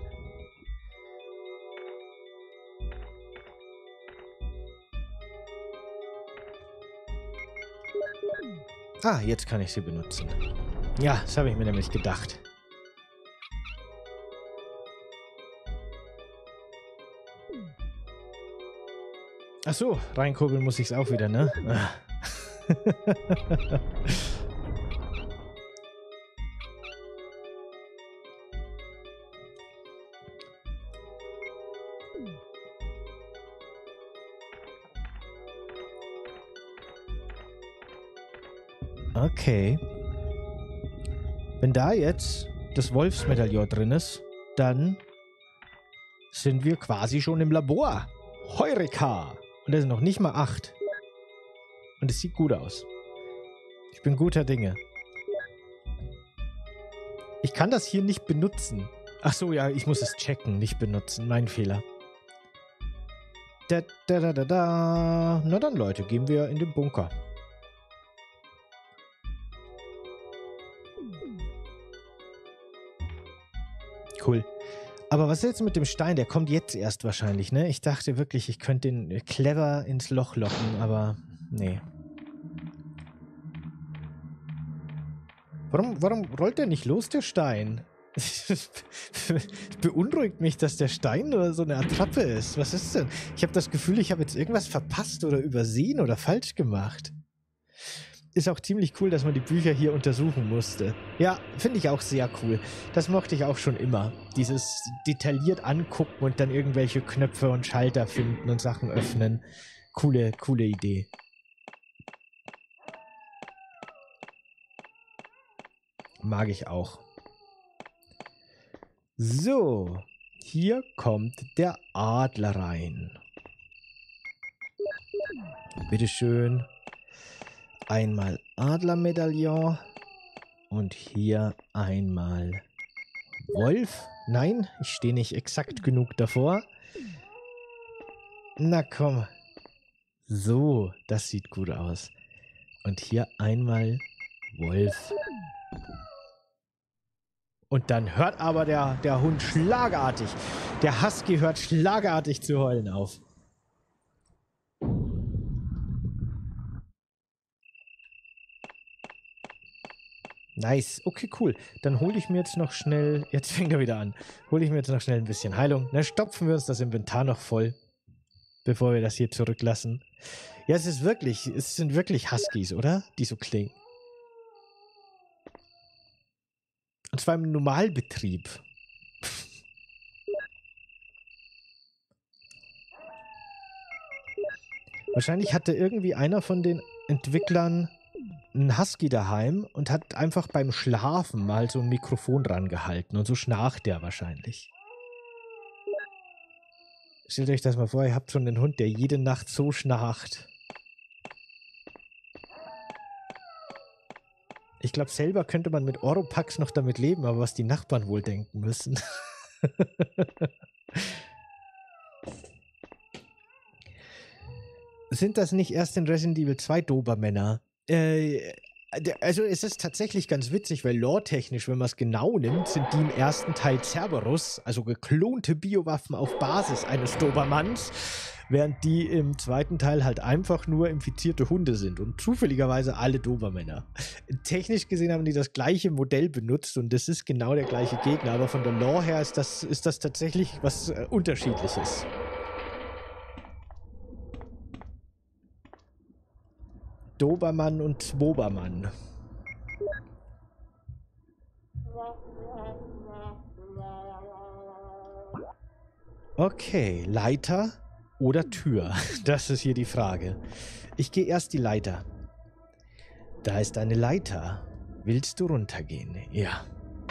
Ah, jetzt kann ich sie benutzen. Ja, das habe ich mir nämlich gedacht. Ach so, reinkurbeln muss ich es auch wieder, ne? Ah. Okay. Wenn da jetzt das Wolfsmedaillon drin ist, dann sind wir quasi schon im Labor. Heureka! Und das sind noch nicht mal 8. Und es sieht gut aus. Ich bin guter Dinge. Ich kann das hier nicht benutzen. Ach so, ja, ich muss es checken, nicht benutzen. Mein Fehler. Da. Na dann, Leute, gehen wir in den Bunker. Cool. Aber was ist jetzt mit dem Stein? Der kommt jetzt erst wahrscheinlich, ne? Ich dachte wirklich, ich könnte den clever ins Loch locken, aber nee. Warum rollt der nicht los, der Stein? Es beunruhigt mich, dass der Stein nur so eine Attrappe ist. Was ist denn? Ich habe das Gefühl, ich habe jetzt irgendwas verpasst oder übersehen oder falsch gemacht. Ist auch ziemlich cool, dass man die Bücher hier untersuchen musste. Ja, finde ich auch sehr cool. Das mochte ich auch schon immer. Dieses detailliert angucken und dann irgendwelche Knöpfe und Schalter finden und Sachen öffnen. Coole Idee. Mag ich auch. So, hier kommt der Adler rein. Bitteschön. Einmal Adlermedaillon und hier einmal Wolf. Nein, ich stehe nicht exakt genug davor. Na komm. So, das sieht gut aus. Und hier einmal Wolf. Und dann hört aber der Hund schlagartig, der Husky hört schlagartig zu heulen auf. Nice. Okay, cool. Dann hole ich mir jetzt noch schnell... Jetzt fängt er wieder an. Hole ich mir jetzt noch schnell ein bisschen Heilung. Dann stopfen wir uns das Inventar noch voll, bevor wir das hier zurücklassen. Ja, es sind wirklich Huskies, oder? Die so klingen. Und zwar im Normalbetrieb. Wahrscheinlich hatte irgendwie einer von den Entwicklern einen Husky daheim und hat einfach beim Schlafen mal so ein Mikrofon dran gehalten und so schnarcht der wahrscheinlich. Stellt euch das mal vor, ihr habt schon einen Hund, der jede Nacht so schnarcht. Ich glaube, selber könnte man mit Oropax noch damit leben, aber was die Nachbarn wohl denken müssen. Sind das nicht erst in Resident Evil 2 Dobermänner? Also es ist tatsächlich ganz witzig, weil lore-technisch, wenn man es genau nimmt, sind die im ersten Teil Cerberus, also geklonte Biowaffen auf Basis eines Dobermanns. Während die im zweiten Teil halt einfach nur infizierte Hunde sind und zufälligerweise alle Dobermänner. Technisch gesehen haben die das gleiche Modell benutzt und das ist genau der gleiche Gegner, aber von der Lore her ist das tatsächlich was Unterschiedliches. Dobermann und Swobermann. Okay, Leiter oder Tür? Das ist hier die Frage. Ich gehe erst die Leiter. Da ist eine Leiter. Willst du runtergehen? Ja.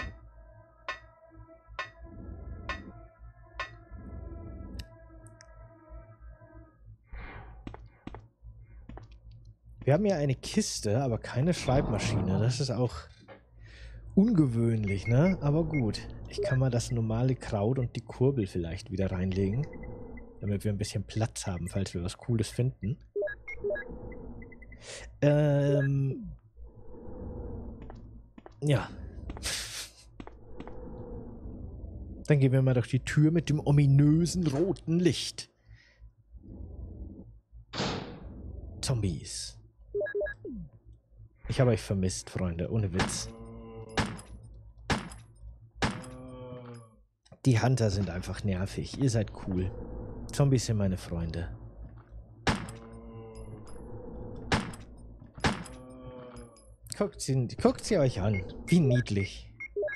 Wir haben hier eine Kiste, aber keine Schreibmaschine. Das ist auch ungewöhnlich, ne? Aber gut. Ich kann mal das normale Kraut und die Kurbel vielleicht wieder reinlegen. Damit wir ein bisschen Platz haben, falls wir was Cooles finden. Ja. Dann gehen wir mal durch die Tür mit dem ominösen roten Licht. Zombies. Ich habe euch vermisst, Freunde, ohne Witz. Die Hunter sind einfach nervig. Ihr seid cool. Zombies sind meine Freunde. Guckt sie euch an. Wie niedlich.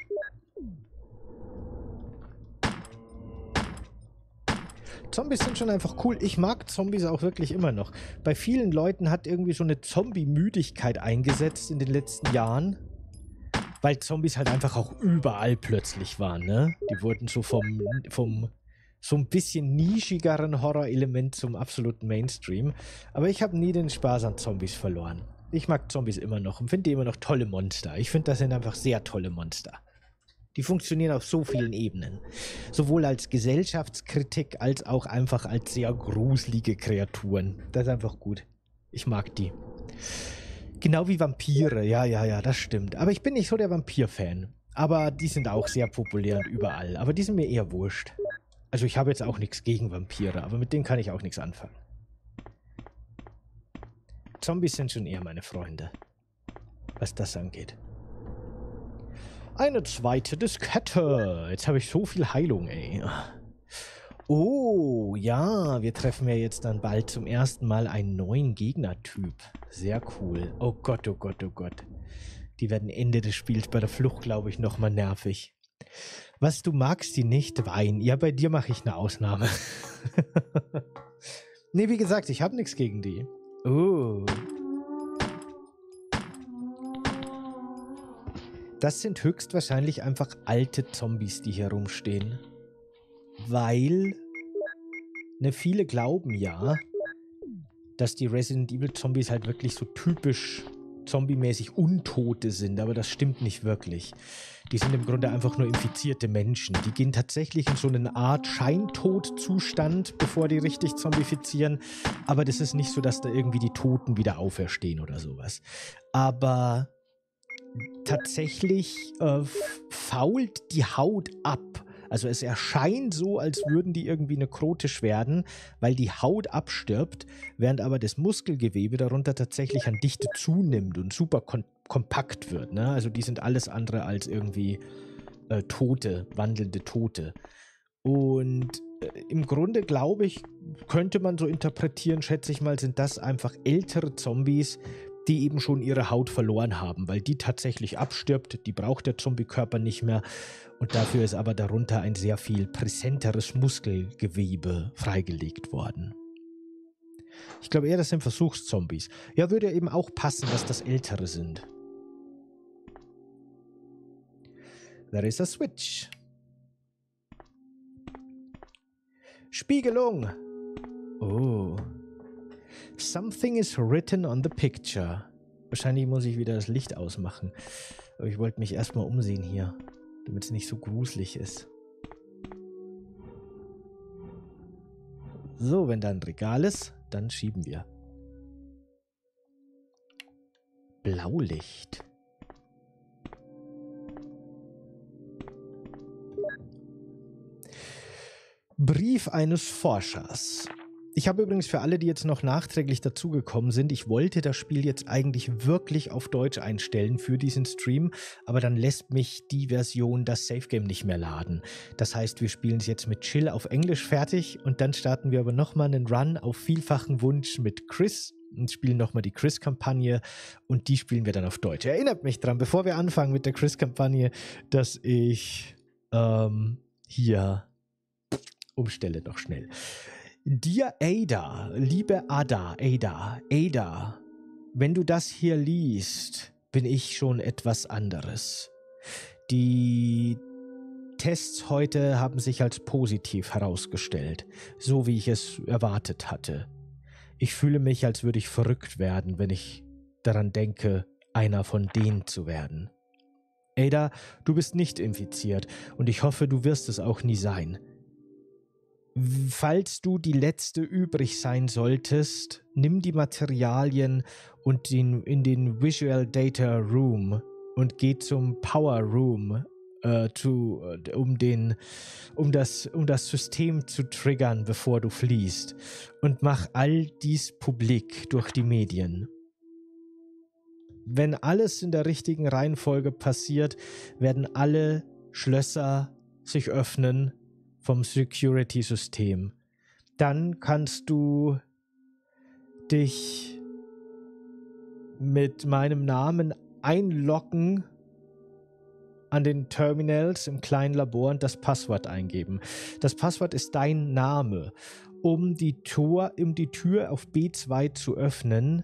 Zombies sind schon einfach cool. Ich mag Zombies auch wirklich immer noch. Bei vielen Leuten hat irgendwie so eine Zombie-Müdigkeit eingesetzt in den letzten Jahren. Weil Zombies halt einfach auch überall plötzlich waren, ne? Die wurden so vom so ein bisschen nischigeren Horrorelement zum absoluten Mainstream. Aber ich habe nie den Spaß an Zombies verloren. Ich mag Zombies immer noch und finde die immer noch tolle Monster. Ich finde, das sind einfach sehr tolle Monster. Die funktionieren auf so vielen Ebenen. Sowohl als Gesellschaftskritik als auch einfach als sehr gruselige Kreaturen. Das ist einfach gut. Ich mag die. Genau wie Vampire. Ja, das stimmt. Aber ich bin nicht so der Vampir-Fan. Aber die sind auch sehr populär und überall. Aber die sind mir eher wurscht. Also ich habe jetzt auch nichts gegen Vampire, aber mit denen kann ich auch nichts anfangen. Zombies sind schon eher meine Freunde. Was das angeht. Eine zweite Diskette. Jetzt habe ich so viel Heilung, ey. Oh, ja, wir treffen ja jetzt dann bald zum ersten Mal einen neuen Gegnertyp. Sehr cool. Oh Gott, oh Gott, oh Gott. Die werden Ende des Spiels bei der Flucht, glaube ich, nochmal nervig. Was, du magst die nicht? Wein. Ja, bei dir mache ich eine Ausnahme. Nee, wie gesagt, ich habe nichts gegen die. Oh. Das sind höchstwahrscheinlich einfach alte Zombies, die hier rumstehen. Weil, ne, viele glauben ja, dass die Resident Evil Zombies halt wirklich so typisch zombie-mäßig Untote sind, aber das stimmt nicht wirklich. Die sind im Grunde einfach nur infizierte Menschen. Die gehen tatsächlich in so eine Art Scheintod-Zustand, bevor die richtig zombifizieren, aber das ist nicht so, dass da irgendwie die Toten wieder auferstehen oder sowas. Aber tatsächlich fault die Haut ab. Also es erscheint so, als würden die irgendwie nekrotisch werden, weil die Haut abstirbt, während aber das Muskelgewebe darunter tatsächlich an Dichte zunimmt und super kompakt wird. Ne? Also die sind alles andere als irgendwie Tote, wandelnde Tote. Und im Grunde, glaube ich, könnte man so interpretieren, schätze ich mal, sind das einfach ältere Zombies, die eben schon ihre Haut verloren haben, weil die tatsächlich abstirbt, die braucht der Zombie-Körper nicht mehr und dafür ist aber darunter ein sehr viel präsenteres Muskelgewebe freigelegt worden. Ich glaube eher, das sind Versuchszombies. Ja, würde eben auch passen, dass das ältere sind. There is a switch. Spiegelung. Oh. Something is written on the picture. Wahrscheinlich muss ich wieder das Licht ausmachen. Aber ich wollte mich erstmal umsehen hier, damit es nicht so gruselig ist. So, wenn da ein Regal ist, dann schieben wir. Blaulicht. Brief eines Forschers. Ich habe übrigens für alle, die jetzt noch nachträglich dazugekommen sind, ich wollte das Spiel jetzt eigentlich wirklich auf Deutsch einstellen für diesen Stream, aber dann lässt mich die Version, das Safe Game, nicht mehr laden. Das heißt, wir spielen es jetzt mit Chill auf Englisch fertig und dann starten wir aber nochmal einen Run auf vielfachen Wunsch mit Chris und spielen nochmal die Chris-Kampagne und die spielen wir dann auf Deutsch. Erinnert mich dran, bevor wir anfangen mit der Chris-Kampagne, dass ich hier umstelle noch schnell. Dear Ada, liebe Ada, wenn du das hier liest, bin ich schon etwas anderes. Die Tests heute haben sich als positiv herausgestellt, so wie ich es erwartet hatte. Ich fühle mich, als würde ich verrückt werden, wenn ich daran denke, einer von denen zu werden. Ada, du bist nicht infiziert und ich hoffe, du wirst es auch nie sein. Falls du die Letzte übrig sein solltest, nimm die Materialien und in den Visual Data Room und geh zum Power Room, um das System zu triggern, bevor du fliehst. Und mach all dies publik durch die Medien. Wenn alles in der richtigen Reihenfolge passiert, werden alle Schlösser sich öffnen vom Security-System. Dann kannst du dich mit meinem Namen einloggen an den Terminals im kleinen Labor und das Passwort eingeben. Das Passwort ist dein Name. Um die Tür auf B2 zu öffnen,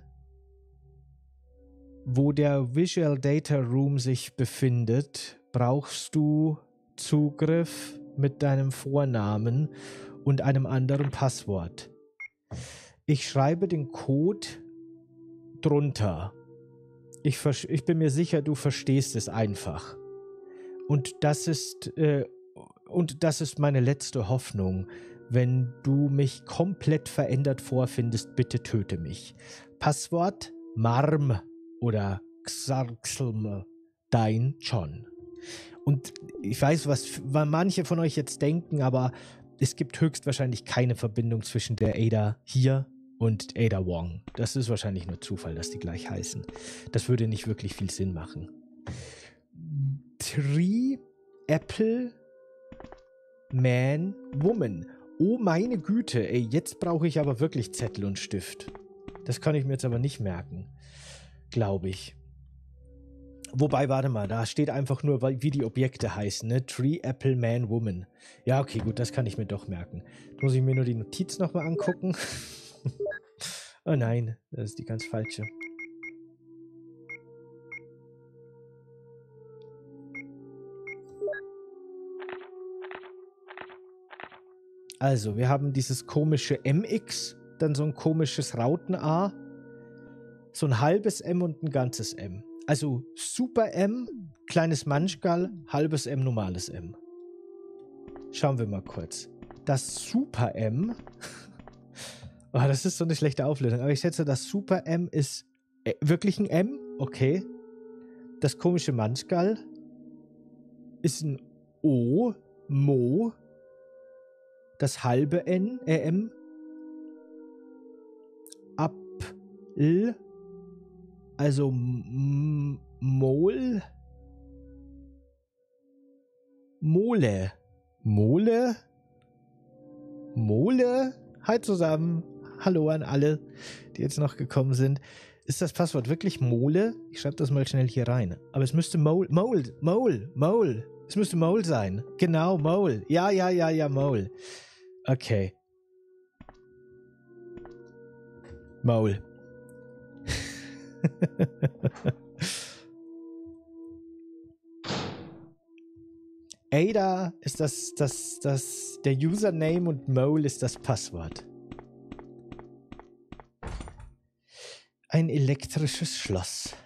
wo der Visual Data Room sich befindet, brauchst du Zugriff mit deinem Vornamen und einem anderen Passwort. Ich schreibe den Code drunter. Ich bin mir sicher, du verstehst es einfach. Und das ist meine letzte Hoffnung. Wenn du mich komplett verändert vorfindest, bitte töte mich. Passwort Marm oder Xarxlm, dein John. Und ich weiß, was manche von euch jetzt denken, aber es gibt höchstwahrscheinlich keine Verbindung zwischen der Ada hier und Ada Wong. Das ist wahrscheinlich nur Zufall, dass die gleich heißen. Das würde nicht wirklich viel Sinn machen. Tree, Apple, Man, Woman. Oh meine Güte, ey, jetzt brauche ich aber wirklich Zettel und Stift. Das kann ich mir jetzt aber nicht merken, glaube ich. Wobei, warte mal, da steht einfach nur, wie die Objekte heißen, ne? Tree, Apple, Man, Woman. Ja, okay, gut, das kann ich mir doch merken. Jetzt muss ich mir nur die Notiz nochmal angucken. Oh nein, das ist die ganz falsche. Also, wir haben dieses komische MX, dann so ein komisches Rauten-A, so ein halbes M und ein ganzes M. Also Super M, kleines Manschgal, halbes M, normales M. Schauen wir mal kurz. Das Super M, oh, das ist so eine schlechte Auflösung, aber ich schätze, das Super M ist wirklich ein M, okay. Das komische Manschgal ist ein O, Mo. Das halbe N, M. Apl. Also Mol. Mole. Mole. Mole. Hi zusammen. Hallo an alle, die jetzt noch gekommen sind. Ist das Passwort wirklich Mole? Ich schreibe das mal schnell hier rein. Aber es müsste Mole. Es müsste Mole sein. Genau, Mole. Ja, Mole. Okay. Mole. Ada ist der Username und Mole ist das Passwort. Ein elektrisches Schloss.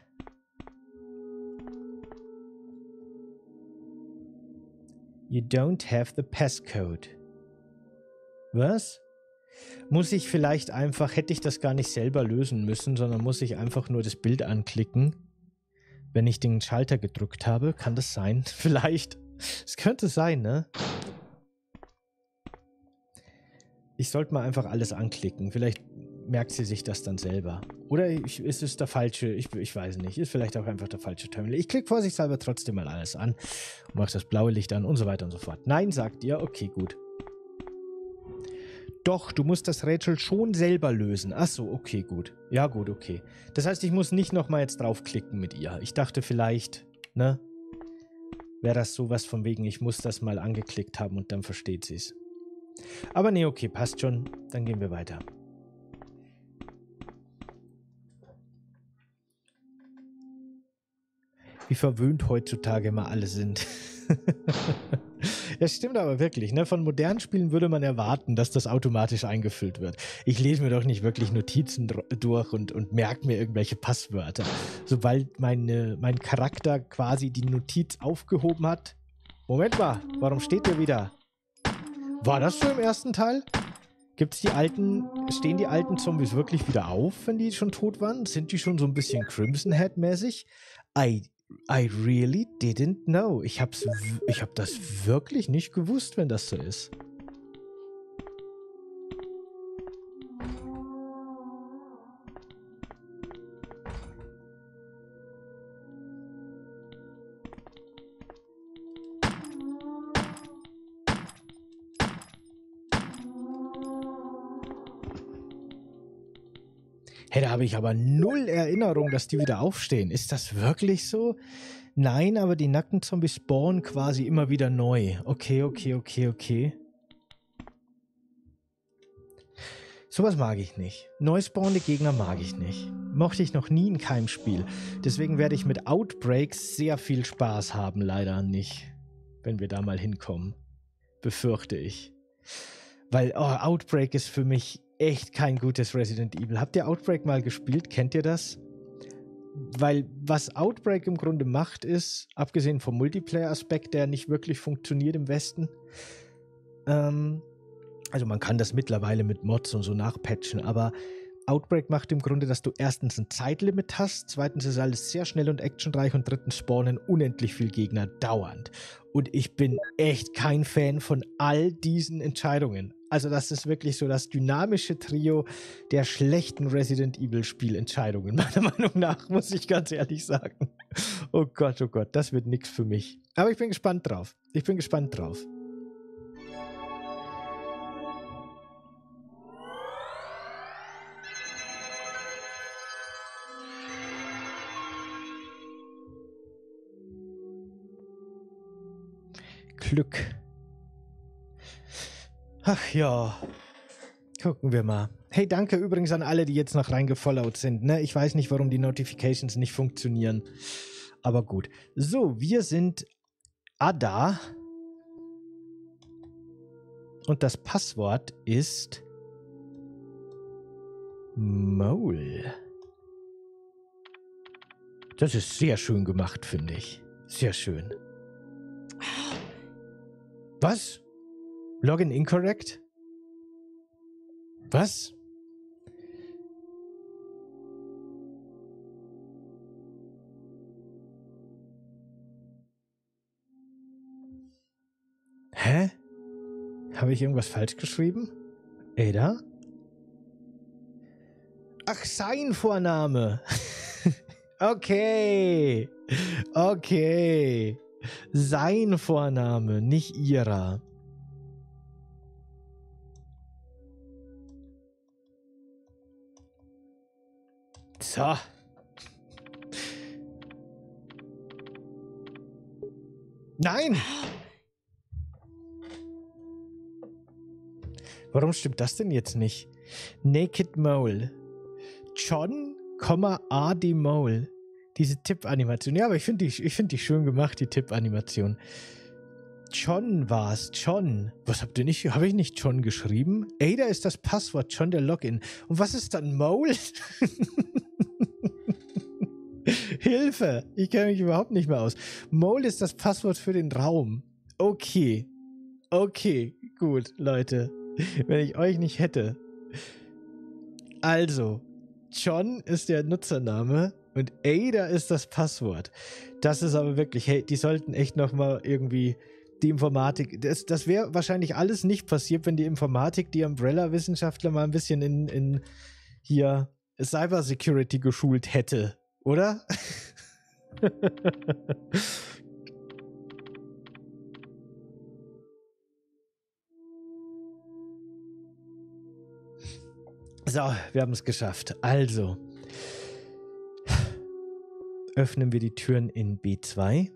You don't have the passcode. Was? Muss ich vielleicht einfach, hätte ich das gar nicht selber lösen müssen, sondern muss ich einfach nur das Bild anklicken, wenn ich den Schalter gedrückt habe? Kann das sein? Vielleicht. Es könnte sein, ne? Ich sollte mal einfach alles anklicken. Vielleicht merkt sie sich das dann selber. Oder ist es der falsche, ich weiß nicht, ist vielleicht auch einfach der falsche Terminal. Ich klicke vorsichtshalber trotzdem mal alles an und mache das blaue Licht an und so weiter und so fort. Nein, sagt ihr, okay, gut. Doch, du musst das Rätsel schon selber lösen. Ach so, okay, gut. Ja, gut, okay. Das heißt, ich muss nicht nochmal jetzt draufklicken mit ihr. Ich dachte vielleicht, ne, wäre das sowas von wegen, ich muss das mal angeklickt haben und dann versteht sie es. Aber nee, okay, passt schon. Dann gehen wir weiter. Wie verwöhnt heutzutage immer alle sind. Das stimmt aber wirklich, ne? Von modernen Spielen würde man erwarten, dass das automatisch eingefüllt wird. Ich lese mir doch nicht wirklich Notizen durch und merke mir irgendwelche Passwörter. Sobald mein Charakter quasi die Notiz aufgehoben hat. Moment mal, warum steht der wieder? War das so im ersten Teil? Stehen die alten Zombies wirklich wieder auf, wenn die schon tot waren? Sind die schon so ein bisschen Crimson Head-mäßig? I really didn't know. Ich hab das wirklich nicht gewusst, wenn das so ist. Hey, da habe ich aber null Erinnerung, dass die wieder aufstehen. Ist das wirklich so? Nein, aber die nackten Zombies spawnen quasi immer wieder neu. Okay. Sowas mag ich nicht. Neu spawnende Gegner mag ich nicht. Mochte ich noch nie in keinem Spiel. Deswegen werde ich mit Outbreaks sehr viel Spaß haben. Leider nicht. Wenn wir da mal hinkommen. Befürchte ich. Weil Outbreak ist für mich echt kein gutes Resident Evil. Habt ihr Outbreak mal gespielt? Kennt ihr das? Weil was Outbreak im Grunde macht ist, abgesehen vom Multiplayer-Aspekt, der nicht wirklich funktioniert im Westen, also man kann das mittlerweile mit Mods und so nachpatchen, aber Outbreak macht im Grunde, dass du erstens ein Zeitlimit hast, zweitens ist alles sehr schnell und actionreich und drittens spawnen unendlich viel Gegner dauernd. Und ich bin echt kein Fan von all diesen Entscheidungen. Also das ist wirklich so das dynamische Trio der schlechten Resident Evil Spielentscheidungen, meiner Meinung nach, muss ich ganz ehrlich sagen. Oh Gott, das wird nichts für mich. Aber ich bin gespannt drauf. Glück. Ach ja. Gucken wir mal. Hey, danke übrigens an alle, die jetzt noch reingefollowt sind. Ne? Ich weiß nicht, warum die Notifications nicht funktionieren. Aber gut. So, wir sind Ada. Und das Passwort ist Mole. Das ist sehr schön gemacht, finde ich. Sehr schön. Was? Login incorrect? Was? Hä? Habe ich irgendwas falsch geschrieben? Ada? Ach, sein Vorname. Okay. Sein Vorname, nicht ihrer. So. Nein! Warum stimmt das denn jetzt nicht? Naked Mole. John, A.D. Mole. Diese Tipp-Animation. Ja, aber ich finde die schön gemacht, die Tipp-Animation. John war's. John. Was habt ihr nicht? Habe ich nicht John geschrieben? Ada ist das Passwort, John der Login. Und was ist dann Mole? Hilfe! Ich kenne mich überhaupt nicht mehr aus. Mole ist das Passwort für den Raum. Okay, gut, Leute. Wenn ich euch nicht hätte. Also, John ist der Nutzername und Ada ist das Passwort. Das ist aber wirklich, hey, die sollten echt nochmal irgendwie die Informatik, das wäre wahrscheinlich alles nicht passiert, wenn die Informatik, die Umbrella-Wissenschaftler mal ein bisschen in hier Cybersecurity geschult hätte, oder? So, wir haben es geschafft. Also, öffnen wir die Türen in B2.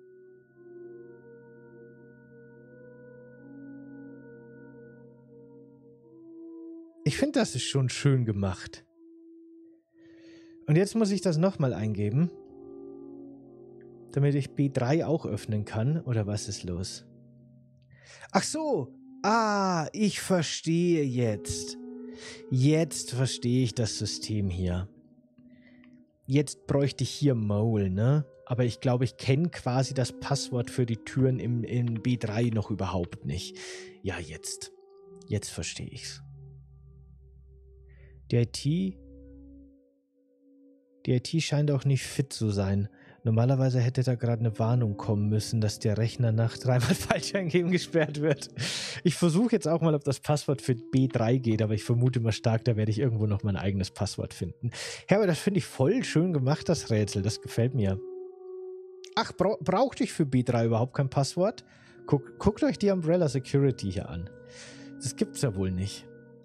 Ich finde, das ist schon schön gemacht. Und jetzt muss ich das nochmal eingeben, damit ich B3 auch öffnen kann. Oder was ist los? Ach so. Ah, ich verstehe jetzt. Jetzt verstehe ich das System hier. Jetzt bräuchte ich hier Mole, ne? Aber ich glaube, ich kenne quasi das Passwort für die Türen in B3 noch überhaupt nicht. Ja, jetzt. Jetzt verstehe ich's. Die IT scheint auch nicht fit zu sein. Normalerweise hätte da gerade eine Warnung kommen müssen, dass der Rechner nach 3-mal falsch eingeben gesperrt wird. Ich versuche jetzt auch mal, ob das Passwort für B3 geht, aber ich vermute mal stark, da werde ich irgendwo noch mein eigenes Passwort finden. Ja, aber das finde ich voll schön gemacht, das Rätsel. Das gefällt mir. Ach, brauchte ich für B3 überhaupt kein Passwort? Guckt euch die Umbrella Security hier an. Das gibt's ja wohl nicht.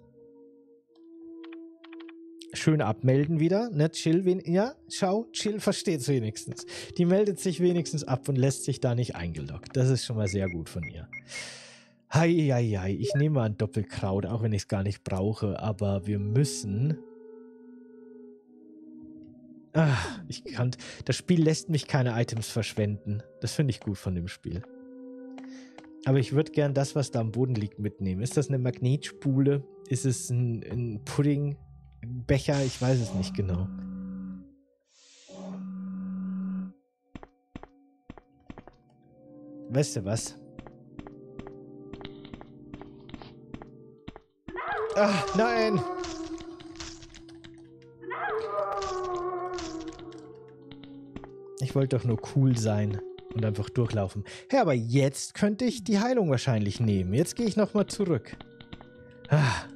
Schön abmelden wieder, ne? Chill, ja, schau, Chill versteht's wenigstens. Die meldet sich wenigstens ab und lässt sich da nicht eingeloggt. Das ist schon mal sehr gut von ihr. Heieiei, ich nehme mal ein Doppelkraut, auch wenn ich es gar nicht brauche, aber wir müssen... das Spiel lässt mich keine Items verschwenden. Das finde ich gut von dem Spiel. Aber ich würde gern das, was da am Boden liegt, mitnehmen. Ist das eine Magnetspule? Ist es ein Pudding? Becher, ich weiß es nicht genau. Weißt du was? Ach, nein! Ich wollte doch nur cool sein und einfach durchlaufen. Ja, aber jetzt könnte ich die Heilung wahrscheinlich nehmen. Jetzt gehe ich nochmal zurück. Ah.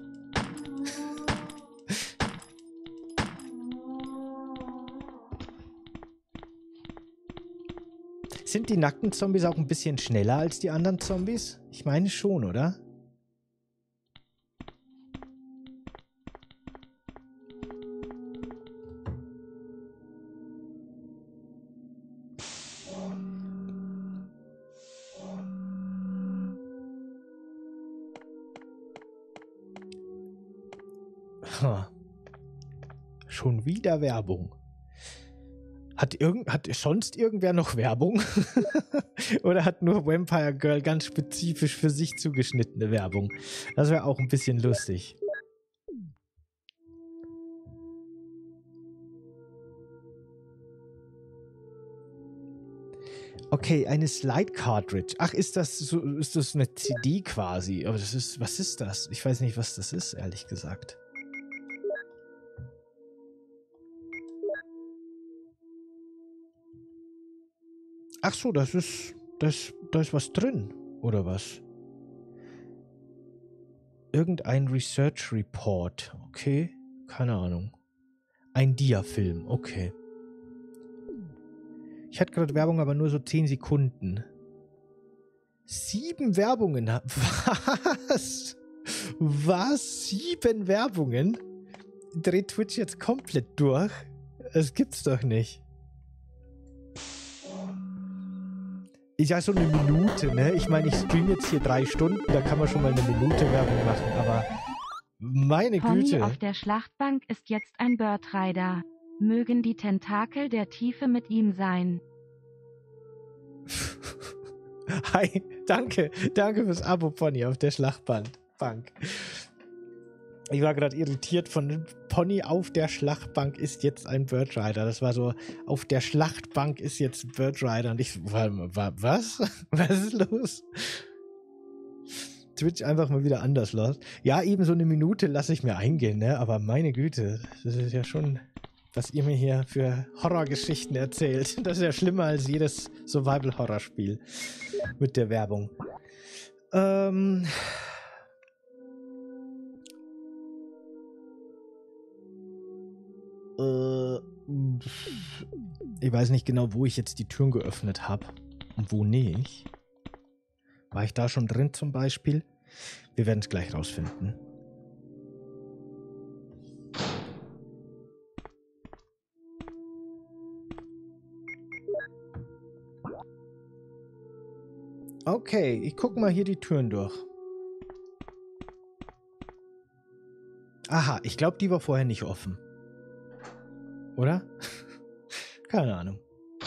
Sind die nackten Zombies auch ein bisschen schneller als die anderen Zombies? Ich meine schon, oder? Schon wieder Werbung. Hat sonst irgendwer noch Werbung? Oder hat nur Vampire Girl ganz spezifisch für sich zugeschnittene Werbung? Das wäre auch ein bisschen lustig. Okay, eine Slide Cartridge. Ach, ist das eine CD quasi? Aber was ist das? Ich weiß nicht, was das ist, ehrlich gesagt. Ach so, da ist was drin, oder was? Irgendein Research Report, okay, keine Ahnung. Ein Dia-Film, okay. Ich hatte gerade Werbung, aber nur so 10 Sekunden. 7 Werbungen? Was? Was? 7 Werbungen? Dreht Twitch jetzt komplett durch? Das gibt's doch nicht. Ja, so eine Minute, ne? Ich meine, ich streame jetzt hier 3 Stunden, da kann man schon mal eine Minute Werbung machen, aber meine Güte.
Pony auf der Schlachtbank ist jetzt ein Bird Rider. Mögen die Tentakel der Tiefe mit ihm sein.
Hi, danke fürs Abo, Pony auf der Schlachtbank. Ich war gerade irritiert von Pony auf der Schlachtbank ist jetzt ein Bird Rider. Das war so, auf der Schlachtbank ist jetzt Bird Rider. Und ich war was? Was ist los? Twitch einfach mal wieder anders los. Ja, eben so eine Minute lasse ich mir eingehen, ne? Aber meine Güte, das ist ja schon was ihr mir hier für Horrorgeschichten erzählt. Das ist ja schlimmer als jedes Survival-Horror-Spiel mit der Werbung. Ich weiß nicht genau, wo ich jetzt die Türen geöffnet habe und wo nicht. War ich da schon drin zum Beispiel? Wir werden es gleich rausfinden. Okay, ich gucke mal hier die Türen durch. Aha, ich glaube, die war vorher nicht offen. Oder? Keine Ahnung.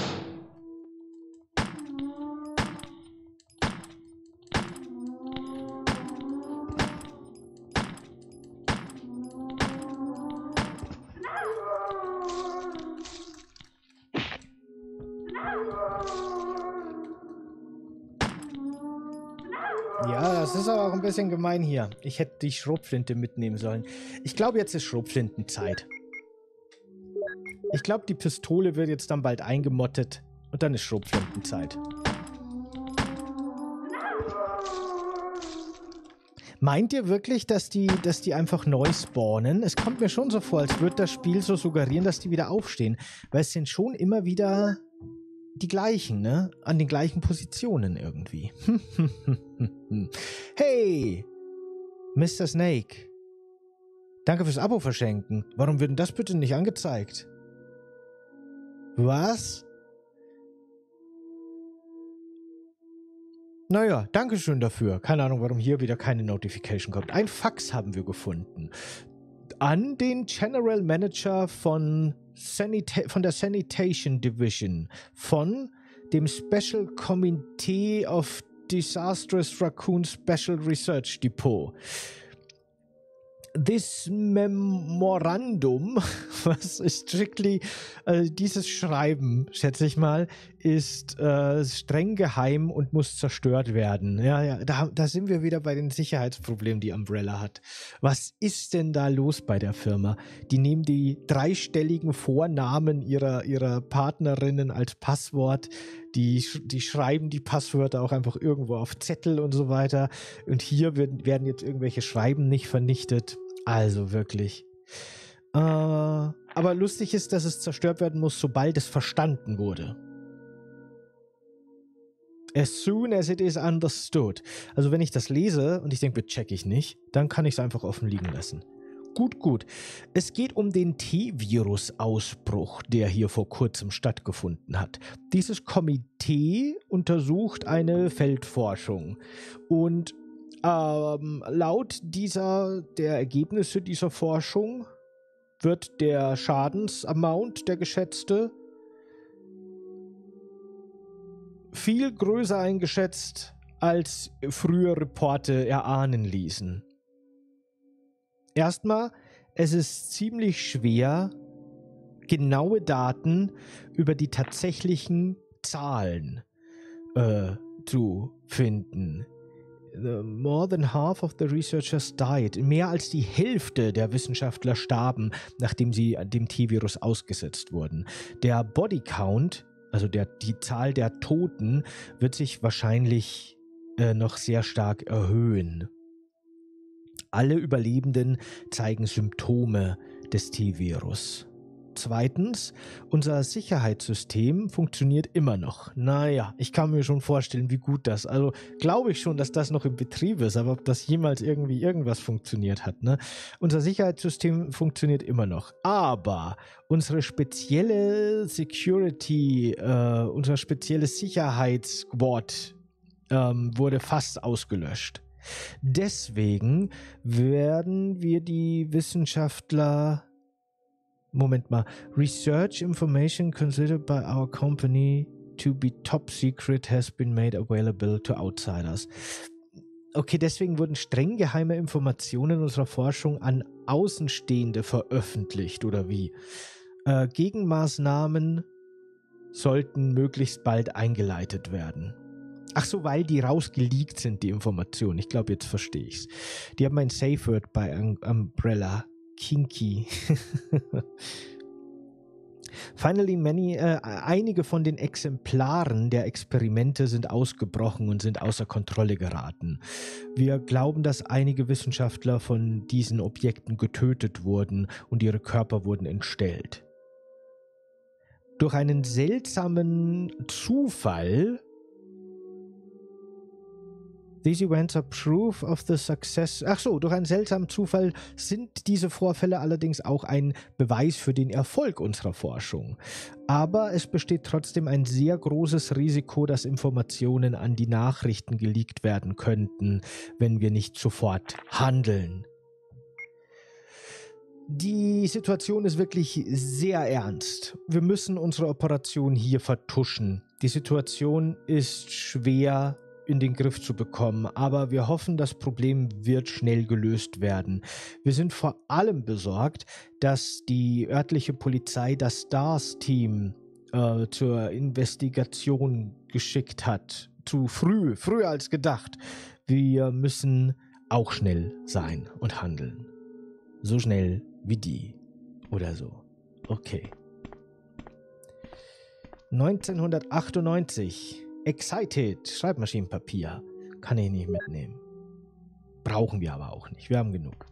Ja, das ist aber auch ein bisschen gemein hier. Ich hätte die Schrotflinte mitnehmen sollen. Ich glaube, jetzt ist Schrotflintenzeit. Ich glaube, die Pistole wird jetzt dann bald eingemottet und dann ist Schrotflintenzeit. Meint ihr wirklich, dass die einfach neu spawnen? Es kommt mir schon so vor, als würde das Spiel so suggerieren, dass die wieder aufstehen. Weil es sind schon immer wieder die gleichen, ne? An den gleichen Positionen irgendwie. Hey! Mr. Snake. Danke fürs Abo verschenken. Warum wird denn das bitte nicht angezeigt? Was? Naja, dankeschön dafür. Keine Ahnung, warum hier wieder keine Notification kommt. Ein Fax haben wir gefunden. An den General Manager von der Sanitation Division. Von dem Special Committee of Disastrous Raccoon Special Research Depot. This Memorandum, was ist strictly, dieses Schreiben, schätze ich mal, ist streng geheim und muss zerstört werden. Ja, da sind wir wieder bei den Sicherheitsproblemen, die Umbrella hat. Was ist denn da los bei der Firma? Die nehmen die dreistelligen Vornamen ihrer Partnerinnen als Passwort. Die schreiben die Passwörter auch einfach irgendwo auf Zettel und so weiter. Und hier werden jetzt irgendwelche Schreiben nicht vernichtet. Also wirklich. Aber lustig ist, dass es zerstört werden muss, sobald es verstanden wurde. As soon as it is understood. Also wenn ich das lese und ich denke, check ich nicht, dann kann ich es einfach offen liegen lassen. Gut. Es geht um den T-Virus-Ausbruch, der hier vor kurzem stattgefunden hat. Dieses Komitee untersucht eine Feldforschung und laut der Ergebnisse dieser Forschung wird der Schadensamount, der geschätzte, viel größer eingeschätzt, als frühere Reporte erahnen ließen. Erstmal, es ist ziemlich schwer, genaue Daten über die tatsächlichen Zahlen zu finden. More than half of the researchers died. Mehr als die Hälfte der Wissenschaftler starben, nachdem sie dem T-Virus ausgesetzt wurden. Der Body Count, also die Zahl der Toten, wird sich wahrscheinlich noch sehr stark erhöhen. Alle Überlebenden zeigen Symptome des T-Virus. Zweitens, unser Sicherheitssystem funktioniert immer noch. Naja, ich kann mir schon vorstellen, wie gut das. Also glaube ich schon, dass das noch im Betrieb ist, aber ob das jemals irgendwie irgendwas funktioniert hat, ne? Unser Sicherheitssystem funktioniert immer noch. Aber unsere spezielle unser spezielles Sicherheitssquad wurde fast ausgelöscht. Deswegen werden wir die Wissenschaftler... Moment mal. Research information considered by our company to be top secret has been made available to outsiders. Okay, deswegen wurden streng geheime Informationen unserer Forschung an Außenstehende veröffentlicht, oder wie? Gegenmaßnahmen sollten möglichst bald eingeleitet werden. Ach so, weil die rausgeleakt sind, die Informationen. Ich glaube, jetzt verstehe ich's. Die haben ein Safe Word bei Umbrella. Kinky. Finally, einige von den Exemplaren der Experimente sind ausgebrochen und sind außer Kontrolle geraten. Wir glauben, dass einige Wissenschaftler von diesen Objekten getötet wurden und ihre Körper wurden entstellt. Durch einen seltsamen Zufall. These events are proof of the success. Ach so, durch einen seltsamen Zufall sind diese Vorfälle allerdings auch ein Beweis für den Erfolg unserer Forschung. Aber es besteht trotzdem ein sehr großes Risiko, dass Informationen an die Nachrichten geleakt werden könnten, wenn wir nicht sofort handeln. Die Situation ist wirklich sehr ernst. Wir müssen unsere Operation hier vertuschen. Die Situation ist schwer in den Griff zu bekommen, aber wir hoffen, das Problem wird schnell gelöst werden. Wir sind vor allem besorgt, dass die örtliche Polizei das STARS-Team zur Investigation geschickt hat. Zu früh, früher als gedacht. Wir müssen auch schnell sein und handeln. So schnell wie die oder so. Okay. 1998. Excited. Schreibmaschinenpapier. Kann ich nicht mitnehmen. Brauchen wir aber auch nicht. Wir haben genug.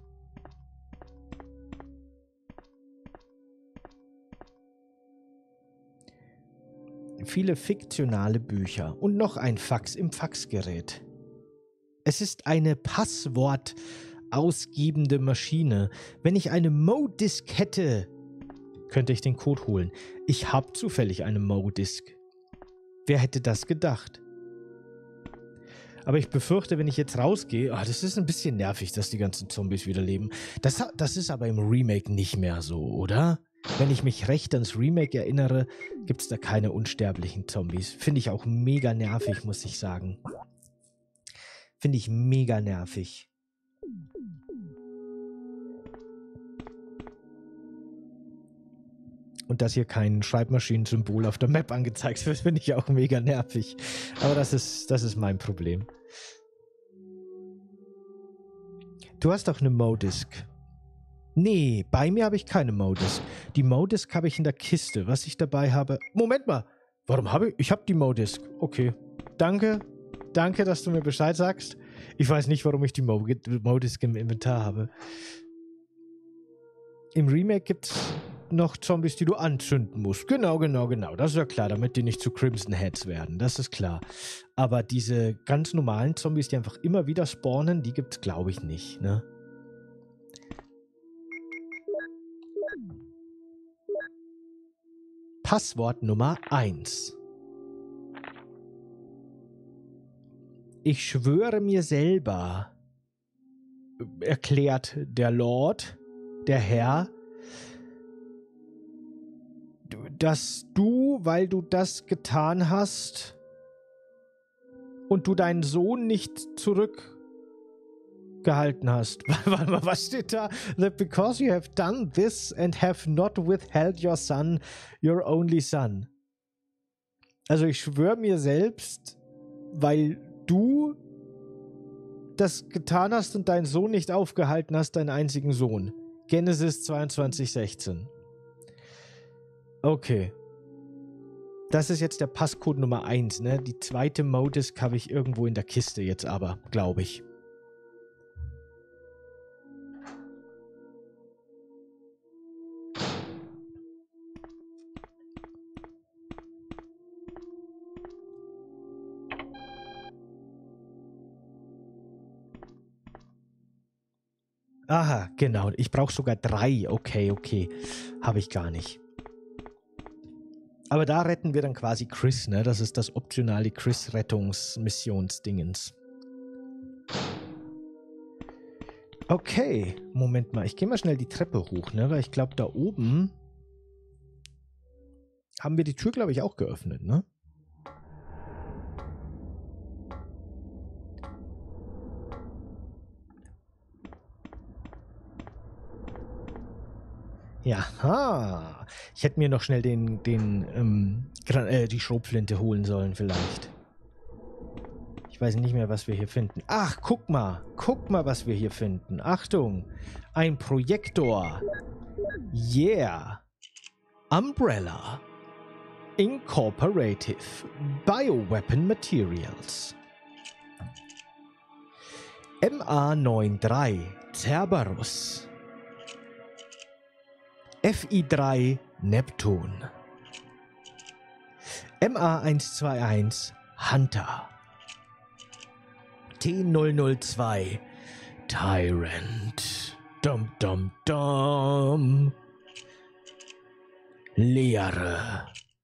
Viele fiktionale Bücher und noch ein Fax im Faxgerät. Es ist eine passwortausgebende Maschine. Wenn ich eine Mo-Disk hätte, könnte ich den Code holen. Ich habe zufällig eine Mo-Disk. Wer hätte das gedacht? Aber ich befürchte, wenn ich jetzt rausgehe, das ist ein bisschen nervig, dass die ganzen Zombies wieder leben. Das ist aber im Remake nicht mehr so, oder? Wenn ich mich recht ans Remake erinnere, gibt es da keine unsterblichen Zombies. Finde ich auch mega nervig, muss ich sagen. Finde ich mega nervig. Und dass hier kein Schreibmaschinen-Symbol auf der Map angezeigt wird, finde ich auch mega nervig. Aber das ist mein Problem. Du hast doch eine Mo-Disk. Nee, bei mir habe ich keine Mo-Disk. Die Mo-Disk habe ich in der Kiste. Was ich dabei habe... Moment mal! Warum habe ich... Ich habe die Mo-Disk. Okay. Danke. Danke, dass du mir Bescheid sagst. Ich weiß nicht, warum ich die Mo-Disk im Inventar habe. Im Remake gibt es noch Zombies, die du anzünden musst. Genau. Das ist ja klar, damit die nicht zu Crimson Heads werden. Das ist klar. Aber diese ganz normalen Zombies, die einfach immer wieder spawnen, die gibt es, glaube ich, nicht, ne? Passwort Nummer 1. Ich schwöre mir selber, erklärt der Lord, der Herr, dass du, weil du das getan hast und du deinen Sohn nicht zurückgehalten hast. Warte mal, was steht da? That because you have done this and have not withheld your son, your only son. Also ich schwöre mir selbst, weil du das getan hast und deinen Sohn nicht aufgehalten hast, deinen einzigen Sohn. Genesis 22,16. Okay. Das ist jetzt der Passcode Nummer 1, ne? Die zweite Mo-Disk habe ich irgendwo in der Kiste jetzt aber, glaube ich. Aha, genau. Ich brauche sogar 3. Okay. Habe ich gar nicht. Aber da retten wir dann quasi Chris, ne? Das ist das optionale Chris-Rettungsmissionsdingens. Okay, Moment mal. Ich gehe mal schnell die Treppe hoch, ne? Weil ich glaube, da oben haben wir die Tür, glaube ich, auch geöffnet, ne? Ja, ich hätte mir noch schnell die Schrotflinte holen sollen vielleicht. Ich weiß nicht mehr, was wir hier finden. Ach, guck mal, was wir hier finden. Achtung, ein Projektor. Yeah. Umbrella Incorporative Bioweapon Materials MA93 Cerberus FI3 Neptun MA121 Hunter T002 Tyrant Dum Dum Dum Leere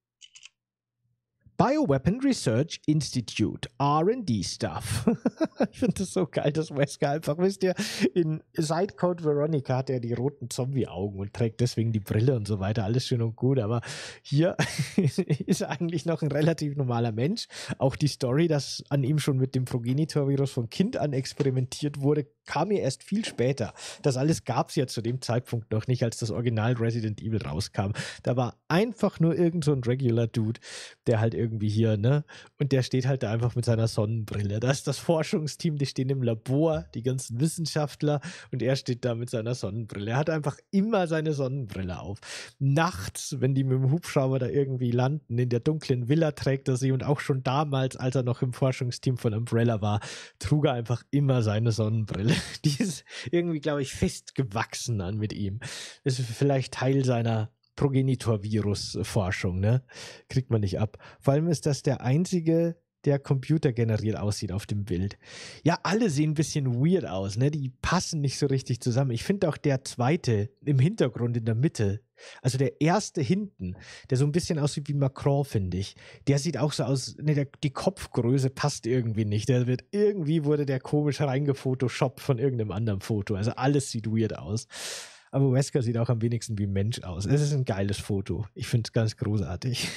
Bioweapon Research Institute, R&D Stuff. Ich finde das so geil, dass Wesker einfach, wisst ihr, in Sidecode Veronica hat er die roten Zombie-Augen und trägt deswegen die Brille und so weiter, alles schön und gut, aber hier ist er eigentlich noch ein relativ normaler Mensch. Auch die Story, dass an ihm schon mit dem Progenitor-Virus von Kind an experimentiert wurde, kam mir erst viel später. Das alles gab es ja zu dem Zeitpunkt noch nicht, als das Original Resident Evil rauskam. Da war einfach nur irgend so ein Regular Dude, der halt irgendwie hier, ne? Und der steht halt da einfach mit seiner Sonnenbrille. Da ist das Forschungsteam, die stehen im Labor, die ganzen Wissenschaftler, und er steht da mit seiner Sonnenbrille. Er hat einfach immer seine Sonnenbrille auf. Nachts, wenn die mit dem Hubschrauber da irgendwie landen, in der dunklen Villa trägt er sie, und auch schon damals, als er noch im Forschungsteam von Umbrella war, trug er einfach immer seine Sonnenbrille. Die ist irgendwie, glaube ich, festgewachsen an mit ihm. Das ist vielleicht Teil seiner Progenitor-Virus-Forschung, ne? Kriegt man nicht ab. Vor allem ist das der einzige, der computergeneriert aussieht auf dem Bild. Ja, alle sehen ein bisschen weird aus, ne? Die passen nicht so richtig zusammen. Ich finde auch der zweite im Hintergrund in der Mitte, also der erste hinten, der so ein bisschen aussieht wie Macron, finde ich. Der sieht auch so aus, ne, die Kopfgröße passt irgendwie nicht. Irgendwie wurde der komisch reingefotoshoppt von irgendeinem anderen Foto. Also alles sieht weird aus. Aber Wesker sieht auch am wenigsten wie ein Mensch aus. Es ist ein geiles Foto. Ich finde es ganz großartig.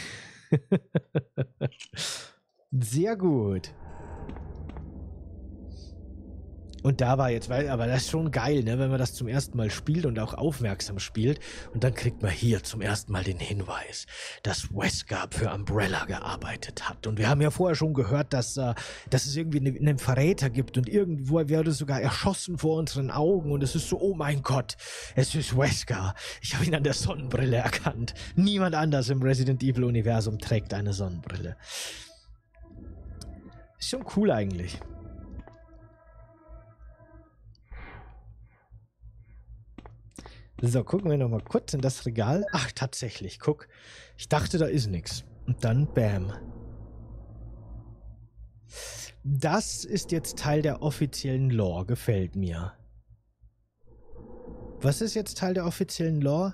Sehr gut. Und da war jetzt, aber das ist schon geil, ne, wenn man das zum ersten Mal spielt und auch aufmerksam spielt. Und dann kriegt man hier zum ersten Mal den Hinweis, dass Wesker für Umbrella gearbeitet hat. Und wir haben ja vorher schon gehört, dass es irgendwie einen Verräter gibt. Und irgendwo wurde sogar erschossen vor unseren Augen. Und es ist so, oh mein Gott, es ist Wesker. Ich habe ihn an der Sonnenbrille erkannt. Niemand anders im Resident Evil Universum trägt eine Sonnenbrille. Ist schon cool eigentlich. So, gucken wir nochmal kurz in das Regal. Ach, tatsächlich, guck. Ich dachte, da ist nichts. Und dann, bam. Das ist jetzt Teil der offiziellen Lore, gefällt mir. Was ist jetzt Teil der offiziellen Lore?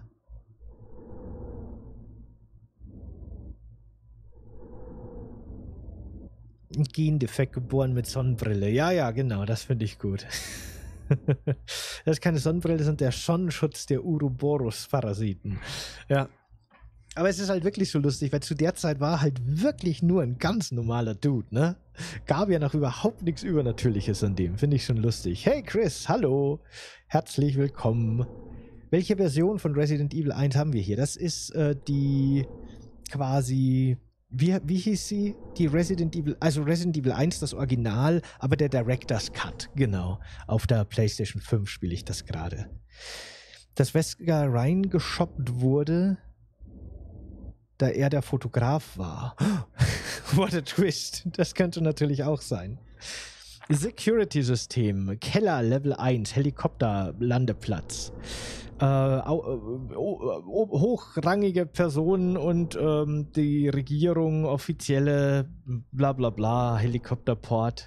Ein Gendefekt geboren mit Sonnenbrille. Ja, ja, genau, das finde ich gut. Das ist keine Sonnenbrille, das ist der Sonnenschutz der Uroboros-Parasiten. Ja. Aber es ist halt wirklich so lustig, weil zu der Zeit war halt wirklich nur ein ganz normaler Dude, ne? Gab ja noch überhaupt nichts Übernatürliches an dem. Finde ich schon lustig. Hey Chris, hallo. Herzlich willkommen. Welche Version von Resident Evil 1 haben wir hier? Das ist die quasi... Wie hieß sie? Die Resident Evil 1, das Original, aber der Director's Cut, genau. Auf der PlayStation 5 spiele ich das gerade. Dass Wesker reingeschoppt wurde, da er der Fotograf war. What a twist. Das könnte natürlich auch sein. Security-System, Keller, Level 1, Helikopterlandeplatz. Hochrangige Personen und die Regierung, offizielle bla bla bla, Helikopterport.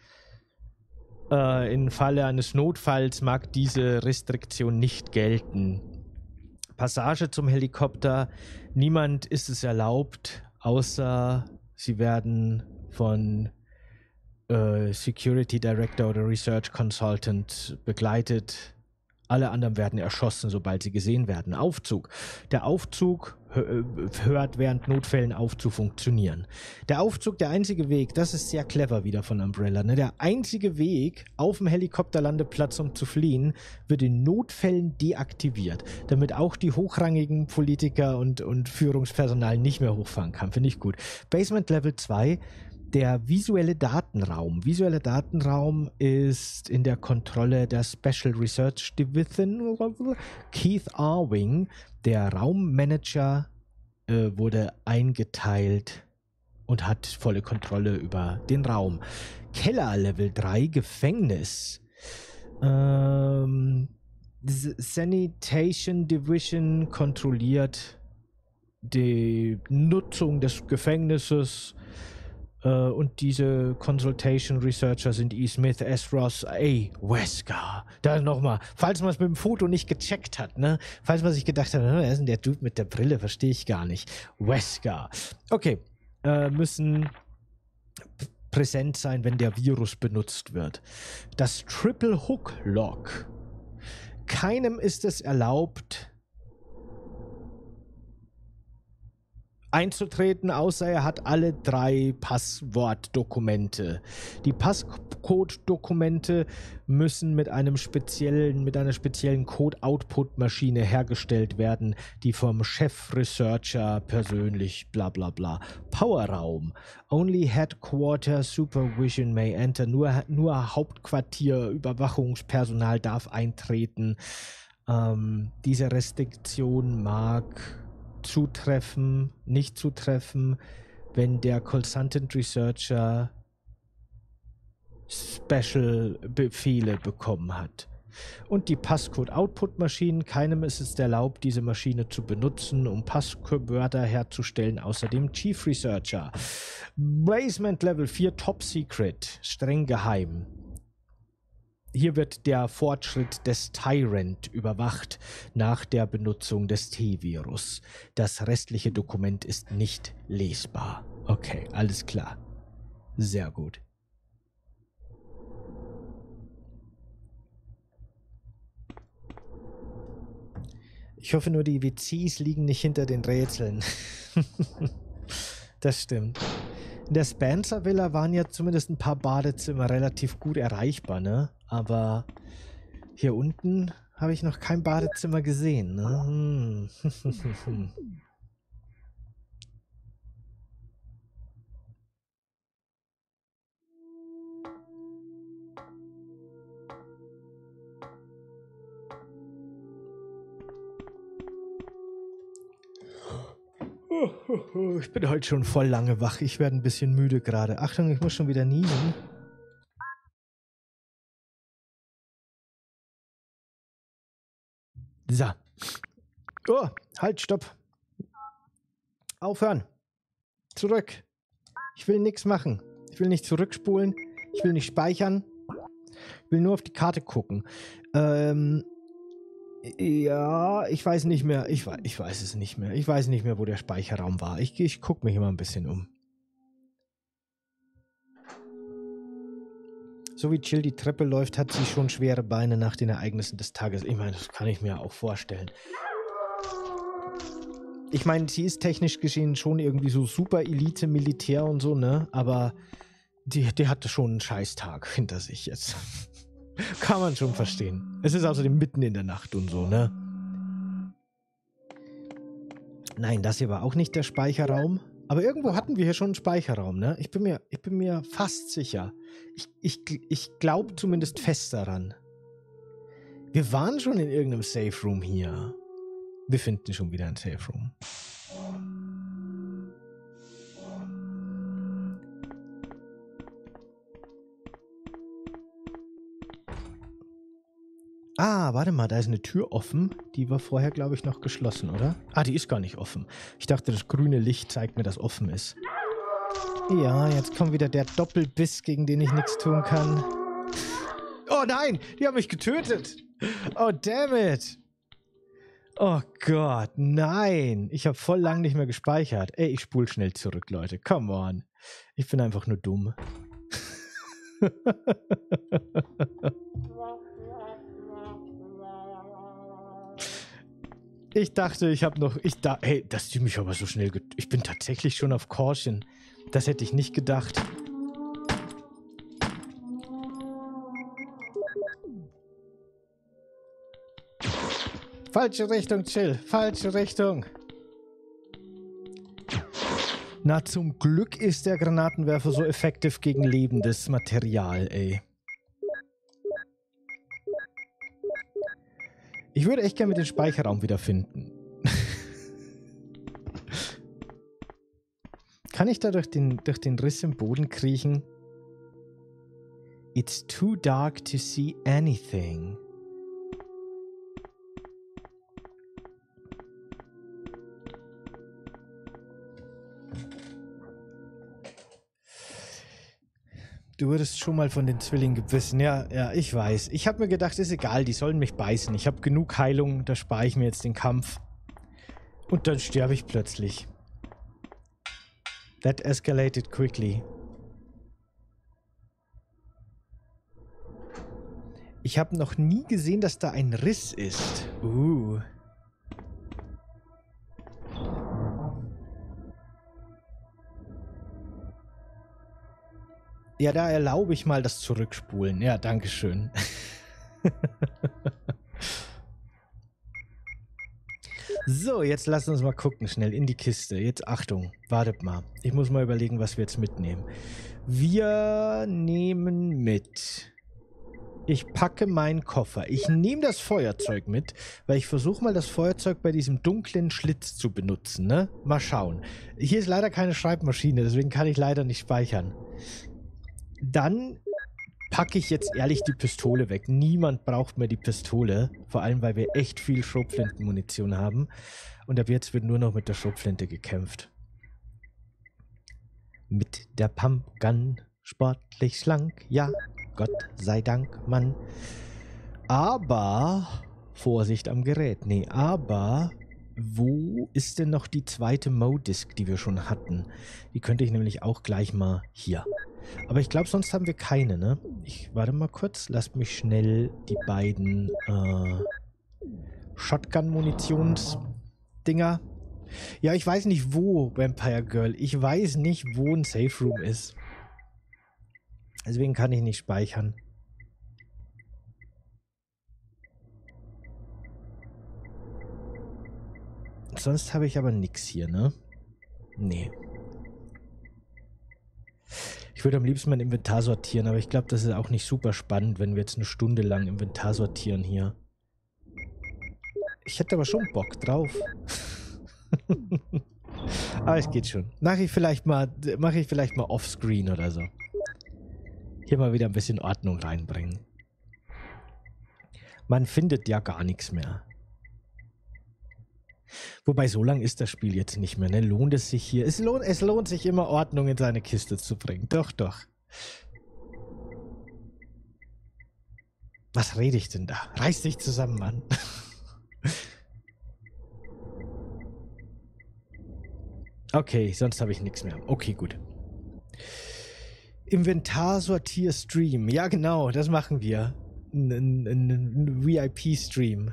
Im Falle eines Notfalls mag diese Restriktion nicht gelten. Passage zum Helikopter, niemand ist es erlaubt, außer sie werden von Security Director oder Research Consultant begleitet. Alle anderen werden erschossen, sobald sie gesehen werden. Aufzug. Der Aufzug hört während Notfällen auf zu funktionieren. Der Aufzug, der einzige Weg, das ist sehr clever wieder von Umbrella, ne? Der einzige Weg auf dem Helikopterlandeplatz, um zu fliehen, wird in Notfällen deaktiviert, damit auch die hochrangigen Politiker und Führungspersonal nicht mehr hochfahren kann. Finde ich gut. Basement Level 2. Der visuelle Datenraum. Visueller Datenraum ist in der Kontrolle der Special Research Division. Keith Arwing, der Raummanager wurde eingeteilt und hat volle Kontrolle über den Raum. Keller, Level 3, Gefängnis. Sanitation Division kontrolliert die Nutzung des Gefängnisses und diese Consultation Researcher sind E. Smith, S. Ross, Wesker. Da nochmal, falls man es mit dem Foto nicht gecheckt hat, ne? Falls man sich gedacht hat, wer ist denn der Dude mit der Brille, verstehe ich gar nicht. Wesker. Okay, müssen präsent sein, wenn der Virus benutzt wird. Das Triple Hook Lock. Keinem ist es erlaubt, einzutreten, außer er hat alle 3 Passwortdokumente. Die Passcode-Dokumente müssen mit einer speziellen Code-Output-Maschine hergestellt werden, die vom Chef-Researcher persönlich bla bla bla. Powerraum. Only Headquarter Supervision may enter. Nur Hauptquartier, Überwachungspersonal darf eintreten. Diese Restriktion mag zutreffen, nicht zutreffen, wenn der Consultant Researcher Special Befehle bekommen hat. Und die Passcode-Output-Maschinen, keinem ist es erlaubt, diese Maschine zu benutzen, um Passwörter herzustellen, außer dem Chief Researcher. Basement Level 4 Top Secret, streng geheim. Hier wird der Fortschritt des Tyrant überwacht nach der Benutzung des T-Virus. Das restliche Dokument ist nicht lesbar. Okay, alles klar. Sehr gut. Ich hoffe nur, die WCs liegen nicht hinter den Rätseln. Das stimmt. In der Spencer Villa waren ja zumindest ein paar Badezimmer relativ gut erreichbar, ne? Aber hier unten habe ich noch kein Badezimmer gesehen, ne? Ich bin heute schon voll lange wach. Ich werde ein bisschen müde gerade. Achtung, ich muss schon wieder niesen. So. Oh, halt, stopp. Aufhören. Zurück. Ich will nichts machen. Ich will nicht zurückspulen. Ich will nicht speichern. Ich will nur auf die Karte gucken. Ja, ich weiß nicht mehr. Ich weiß es nicht mehr. Ich weiß nicht mehr, wo der Speicherraum war. Ich gucke mich immer ein bisschen um. So wie Jill die Treppe läuft, hat sie schon schwere Beine nach den Ereignissen des Tages. Ich meine, das kann ich mir auch vorstellen. Ich meine, sie ist technisch gesehen schon irgendwie so super Elite-Militär und so, ne? Aber die hatte schon einen Scheißtag hinter sich jetzt. Kann man schon verstehen. Es ist außerdem mitten in der Nacht und so, ne? Nein, das hier war auch nicht der Speicherraum. Aber irgendwo hatten wir hier schon einen Speicherraum, ne? Ich bin mir fast sicher. Ich glaube zumindest fest daran. Wir waren schon in irgendeinem Safe Room hier. Wir finden schon wieder ein Safe Room. Ah, warte mal, da ist eine Tür offen. Die war vorher, glaube ich, noch geschlossen, oder? Ah, die ist gar nicht offen. Ich dachte, das grüne Licht zeigt mir, dass offen ist. Ja, jetzt kommt wieder der Doppelbiss, gegen den ich nichts tun kann. Oh nein, die haben mich getötet. Oh, damn it. Oh Gott, nein. Ich habe voll lang nicht mehr gespeichert. Ey, ich spule schnell zurück, Leute. Come on. Ich bin einfach nur dumm. Ich dachte, hey, dass die mich aber so schnell, ich bin tatsächlich schon auf Caution. Das hätte ich nicht gedacht. Falsche Richtung, Chill. Falsche Richtung. Na, zum Glück ist der Granatenwerfer so effektiv gegen lebendes Material, ey. Ich würde echt gerne mit dem Speicherraum wiederfinden. Kann ich da durch den Riss im Boden kriechen? It's too dark to see anything. Du wurdest schon mal von den Zwillingen gebissen. Ja, ich weiß. Ich habe mir gedacht, ist egal, die sollen mich beißen. Ich habe genug Heilung, da spare ich mir jetzt den Kampf. Und dann sterbe ich plötzlich. That escalated quickly. Ich habe noch nie gesehen, dass da ein Riss ist. Ja, da erlaube ich mal das Zurückspulen. Ja, dankeschön. So, jetzt lasst uns mal gucken, schnell in die Kiste. Jetzt Achtung, wartet mal. Ich muss mal überlegen, was wir jetzt mitnehmen. Wir nehmen mit. Ich packe meinen Koffer. Ich nehme das Feuerzeug mit, weil ich versuche mal das Feuerzeug bei diesem dunklen Schlitz zu benutzen, ne? Mal schauen. Hier ist leider keine Schreibmaschine, deswegen kann ich leider nicht speichern. Dann packe ich jetzt ehrlich die Pistole weg. Niemand braucht mehr die Pistole. Vor allem, weil wir echt viel Schrotflintenmunition haben. Und ab jetzt wird nur noch mit der Schrotflinte gekämpft. Mit der Pumpgun, sportlich schlank, ja, Gott sei Dank, Mann. Aber, Vorsicht am Gerät. Nee, aber, wo ist denn noch die zweite Modisk, die wir schon hatten? Die könnte ich nämlich auch gleich mal hier. Aber ich glaube, sonst haben wir keine, ne? Warte mal kurz, lasst mich schnell die beiden Shotgun-Munitions-Dinger. Ja, ich weiß nicht, wo, Vampire Girl. Ich weiß nicht, wo ein Safe Room ist. Deswegen kann ich nicht speichern. Sonst habe ich aber nichts hier, ne? Nee. Ich würde am liebsten mein Inventar sortieren, aber ich glaube, das ist auch nicht super spannend, wenn wir jetzt eine Stunde lang Inventar sortieren hier. Ich hätte aber schon Bock drauf. Aber es geht schon. Mache ich vielleicht mal offscreen oder so. Hier mal wieder ein bisschen Ordnung reinbringen. Man findet ja gar nichts mehr. Wobei, so lang ist das Spiel jetzt nicht mehr, ne? Lohnt es sich hier? Es lohnt sich immer, Ordnung in seine Kiste zu bringen. Doch, doch. Was rede ich denn da? Reiß dich zusammen, Mann. Okay, sonst habe ich nichts mehr. Okay, gut. Inventar sortier Stream. Ja, genau, das machen wir. Ein VIP-Stream.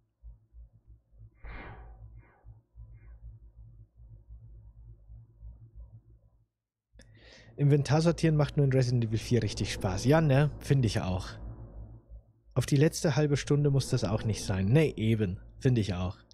Inventar sortieren macht nur in Resident Evil 4 richtig Spaß. Ja, ne? Finde ich auch. Auf die letzte halbe Stunde muss das auch nicht sein. Ne, eben. Finde ich auch.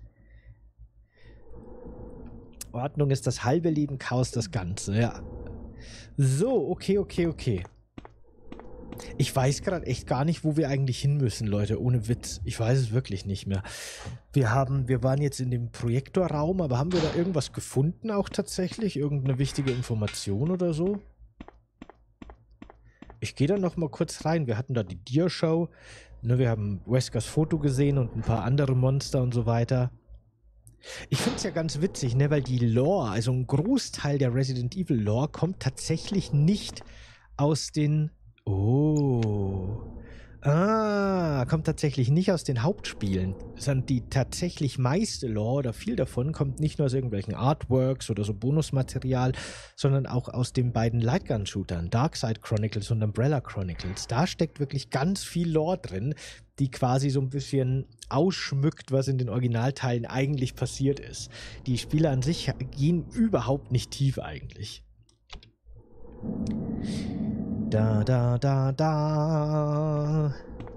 Ordnung ist das halbe Leben, Chaos das Ganze, ja. So, okay. Ich weiß gerade echt gar nicht, wo wir eigentlich hin müssen, Leute, ohne Witz. Ich weiß es wirklich nicht mehr. Wir waren jetzt in dem Projektorraum, aber haben wir da irgendwas gefunden auch tatsächlich? Irgendeine wichtige Information oder so? Ich gehe da noch mal kurz rein. Wir hatten da die Deer-Show. Ne, wir haben Weskers Foto gesehen und ein paar andere Monster und so weiter. Ich finde es ja ganz witzig, ne, weil die Lore, also ein Großteil der Resident Evil Lore kommt tatsächlich nicht aus den... kommt tatsächlich nicht aus den Hauptspielen, sondern die tatsächlich meiste Lore oder viel davon kommt nicht nur aus irgendwelchen Artworks oder so Bonusmaterial, sondern auch aus den beiden Lightgun-Shootern, Darkside Chronicles und Umbrella Chronicles. Da steckt wirklich ganz viel Lore drin, die quasi so ein bisschen ausschmückt, was in den Originalteilen eigentlich passiert ist. Die Spiele an sich gehen überhaupt nicht tief eigentlich. Da.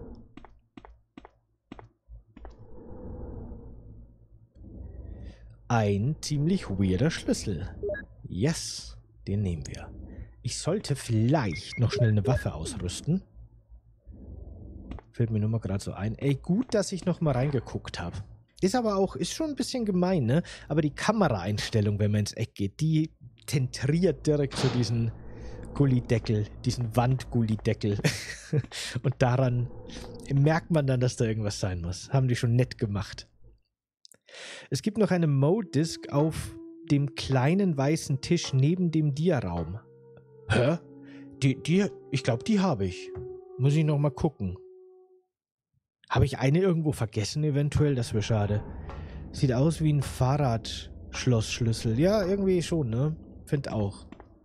Ein ziemlich weirder Schlüssel. Yes, den nehmen wir. Ich sollte vielleicht noch schnell eine Waffe ausrüsten. Fällt mir nur mal gerade so ein. Ey, gut, dass ich noch mal reingeguckt habe. Ist aber auch, ist schon ein bisschen gemein, ne? Aber die Kameraeinstellung, wenn man ins Eck geht, die zentriert direkt zu diesen Gullideckel, diesen Wandgullideckel. Und daran merkt man dann, dass da irgendwas sein muss. Haben die schon nett gemacht. Es gibt noch eine Mode-Disk auf dem kleinen weißen Tisch neben dem Dia-Raum. Hä? Ich glaube, die habe ich. Muss ich noch mal gucken. Habe ich eine irgendwo vergessen eventuell? Das wäre schade. Sieht aus wie ein Fahrradschlossschlüssel. Ja, irgendwie schon, ne? Find auch.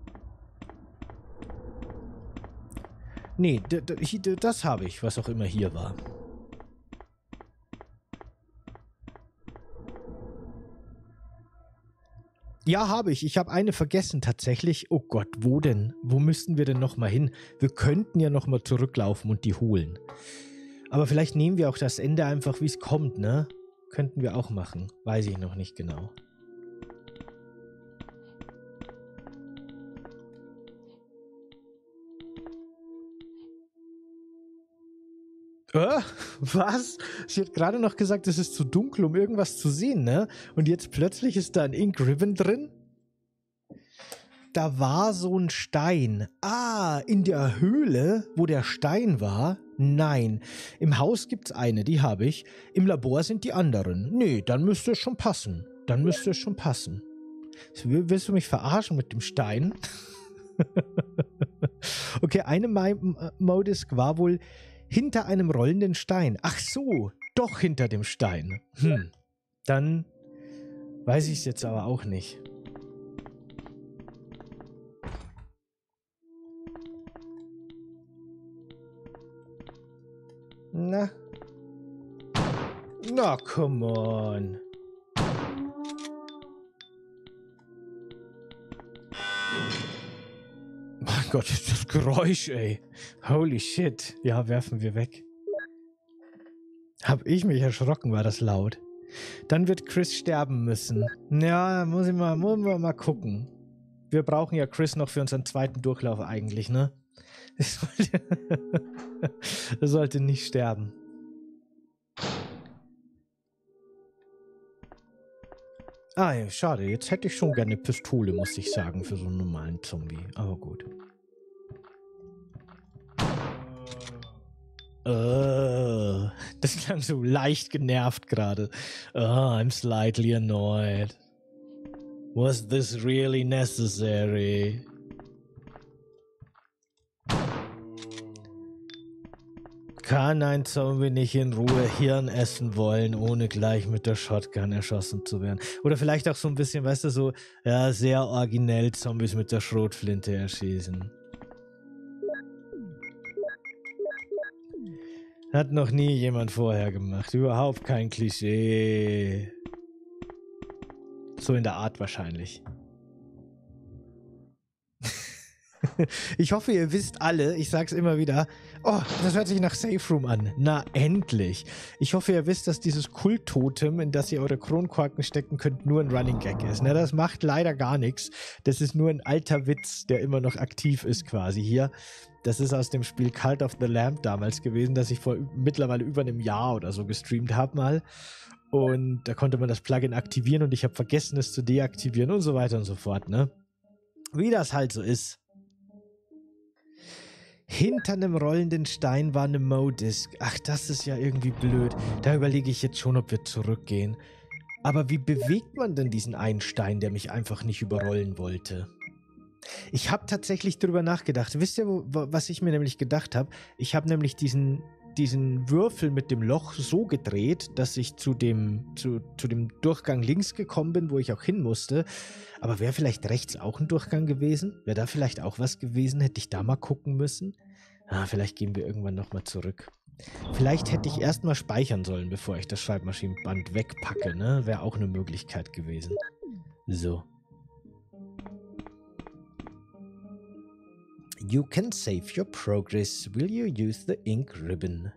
Nee, das habe ich, was auch immer hier war. Ja, habe ich. Ich habe eine vergessen tatsächlich. Oh Gott, wo denn? Wo müssten wir denn nochmal hin? Wir könnten ja nochmal zurücklaufen und die holen. Aber vielleicht nehmen wir auch das Ende einfach, wie es kommt, ne? Könnten wir auch machen. Weiß ich noch nicht genau. Was? Sie hat gerade noch gesagt, es ist zu dunkel, um irgendwas zu sehen, ne? Und jetzt plötzlich ist da ein Ink Ribbon drin? Da war so ein Stein. Ah, in der Höhle, wo der Stein war? Nein. Im Haus gibt's eine, die habe ich. Im Labor sind die anderen. Nee, dann müsste es schon passen. Dann müsste es schon passen. Willst du mich verarschen mit dem Stein? Okay, eine Modisk war wohl hinter einem rollenden Stein. Ach so, doch hinter dem Stein. Dann weiß ich es jetzt aber auch nicht. Na, come on. Mein Gott, das Geräusch, ey. Holy shit. Ja, werfen wir weg. Hab ich mich erschrocken, war das laut. Dann wird Chris sterben müssen. Ja, muss wir mal gucken. Wir brauchen ja Chris noch für unseren zweiten Durchlauf eigentlich, ne? Er sollte nicht sterben. Ah ja, schade. Jetzt hätte ich schon gerne eine Pistole, muss ich sagen, für so einen normalen Zombie. Aber gut. Das klang so leicht genervt gerade. I'm slightly annoyed. Was this really necessary? Kann ein Zombie nicht in Ruhe Hirn essen wollen, ohne gleich mit der Shotgun erschossen zu werden? Oder vielleicht auch so ein bisschen, weißt du, so, ja, sehr originell Zombies mit der Schrotflinte erschießen. Hat noch nie jemand vorher gemacht. Überhaupt kein Klischee. So in der Art wahrscheinlich. Ich hoffe, ihr wisst alle, ich sag's immer wieder, oh, das hört sich nach Safe Room an. Na, endlich. Ich hoffe, ihr wisst, dass dieses Kulttotem, in das ihr eure Kronkorken stecken könnt, nur ein Running Gag ist. Na, das macht leider gar nichts. Das ist nur ein alter Witz, der immer noch aktiv ist quasi hier. Das ist aus dem Spiel Cult of the Lamb damals gewesen, das ich vor mittlerweile über einem Jahr oder so gestreamt habe mal. Und da konnte man das Plugin aktivieren und ich habe vergessen, es zu deaktivieren und so weiter und so fort, ne? Wie das halt so ist. Hinter einem rollenden Stein war eine Modisk. Ach, das ist ja irgendwie blöd. Da überlege ich jetzt schon, ob wir zurückgehen. Aber wie bewegt man denn diesen einen Stein, der mich einfach nicht überrollen wollte? Ich habe tatsächlich drüber nachgedacht. Wisst ihr, was ich mir nämlich gedacht habe? Ich habe nämlich diesen Würfel mit dem Loch so gedreht, dass ich zu dem Durchgang links gekommen bin, wo ich auch hin musste. Aber wäre vielleicht rechts auch ein Durchgang gewesen? Wäre da vielleicht auch was gewesen? Hätte ich da mal gucken müssen? Vielleicht gehen wir irgendwann nochmal zurück. Vielleicht hätte ich erstmal speichern sollen, bevor ich das Schreibmaschinenband wegpacke, ne? Wäre auch eine Möglichkeit gewesen. So. You can save your progress. Will you use the ink ribbon?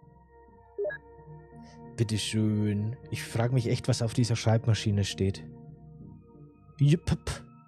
Bitteschön. Ich frage mich echt, was auf dieser Schreibmaschine steht. Jupp.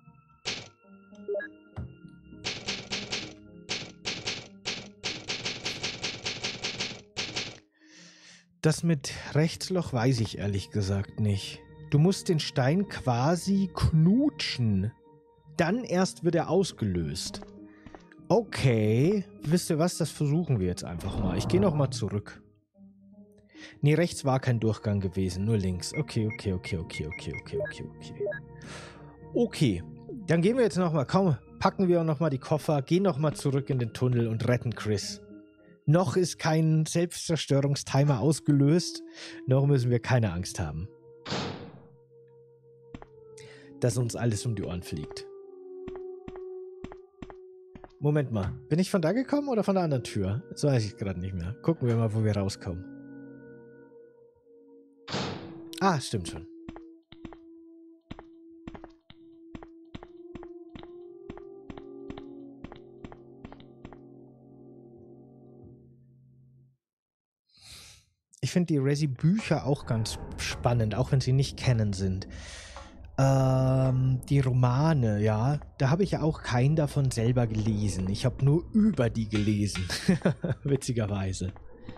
Das mit Rechtsloch weiß ich ehrlich gesagt nicht. Du musst den Stein quasi knutschen. dann erst wird er ausgelöst. Okay, wisst ihr was, das versuchen wir jetzt einfach mal. Ich gehe nochmal zurück. Nee, rechts war kein Durchgang gewesen, nur links. Okay. Okay, dann gehen wir jetzt nochmal, komm, packen wir nochmal die Koffer, gehen nochmal zurück in den Tunnel und retten Chris. Noch ist kein Selbstzerstörungstimer ausgelöst, noch müssen wir keine Angst haben, dass uns alles um die Ohren fliegt. Moment mal, bin ich von da gekommen oder von der anderen Tür? Das weiß ich gerade nicht mehr. Gucken wir mal, wo wir rauskommen. Ah, stimmt schon. Ich finde die Resi-Bücher auch ganz spannend, auch wenn sie nicht kennen sind. Die Romane, ja, da habe ich ja auch keinen davon selber gelesen. Ich habe nur über die gelesen, witzigerweise.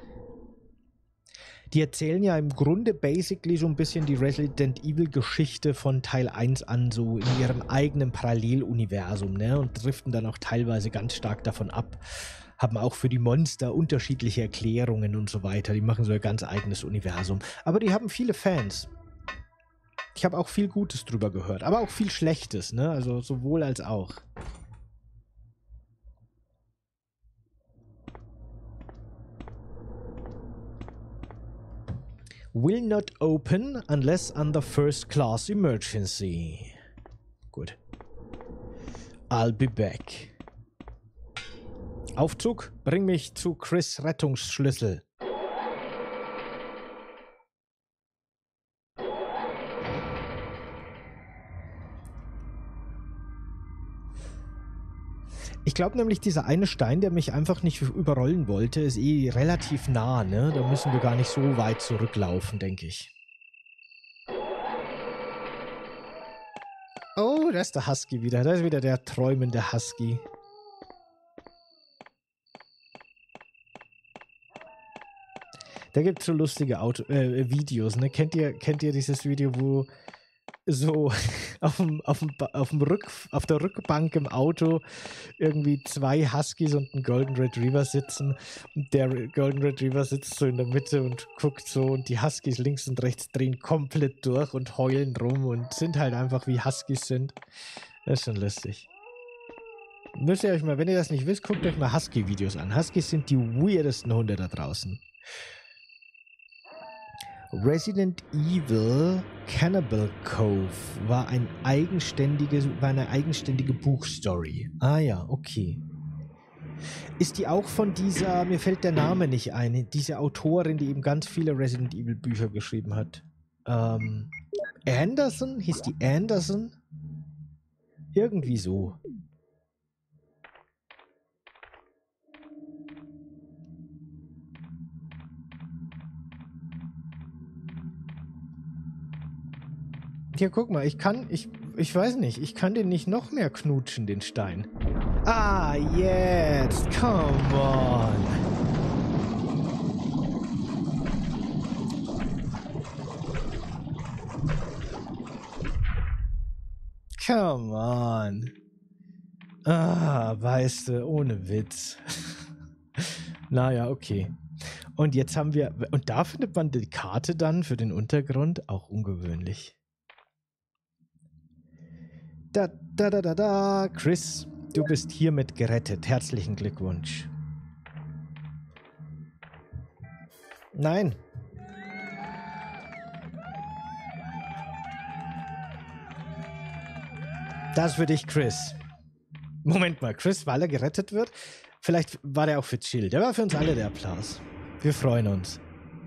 Die erzählen ja im Grunde basically so ein bisschen die Resident Evil Geschichte von Teil 1 an, so in ihrem eigenen Paralleluniversum, ne, und driften dann auch teilweise ganz stark davon ab. Haben auch für die Monster unterschiedliche Erklärungen und so weiter. Die machen so ein ganz eigenes Universum. Aber die haben viele Fans. Ich habe auch viel Gutes drüber gehört, aber auch viel Schlechtes, ne? Also sowohl als auch. Will not open unless under first class emergency. Gut. I'll be back. Aufzug, bring mich zu Chris' Rettungsschlüssel. Ich glaube nämlich, dieser eine Stein, der mich einfach nicht überrollen wollte, ist eh relativ nah, ne? Da müssen wir gar nicht so weit zurücklaufen, denke ich. Oh, da ist der Husky wieder. Da ist wieder der träumende Husky. Da gibt es so lustige Videos, ne? Kennt ihr dieses Video, wo so auf der Rückbank im Auto irgendwie zwei Huskies und ein Golden Retriever sitzen und der Golden Retriever sitzt so in der Mitte und guckt so und die Huskies links und rechts drehen komplett durch und heulen rum und sind halt einfach wie Huskies sind. Das ist schon lustig. Müsst ihr euch mal, wenn ihr das nicht wisst, guckt euch mal Husky-Videos an. Huskies sind die weirdesten Hunde da draußen. Resident Evil Cannibal Cove war eine eigenständige Buchstory. Ah ja, okay. Ist die auch von dieser, mir fällt der Name nicht ein, diese Autorin, die eben ganz viele Resident Evil Bücher geschrieben hat. Anderson? Hieß die Anderson? Irgendwie so. Hier, guck mal, ich weiß nicht, ich kann den nicht noch mehr knutschen, den Stein. Ah, jetzt, come on. Come on. Ah, weißt du, ohne Witz. Naja, okay. Und jetzt haben wir, und da findet man die Karte dann für den Untergrund, auch ungewöhnlich. Da, Chris, du bist hiermit gerettet. Herzlichen Glückwunsch. Nein. Das für dich, Chris. Moment mal, Chris, weil er gerettet wird? Vielleicht war der auch für Chill. Der war für uns alle der Applaus. Wir freuen uns.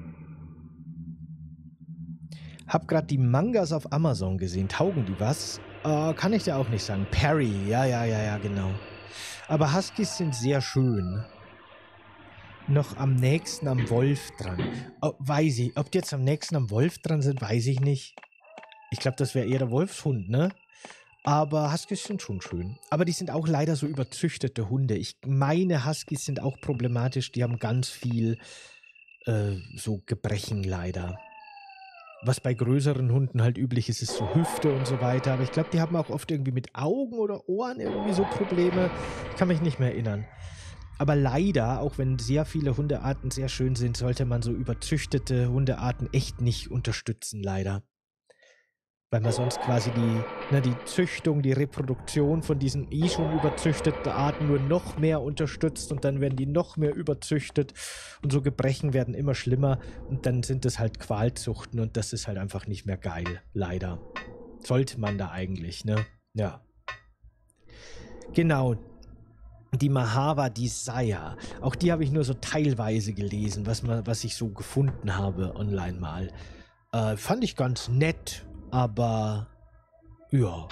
Hab gerade die Mangas auf Amazon gesehen. Taugen die was? Kann ich dir auch nicht sagen. Perry, ja, genau. Aber Huskies sind sehr schön. Noch am nächsten am Wolf dran. Weiß ich. Ob die jetzt am nächsten am Wolf dran sind, weiß ich nicht. Ich glaube, das wäre eher der Wolfshund, ne? Aber Huskies sind schon schön. Aber die sind auch leider so überzüchtete Hunde. Ich meine, Huskies sind auch problematisch. Die haben ganz viel so Gebrechen leider. Was bei größeren Hunden halt üblich ist, ist so Hüfte und so weiter. Aber ich glaube, die haben auch oft irgendwie mit Augen oder Ohren irgendwie so Probleme. Ich kann mich nicht mehr erinnern. Aber leider, auch wenn sehr viele Hundearten sehr schön sind, sollte man so überzüchtete Hundearten echt nicht unterstützen, leider. Weil man sonst quasi die Züchtung, die Reproduktion von diesen schon überzüchteten Arten nur noch mehr unterstützt und dann werden die noch mehr überzüchtet und so Gebrechen werden immer schlimmer und dann sind es halt Qualzuchten und das ist halt einfach nicht mehr geil, leider. Sollte man da eigentlich, ne? Ja. Genau. Die Mahava Desire. Auch die habe ich nur so teilweise gelesen, was ich so gefunden habe online mal. Fand ich ganz nett. Aber, ja.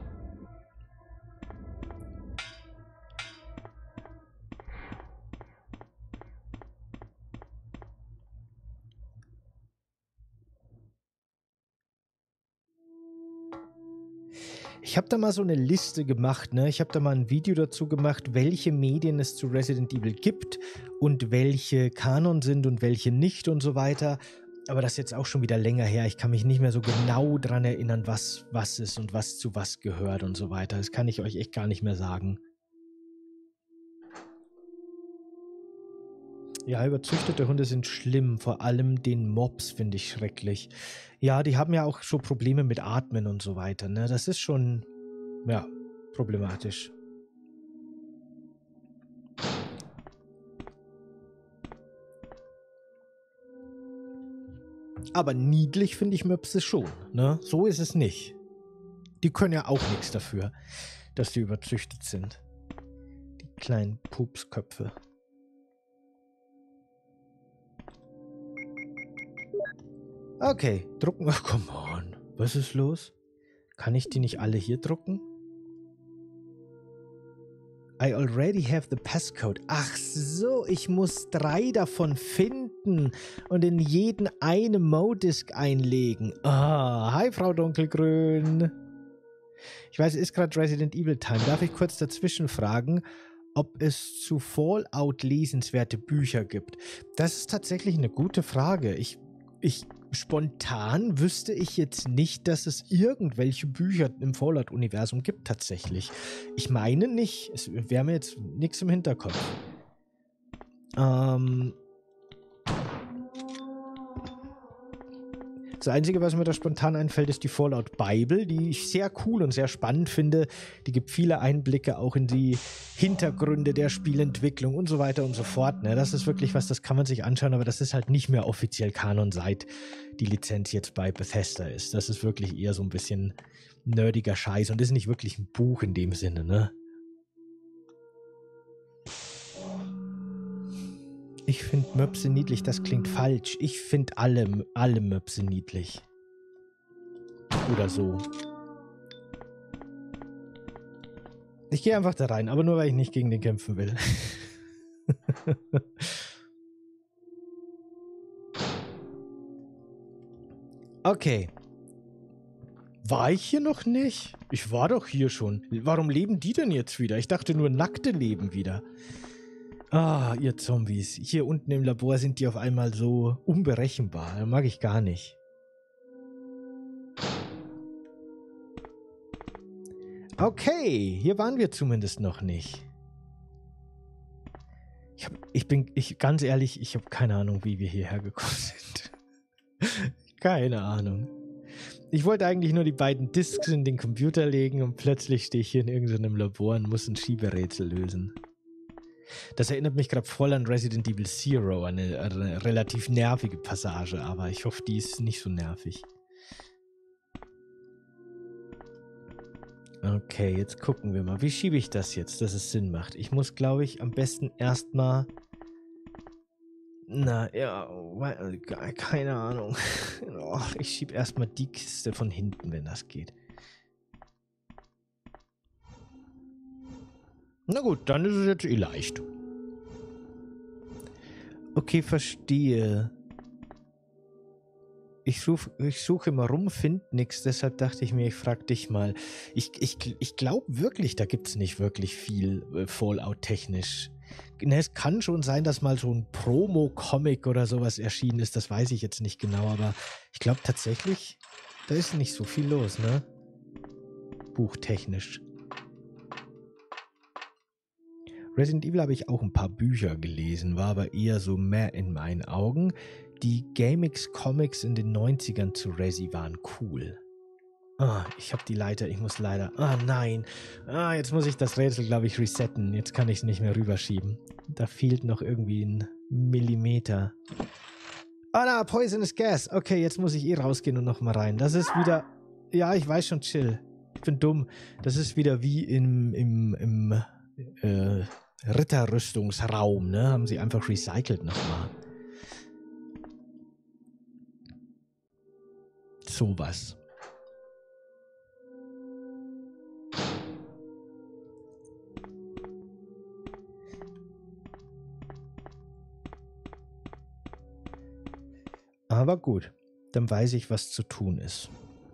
Ich habe da mal so eine Liste gemacht, ne? Ich habe da mal ein Video dazu gemacht, welche Medien es zu Resident Evil gibt und welche Kanon sind und welche nicht und so weiter. Aber das ist jetzt auch schon wieder länger her. Ich kann mich nicht mehr so genau dran erinnern, was ist und was zu was gehört und so weiter. Das kann ich euch echt gar nicht mehr sagen. Ja, überzüchtete Hunde sind schlimm. Vor allem den Mops finde ich schrecklich. Ja, die haben ja auch so Probleme mit Atmen und so weiter, ne? Das ist schon, ja, problematisch. Aber niedlich finde ich Möpse schon, ne? So ist es nicht. Die können ja auch nichts dafür, dass die überzüchtet sind. Die kleinen Pupsköpfe. Okay, drucken. Ach, come on. Was ist los? Kann ich die nicht alle hier drucken? I already have the passcode. Ach so, ich muss 3 davon finden und in jeden eine Modisk einlegen. Ah, hi Frau Dunkelgrün. Ich weiß, es ist gerade Resident Evil Time. Darf ich kurz dazwischen fragen, ob es zu Fallout lesenswerte Bücher gibt? Das ist tatsächlich eine gute Frage. Spontan wüsste ich jetzt nicht, dass es irgendwelche Bücher im Fallout-Universum gibt tatsächlich. Ich meine nicht. Es wäre mir jetzt nichts im Hinterkopf. Das Einzige, was mir da spontan einfällt, ist die Fallout Bible, die ich sehr cool und sehr spannend finde. Die gibt viele Einblicke auch in die Hintergründe der Spielentwicklung und so weiter und so fort. Ne? Das ist wirklich was, das kann man sich anschauen, aber das ist halt nicht mehr offiziell Kanon, seit die Lizenz jetzt bei Bethesda ist. Das ist wirklich eher so ein bisschen nerdiger Scheiß und ist nicht wirklich ein Buch in dem Sinne, ne? Ich finde Möpse niedlich, das klingt falsch. Ich finde alle Möpse niedlich. Oder so. Ich gehe einfach da rein, aber nur, weil ich nicht gegen den kämpfen will. Okay. War ich hier noch nicht? Ich war doch hier schon. Warum leben die denn jetzt wieder? Ich dachte nur, Nackte leben wieder. Ah, ihr Zombies. Hier unten im Labor sind die auf einmal so unberechenbar. Das mag ich gar nicht. Okay, hier waren wir zumindest noch nicht. Ganz ehrlich, ich habe keine Ahnung, wie wir hierher gekommen sind. Keine Ahnung. Ich wollte eigentlich nur die beiden Disks in den Computer legen und plötzlich stehe ich hier in irgendeinem Labor und muss ein Schieberätsel lösen. Das erinnert mich gerade voll an Resident Evil Zero, eine relativ nervige Passage, aber ich hoffe, die ist nicht so nervig. Okay, jetzt gucken wir mal. Wie schiebe ich das jetzt, dass es Sinn macht? Ich muss, glaube ich, am besten erstmal... Na, ja, keine Ahnung. Oh, ich schiebe erstmal die Kiste von hinten, wenn das geht. Na gut, dann ist es jetzt eh leicht. Okay, verstehe. Ich suche immer rum, finde nichts, deshalb dachte ich mir, ich frage dich mal. Ich glaube wirklich, da gibt es nicht wirklich viel Fallout-technisch. Ne, es kann schon sein, dass mal so ein Promo-Comic oder sowas erschienen ist. Das weiß ich jetzt nicht genau, aber ich glaube tatsächlich, da ist nicht so viel los, ne? Buchtechnisch. Resident Evil habe ich auch ein paar Bücher gelesen, war aber eher so mehr in meinen Augen. Die GameX-Comics in den 90ern zu Resi waren cool. Ah, ich habe die Leiter, ich muss leider... Ah, nein. Ah, jetzt muss ich das Rätsel, glaube ich, resetten. Jetzt kann ich es nicht mehr rüberschieben. Da fehlt noch irgendwie ein Millimeter. Ah, na, Poisonous Gas. Okay, jetzt muss ich rausgehen und nochmal rein. Das ist wieder... Ja, ich weiß schon, chill. Ich bin dumm. Das ist wieder wie im Ritterrüstungsraum, ne? Haben sie einfach recycelt nochmal. Sowas. Aber gut, dann weiß ich, was zu tun ist.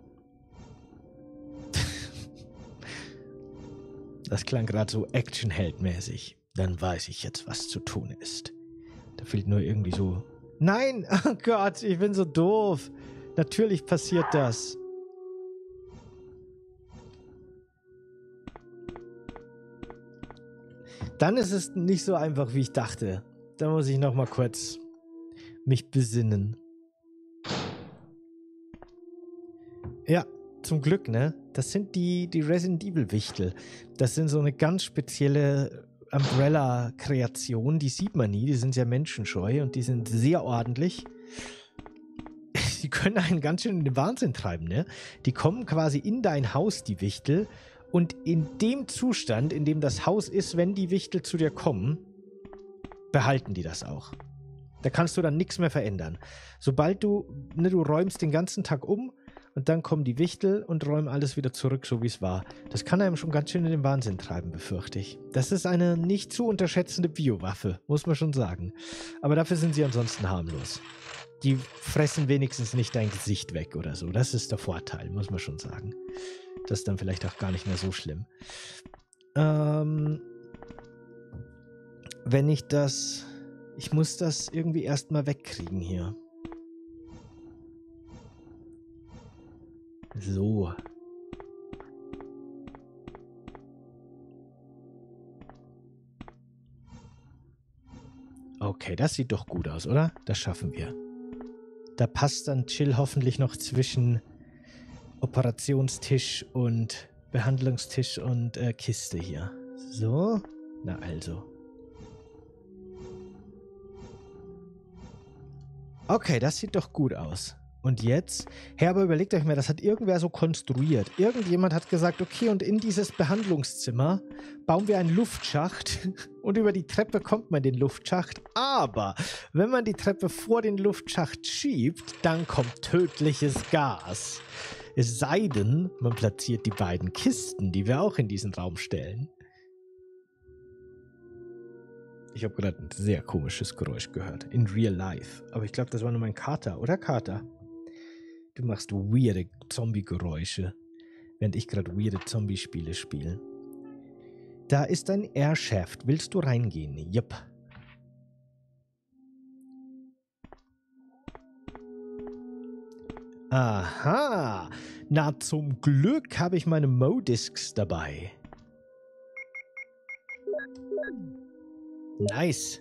Das klang gerade so actionheldmäßig. Dann weiß ich jetzt, was zu tun ist. Da fehlt nur irgendwie so... Nein! Oh Gott, ich bin so doof. Natürlich passiert das. Dann ist es nicht so einfach, wie ich dachte. Da muss ich noch mal kurz mich besinnen. Ja, zum Glück, ne? Das sind die Resident Evil Wichtel. Das sind so eine ganz spezielle Umbrella-Kreation. Die sieht man nie. Die sind sehr menschenscheu und die sind sehr ordentlich. Die können einen ganz schön in den Wahnsinn treiben, ne? Die kommen quasi in dein Haus, die Wichtel. Und in dem Zustand, in dem das Haus ist, wenn die Wichtel zu dir kommen, behalten die das auch. Da kannst du dann nichts mehr verändern. Sobald du räumst den ganzen Tag um und dann kommen die Wichtel und räumen alles wieder zurück, so wie es war. Das kann einem schon ganz schön in den Wahnsinn treiben, befürchte ich. Das ist eine nicht zu unterschätzende Biowaffe, muss man schon sagen. Aber dafür sind sie ansonsten harmlos. Die fressen wenigstens nicht dein Gesicht weg oder so. Das ist der Vorteil, muss man schon sagen. Das ist dann vielleicht auch gar nicht mehr so schlimm. Wenn ich das... Ich muss das irgendwie erstmal wegkriegen hier. So. Okay, das sieht doch gut aus, oder? Das schaffen wir. Da passt dann Chill hoffentlich noch zwischen Operationstisch und Behandlungstisch und Kiste hier. So. Na also. Okay, das sieht doch gut aus. Und jetzt? Hey, aber überlegt euch mal, das hat irgendwer so konstruiert. Irgendjemand hat gesagt, okay, und in dieses Behandlungszimmer bauen wir einen Luftschacht und über die Treppe kommt man in den Luftschacht. Aber wenn man die Treppe vor den Luftschacht schiebt, dann kommt tödliches Gas. Es sei denn, man platziert die beiden Kisten, die wir auch in diesen Raum stellen. Ich habe gerade ein sehr komisches Geräusch gehört. In real life. Aber ich glaube, das war nur mein Kater. Oder Kater? Du machst weirde Zombie-Geräusche, während ich gerade weirde Zombie-Spiele spiele. Da ist ein Airshaft. Willst du reingehen? Jupp. Aha. Na, zum Glück habe ich meine Modiscs dabei. Nice.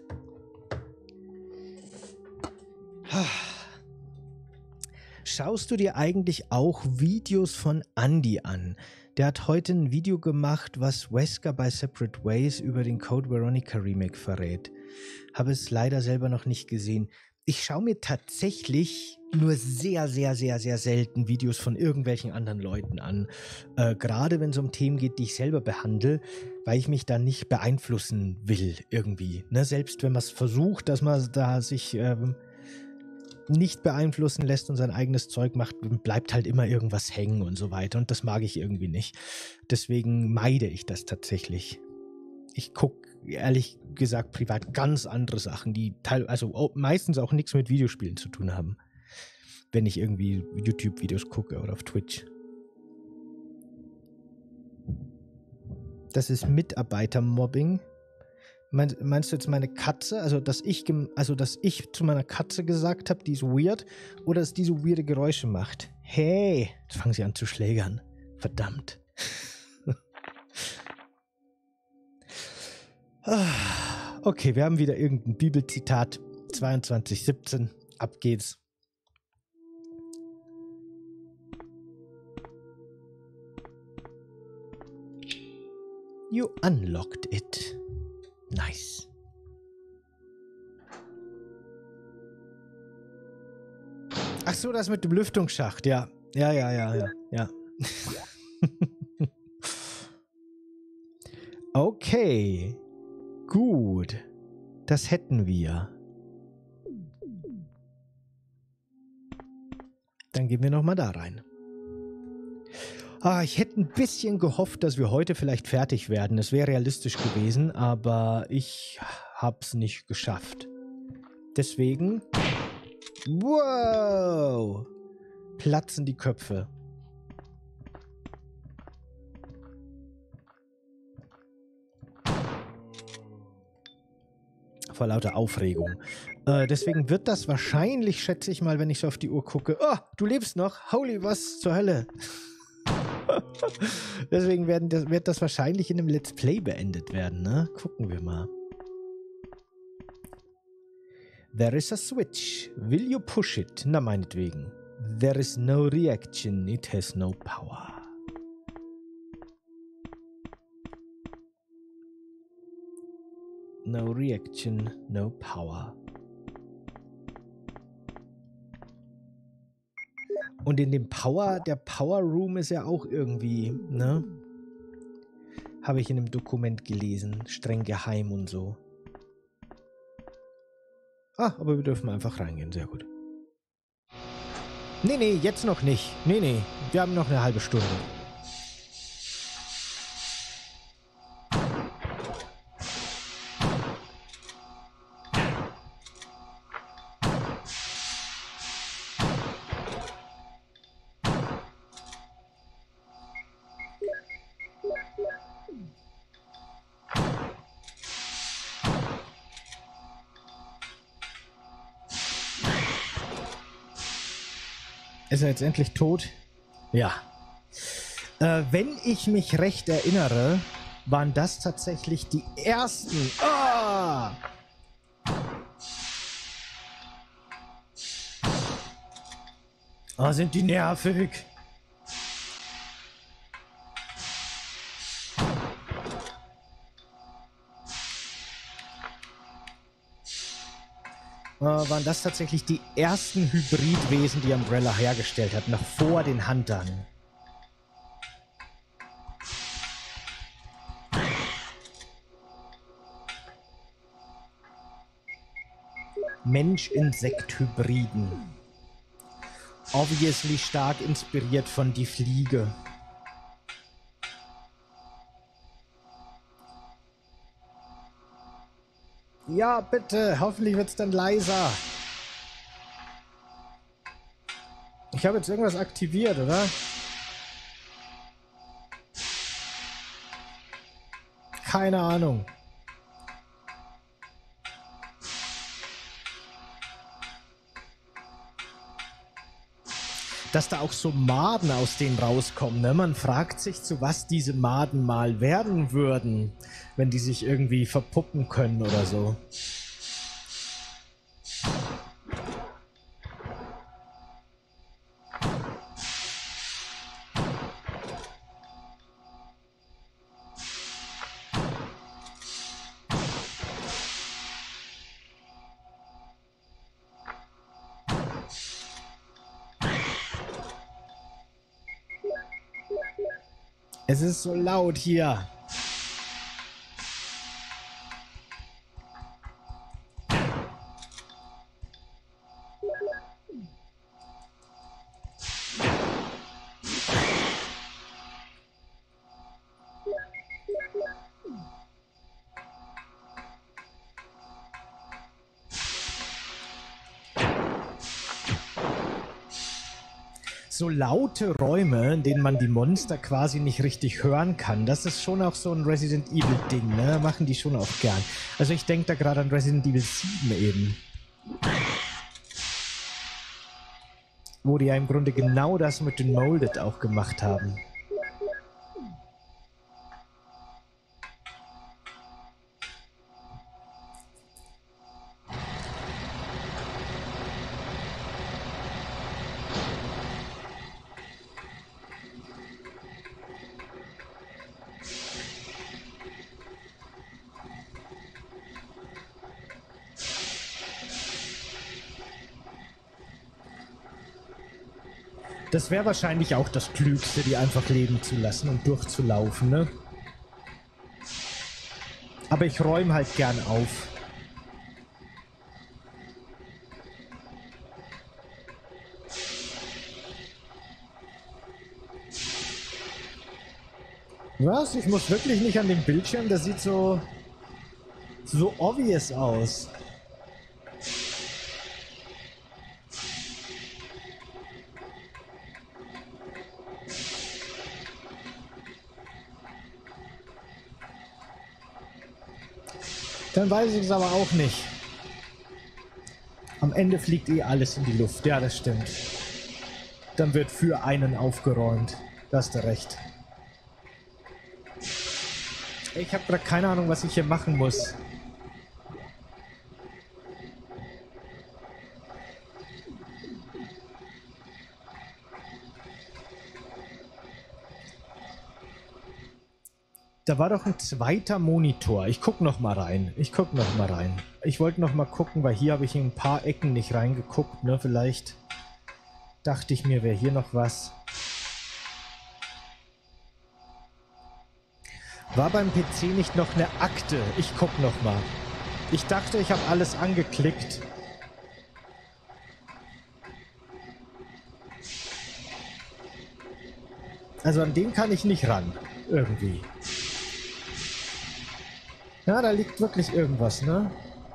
Schaust du dir eigentlich auch Videos von Andy an? Der hat heute ein Video gemacht, was Wesker bei Separate Ways über den Code Veronica Remake verrät. Habe es leider selber noch nicht gesehen. Ich schaue mir tatsächlich nur sehr, sehr, sehr, sehr selten Videos von irgendwelchen anderen Leuten an. Gerade wenn es um Themen geht, die ich selber behandle, weil ich mich da nicht beeinflussen will irgendwie. Ne? Selbst wenn man es versucht, dass man da sich nicht beeinflussen lässt und sein eigenes Zeug macht, bleibt halt immer irgendwas hängen und so weiter. Und das mag ich irgendwie nicht. Deswegen meide ich das tatsächlich. Ich gucke ehrlich gesagt privat ganz andere Sachen, die meistens auch nichts mit Videospielen zu tun haben. Wenn ich irgendwie YouTube-Videos gucke oder auf Twitch. Das ist Mitarbeitermobbing. Meinst du jetzt meine Katze? Also, dass ich zu meiner Katze gesagt habe, die ist weird, oder dass die so weirde Geräusche macht? Hey, jetzt fangen sie an zu schlägern. Verdammt. Okay, wir haben wieder irgendein Bibelzitat. 22,17. Ab geht's. You unlocked it. Nice. Ach so, das mit dem Lüftungsschacht, ja. Ja. Okay. Gut. Das hätten wir. Dann gehen wir nochmal da rein. Ich hätte ein bisschen gehofft, dass wir heute vielleicht fertig werden. Es wäre realistisch gewesen, aber ich hab's nicht geschafft. Deswegen... Wow! Platzen die Köpfe. Vor lauter Aufregung. Deswegen wird das wahrscheinlich, schätze ich mal, wenn ich so auf die Uhr gucke. Oh, du lebst noch? Holy, was zur Hölle? Deswegen wird das wahrscheinlich in einem Let's Play beendet werden, ne? Gucken wir mal. There is a switch. Will you push it? Na, meinetwegen. There is no reaction. It has no power. No reaction, no power. Und in dem der Power Room ist ja auch irgendwie, ne? Habe ich in einem Dokument gelesen. Streng geheim und so. Aber wir dürfen einfach reingehen. Sehr gut. Nee, jetzt noch nicht. Nee. Wir haben noch eine halbe Stunde. Ist er jetzt endlich tot? Ja. Wenn ich mich recht erinnere, waren das tatsächlich die ersten... sind die nervig. Waren das tatsächlich die ersten Hybridwesen, die Umbrella hergestellt hat, noch vor den Huntern. Mensch-Insekt-Hybriden. Obviously stark inspiriert von Die Fliege. Ja, bitte. Hoffentlich wird es dann leiser. Ich habe jetzt irgendwas aktiviert, oder? Keine Ahnung. Dass da auch so Maden aus denen rauskommen, ne? Man fragt sich, zu was diese Maden mal werden würden, wenn die sich irgendwie verpuppen können oder so. Es ist so laut hier. So laute Räume, in denen man die Monster quasi nicht richtig hören kann, das ist schon auch so ein Resident Evil Ding, ne? Machen die schon auch gern. Also ich denke da gerade an Resident Evil 7 eben. Wo die ja im Grunde genau das mit den Molded auch gemacht haben. Das wäre wahrscheinlich auch das Klügste, die einfach leben zu lassen und durchzulaufen, ne? Aber ich räume halt gern auf. Was? Ich muss wirklich nicht an den Bildschirm? Das sieht so obvious aus. Dann weiß ich es aber auch nicht. Am Ende fliegt eh alles in die Luft. Ja, das stimmt. Dann wird für einen aufgeräumt. Da hast du recht. Ich habe gerade keine Ahnung, was ich hier machen muss. Da war doch ein zweiter Monitor. Ich guck noch mal rein. Ich wollte noch mal gucken, weil hier habe ich in ein paar Ecken nicht reingeguckt. Ne? Vielleicht dachte ich mir, wäre hier noch was. War beim PC nicht noch eine Akte? Ich guck noch mal. Ich dachte, ich habe alles angeklickt. Also an den kann ich nicht ran. Irgendwie. Ja, da liegt wirklich irgendwas, ne?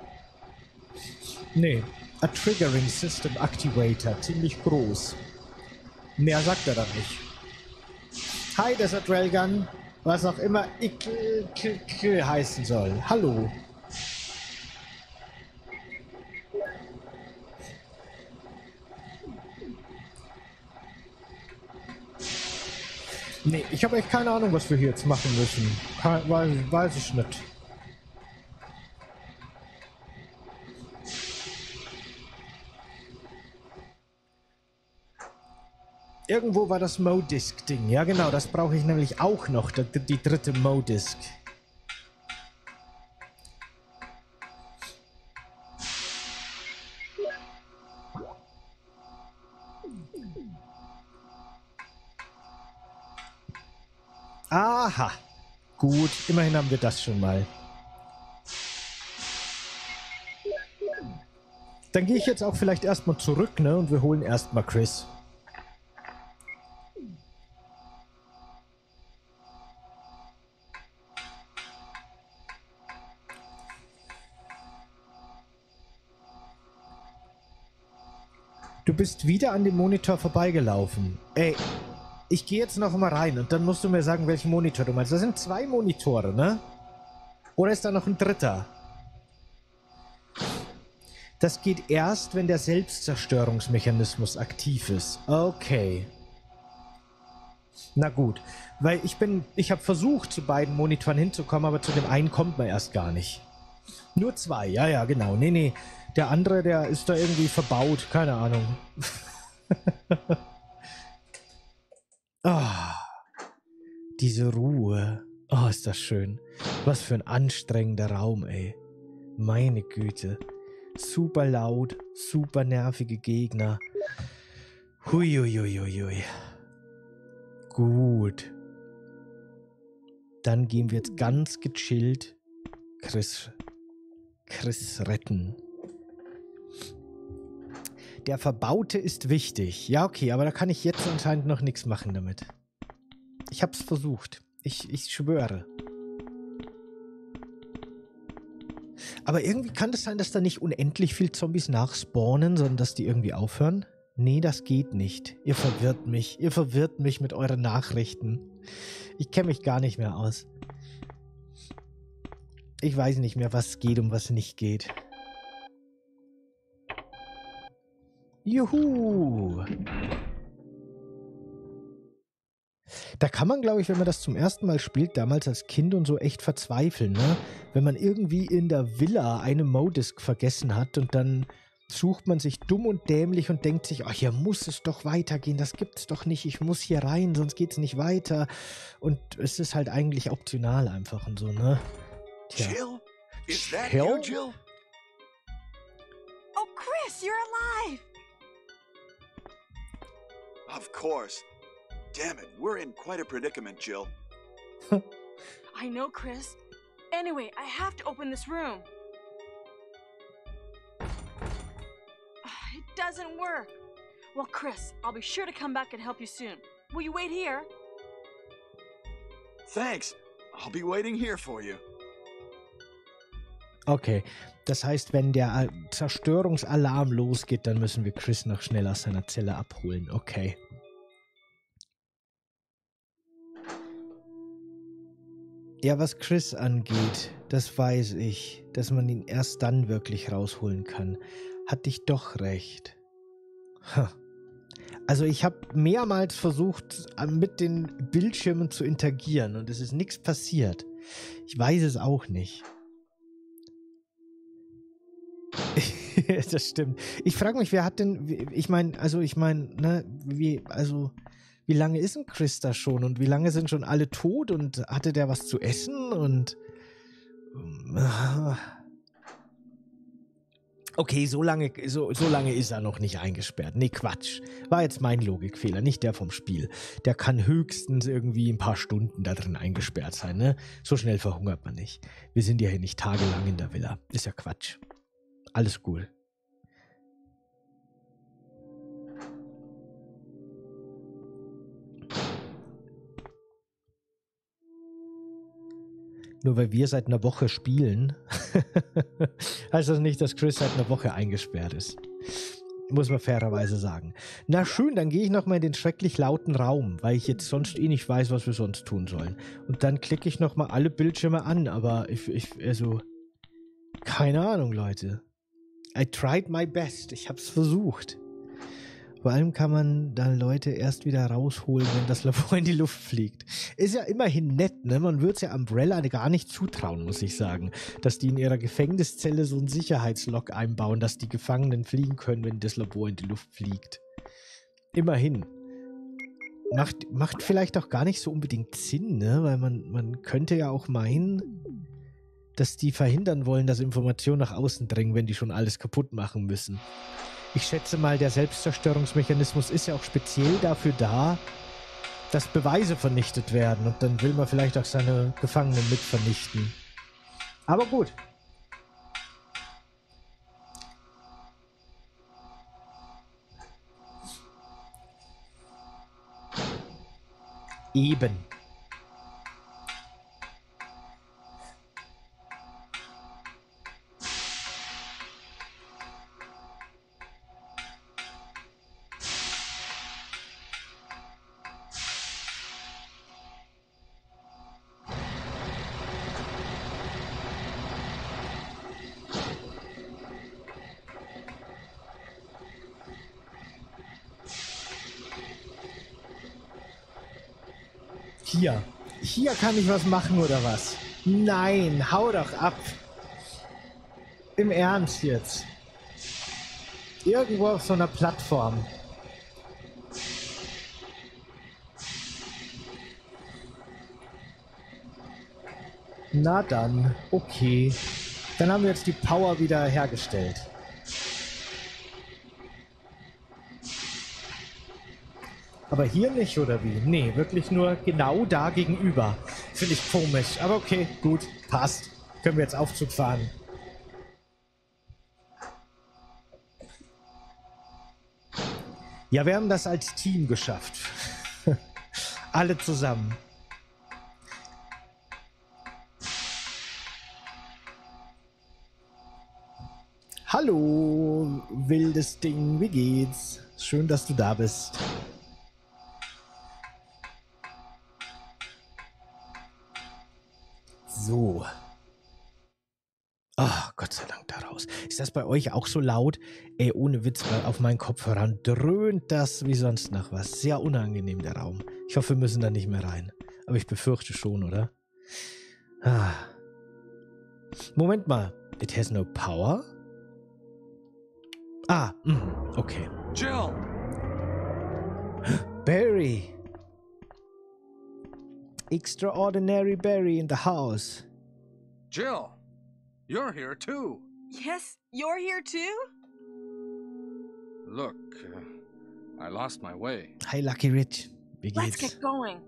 Nee. A Triggering System Activator. Ziemlich groß. Mehr sagt er dann nicht. Hi, Desert Railgun. Was auch immer heißen soll. Hallo. Nee, ich habe echt keine Ahnung, was wir hier jetzt machen müssen. Weiß ich nicht. Irgendwo war das Modisk-Ding. Ja genau, das brauche ich nämlich auch noch. Die dritte Modisk. Aha. Gut, immerhin haben wir das schon mal. Dann gehe ich jetzt auch vielleicht erstmal zurück, ne? Und wir holen erstmal Chris. Du bist wieder an dem Monitor vorbeigelaufen. Ey, ich gehe jetzt noch mal rein und dann musst du mir sagen, welchen Monitor du meinst. Das sind 2 Monitore, ne? Oder ist da noch ein dritter? Das geht erst, wenn der Selbstzerstörungsmechanismus aktiv ist. Okay. Na gut. Weil ich habe versucht, zu beiden Monitoren hinzukommen, aber zu dem einen kommt man erst gar nicht. Nur 2, ja, genau. Nee. Der andere, der ist da irgendwie verbaut. Keine Ahnung. Diese Ruhe. Oh, ist das schön. Was für ein anstrengender Raum, ey. Meine Güte. Super laut, super nervige Gegner. Huiuiuiui. Gut. Dann gehen wir jetzt ganz gechillt Chris retten. Der Verbaute ist wichtig. Ja, okay, aber da kann ich jetzt anscheinend noch nichts machen damit. Ich hab's versucht. Ich schwöre. Aber irgendwie kann es sein, dass da nicht unendlich viel Zombies nachspawnen, sondern dass die irgendwie aufhören. Nee, das geht nicht. Ihr verwirrt mich. Ihr verwirrt mich mit euren Nachrichten. Ich kenne mich gar nicht mehr aus. Ich weiß nicht mehr, was geht und was nicht geht. Juhu! Da kann man, glaube ich, wenn man das zum ersten Mal spielt, damals als Kind und so, echt verzweifeln, ne? Wenn man irgendwie in der Villa eine Modisk vergessen hat und dann sucht man sich dumm und dämlich und denkt sich, ach, hier muss es doch weitergehen, das gibt's doch nicht, ich muss hier rein, sonst geht's nicht weiter. Und es ist halt eigentlich optional einfach und so, ne? Tja.
Jill? Is that
Jill?
you, Jill?
Oh, Chris, you're alive!
Of course. Damn it, we're in quite a predicament, Jill.
I know, Chris. Anyway, I have to open this room. It doesn't work. Well, Chris, I'll be sure to come back and help you soon. Will you wait here?
Thanks. I'll be waiting here for you.
Okay, das heißt, wenn der Zerstörungsalarm losgeht, dann müssen wir Chris noch schnell aus seiner Zelle abholen. Okay. Ja, was Chris angeht, das weiß ich, dass man ihn erst dann wirklich rausholen kann. Hatte ich doch recht. Also ich habe mehrmals versucht, mit den Bildschirmen zu interagieren und es ist nichts passiert. Ich weiß es auch nicht. Das stimmt. Ich frage mich, wer hat denn, ne, wie lange ist denn Chris da schon und wie lange sind schon alle tot und hatte der was zu essen und okay, so lange ist er noch nicht eingesperrt. Nee, Quatsch. War jetzt mein Logikfehler, nicht der vom Spiel. Der kann höchstens irgendwie ein paar Stunden da drin eingesperrt sein, ne? So schnell verhungert man nicht. Wir sind ja hier nicht tagelang in der Villa. Ist ja Quatsch. Alles cool. Nur weil wir seit einer Woche spielen, heißt das nicht, dass Chris seit einer Woche eingesperrt ist. Muss man fairerweise sagen. Na schön, dann gehe ich nochmal in den schrecklich lauten Raum, weil ich jetzt sonst eh nicht weiß, was wir sonst tun sollen. Und dann klicke ich nochmal alle Bildschirme an, aber also, keine Ahnung, Leute. I tried my best. Ich hab's versucht. Vor allem kann man da Leute erst wieder rausholen, wenn das Labor in die Luft fliegt. Ist ja immerhin nett, ne? Man würde es ja Umbrella gar nicht zutrauen, muss ich sagen. Dass die in ihrer Gefängniszelle so einen Sicherheitslock einbauen, dass die Gefangenen fliegen können, wenn das Labor in die Luft fliegt. Immerhin. Macht vielleicht auch gar nicht so unbedingt Sinn, ne? Weil man könnte ja auch meinen, dass die verhindern wollen, dass Informationen nach außen dringen, wenn die schon alles kaputt machen müssen. Ich schätze mal, der Selbstzerstörungsmechanismus ist ja auch speziell dafür da, dass Beweise vernichtet werden. Und dann will man vielleicht auch seine Gefangenen mit vernichten. Aber gut. Eben. Hier kann ich was machen, oder was? Nein, hau doch ab. Im Ernst jetzt. Irgendwo auf so einer Plattform. Na dann, okay. Dann haben wir jetzt die Power wieder hergestellt. Aber hier nicht, oder wie? Nee, wirklich nur genau da gegenüber. Finde ich komisch. Aber okay, gut, passt. Können wir jetzt Aufzug fahren. Ja, wir haben das als Team geschafft. Alle zusammen. Hallo, wildes Ding, wie geht's? Schön, dass du da bist. So. Ah, Gott sei Dank da raus. Ist das bei euch auch so laut? Ey, ohne Witz, weil auf meinen Kopfhörern dröhnt das wie sonst noch was. Sehr unangenehm, der Raum. Ich hoffe, wir müssen da nicht mehr rein. Aber ich befürchte schon, oder? Ah. Moment mal. It has no power? Ah, okay.
Jill!
Barry. Extraordinary Barry in the house.
Jill! You're here too!
Yes, you're here too?
Look, I lost my way.
Hi, Lucky Rich. Wie
Let's
geht's?
get going.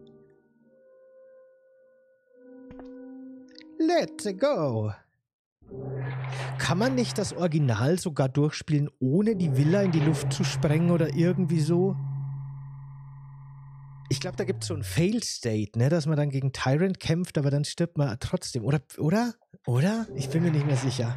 Let's go. Kann man nicht das Original sogar durchspielen, ohne die Villa in die Luft zu sprengen oder irgendwie so? Ich glaube, da gibt es so ein Fail-State, ne, dass man dann gegen Tyrant kämpft, aber dann stirbt man trotzdem. Oder? Ich bin mir nicht mehr sicher.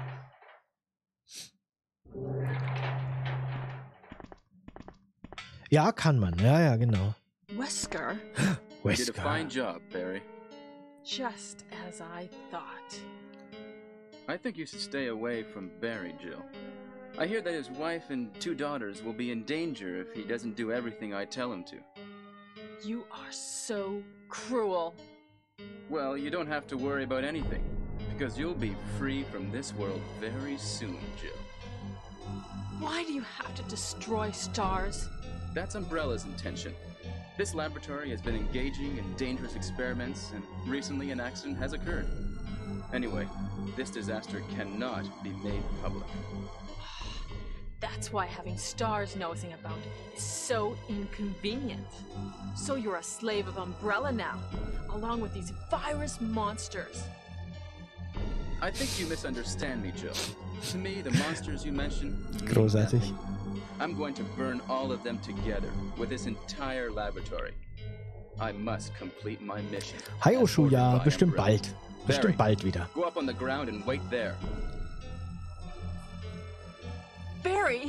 Ja, kann man. Ja, genau.
Wesker?
You did a fine job, Barry.
Just as I thought.
I think you should stay away from Barry, Jill. I hear that his wife and 2 daughters will be in danger if he doesn't do everything I tell him to.
You are so cruel.
Well, you don't have to worry about anything, because you'll be free from this world very soon, Jill.
Why do you have to destroy stars?
That's Umbrella's intention. This laboratory has been engaging in dangerous experiments, and recently an accident has occurred. Anyway, this disaster cannot be made public.
That's why having stars nosing about is so inconvenient. So you're a slave of Umbrella now, along with these virus monsters.
I think you misunderstand me, Jill. To me, the monsters you mentioned mean
Großartig.
nothing. I'm going to burn all of them together with this entire laboratory. I must complete my mission.
Hi,
as ordered
Oshuya.
by
Bestimmt
Umbrella.
bald.
Barry,
Bestimmt bald wieder.
Go up on the ground and wait there.
Barry!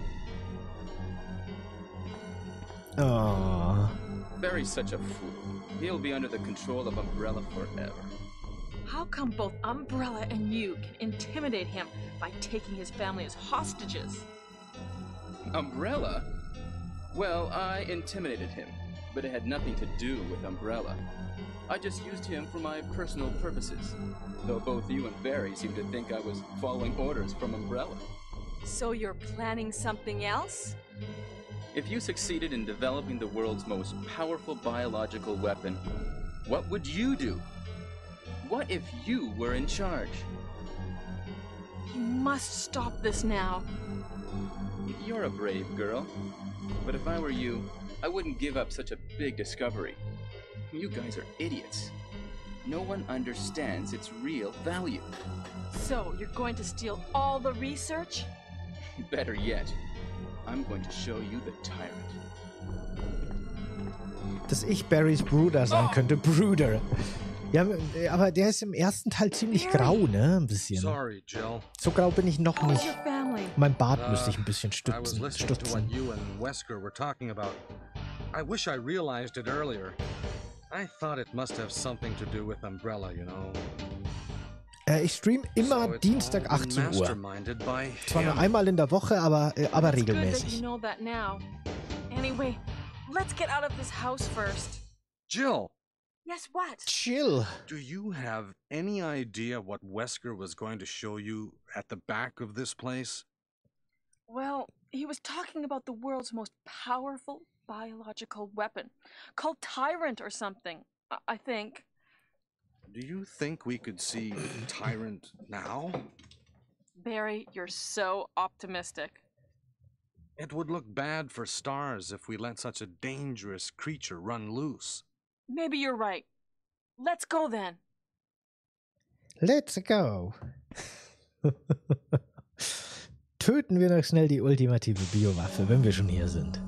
Oh.
Barry's such a fool. He'll be under the control of Umbrella forever.
How come both Umbrella and you can intimidate him by taking his family as hostages?
Umbrella? Well, I intimidated him, but it had nothing to do with Umbrella. I just used him for my personal purposes, though both you and Barry seem to think I was following orders from Umbrella.
So you're planning something else?
If you succeeded in developing the world's most powerful biological weapon, what would you do? What if you were in charge?
You must stop this now.
You're a brave girl, but if I were you, I wouldn't give up such a big discovery. You guys are idiots. No one understands its real value.
So you're going to steal all the research?
Better yet, I'm going to show you the tyrant.
Dass ich Barrys Bruder sein könnte. Bruder. Ja, aber der ist im ersten Teil ziemlich grau, ne? Ein bisschen.
Sorry, Jill.
So grau bin ich noch
How's
nicht.
your family?
Mein Bart müsste ich ein bisschen
I was listening to what
stutzen.
you and Wesker were talking about. I wish I realized it earlier. I thought it must have something to do with Umbrella, you know.
Ich stream immer
So it's
Dienstag
all been
18 Uhr.
masterminded by
Zwar nur
him.
einmal in der Woche, aber
It's good that you
regelmäßig.
know that now. Anyway, let's get out of this house first.
Jill,
Yes, what?
Chill.
do you have any idea what Wesker was going to show you at the back of this place?
Well, he was talking about the world's most powerful biological weapon, called Tyrant or something, I think.
Do you think we could see Tyrant now?
Barry, you're so optimistic.
It would look bad for stars if we let such a dangerous creature run loose.
Maybe you're right. Let's go then.
Let's go. Töten wir noch schnell die ultimative Biowaffe, wenn wir schon hier sind.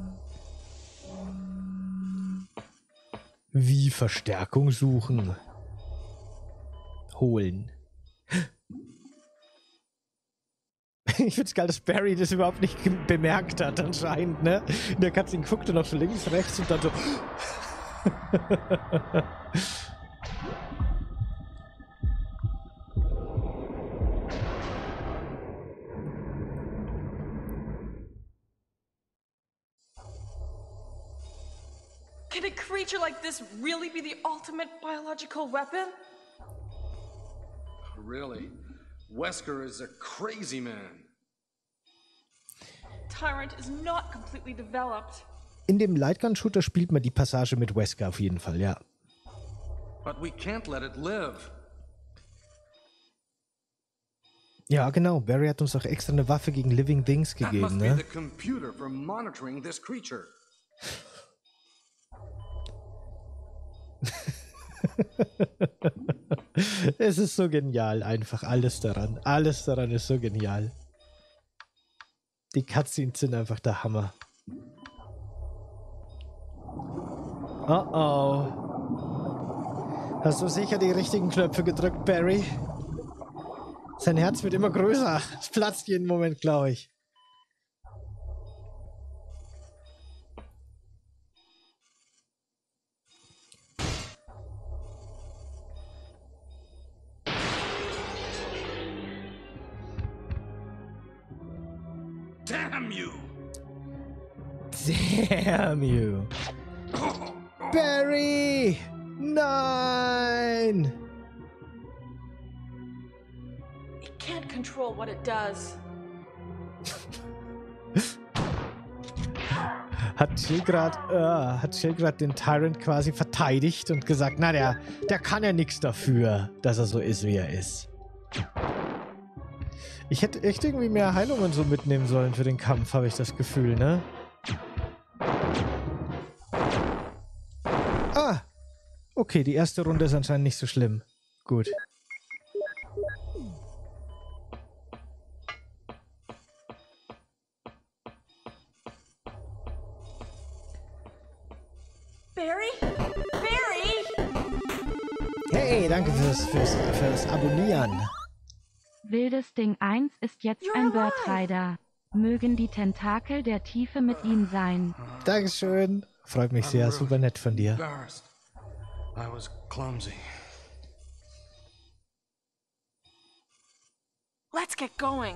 Wie Verstärkung suchen. Holen. Ich find's geil, dass Barry das überhaupt nicht bemerkt hat, anscheinend, ne? Der Cutscene guckte noch so links, rechts und dann so...
Can a creature like this really be the ultimate biological weapon?
Really? Wesker is a crazy man.
Tyrant is not completely developed.
In dem Lightgun-Shooter spielt man die Passage mit Wesker auf jeden Fall, ja.
But we can't let it live.
Ja, genau. Barry hat uns auch extra eine Waffe gegen Living Things
That
gegeben,
must be
ne?
the computer for monitoring this creature.
Es ist so genial, einfach alles daran. Alles daran ist so genial. Die Cutscenes sind einfach der Hammer. Oh oh. Hast du sicher die richtigen Knöpfe gedrückt, Barry? Sein Herz wird immer größer. Es platzt jeden Moment, glaube ich.
Damn you!
Damn you! Barry! Nein!
It can't control what it does.
Hat Jill gerade den Tyrant quasi verteidigt und gesagt, na, der kann ja nichts dafür, dass er so ist, wie er ist. Ich hätte echt irgendwie mehr Heilungen so mitnehmen sollen für den Kampf, habe ich das Gefühl, ne? Ah! Okay, die erste Runde ist anscheinend nicht so schlimm. Gut.
Barry? Barry!
Hey, danke fürs Abonnieren.
Wildes Ding 1 ist jetzt
You're
ein
alive.
Bird-Rider. Mögen die Tentakel der Tiefe mit ihm sein.
Dankeschön. Freut mich sehr, super nett von dir.
Embarrassed. I was clumsy.
Let's get going.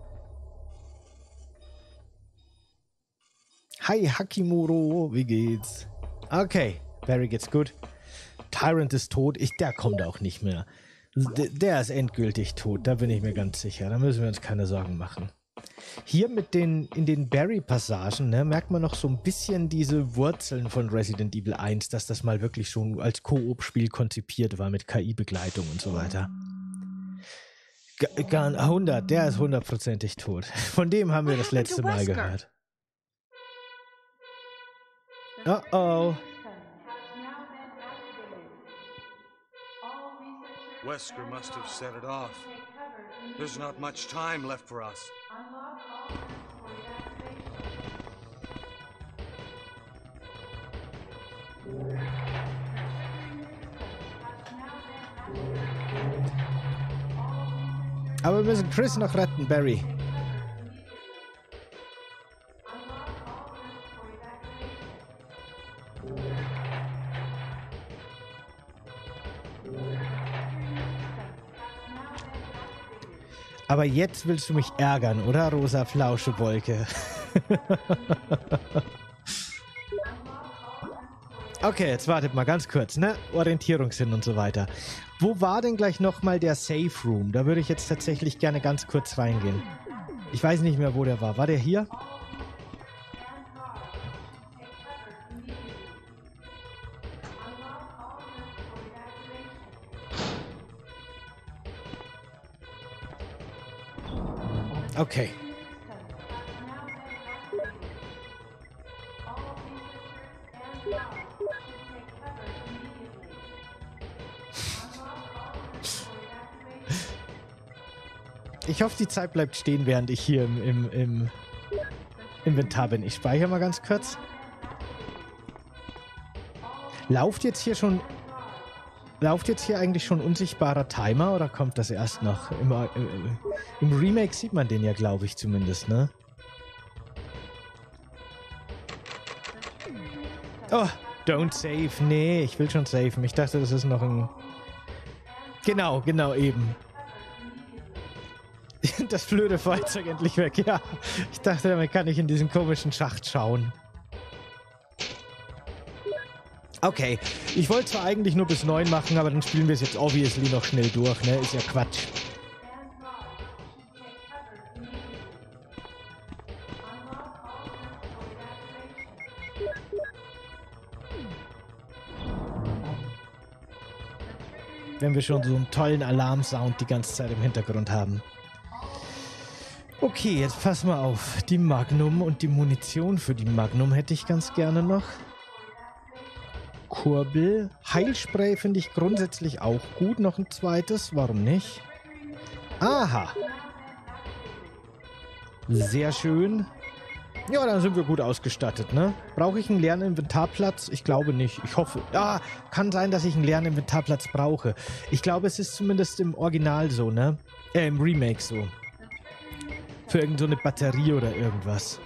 Hi Hakimuro, wie geht's? Okay, Barry geht's gut. Tyrant ist tot, der kommt auch nicht mehr. Der ist endgültig tot, da bin ich mir ganz sicher. Da müssen wir uns keine Sorgen machen. Hier in den Barry-Passagen, ne, merkt man noch so ein bisschen diese Wurzeln von Resident Evil 1, dass das mal wirklich schon als Koop-Spiel konzipiert war mit KI-Begleitung und so weiter. 100, der ist 100%ig tot. Von dem haben wir das letzte Mal gehört. Oh oh.
Wesker must have set it off. There's not much time left for us.
Aber wir müssen Chris noch retten, Barry. Aber jetzt willst du mich ärgern, oder, rosa Flauschewolke? Okay, jetzt wartet mal ganz kurz, ne? Orientierungssinn und so weiter. Wo war denn gleich nochmal der Safe Room? Da würde ich jetzt tatsächlich gerne ganz kurz reingehen. Ich weiß nicht mehr, wo der war. War der hier? Okay. Ich hoffe, die Zeit bleibt stehen, während ich hier im Inventar bin. Ich speichere mal ganz kurz. Lauft jetzt hier schon... Läuft jetzt hier eigentlich schon unsichtbarer Timer oder kommt das erst noch? Im Remake sieht man den ja, glaube ich, zumindest, ne? Oh, don't save. Nee, ich will schon saven. Ich dachte, das ist noch ein... Genau, eben. Das blöde Feuerzeug endlich weg, ja. Ich dachte, damit kann ich in diesen komischen Schacht schauen. Okay, ich wollte zwar eigentlich nur bis 9 machen, aber dann spielen wir es jetzt obviously noch schnell durch, ne? Ist ja Quatsch. Wenn wir schon so einen tollen Alarmsound die ganze Zeit im Hintergrund haben. Okay, jetzt pass mal auf. Die Magnum und die Munition für die Magnum hätte ich ganz gerne noch. Kurbel. Heilspray finde ich grundsätzlich auch gut. Noch ein zweites. Warum nicht? Aha. Sehr schön. Ja, dann sind wir gut ausgestattet, ne? Brauche ich einen leeren Inventarplatz? Ich glaube nicht. Ich hoffe. Ah, kann sein, dass ich einen leeren Inventarplatz brauche. Ich glaube, es ist zumindest im Original so, ne? Im Remake so. Für irgend so eine Batterie oder irgendwas.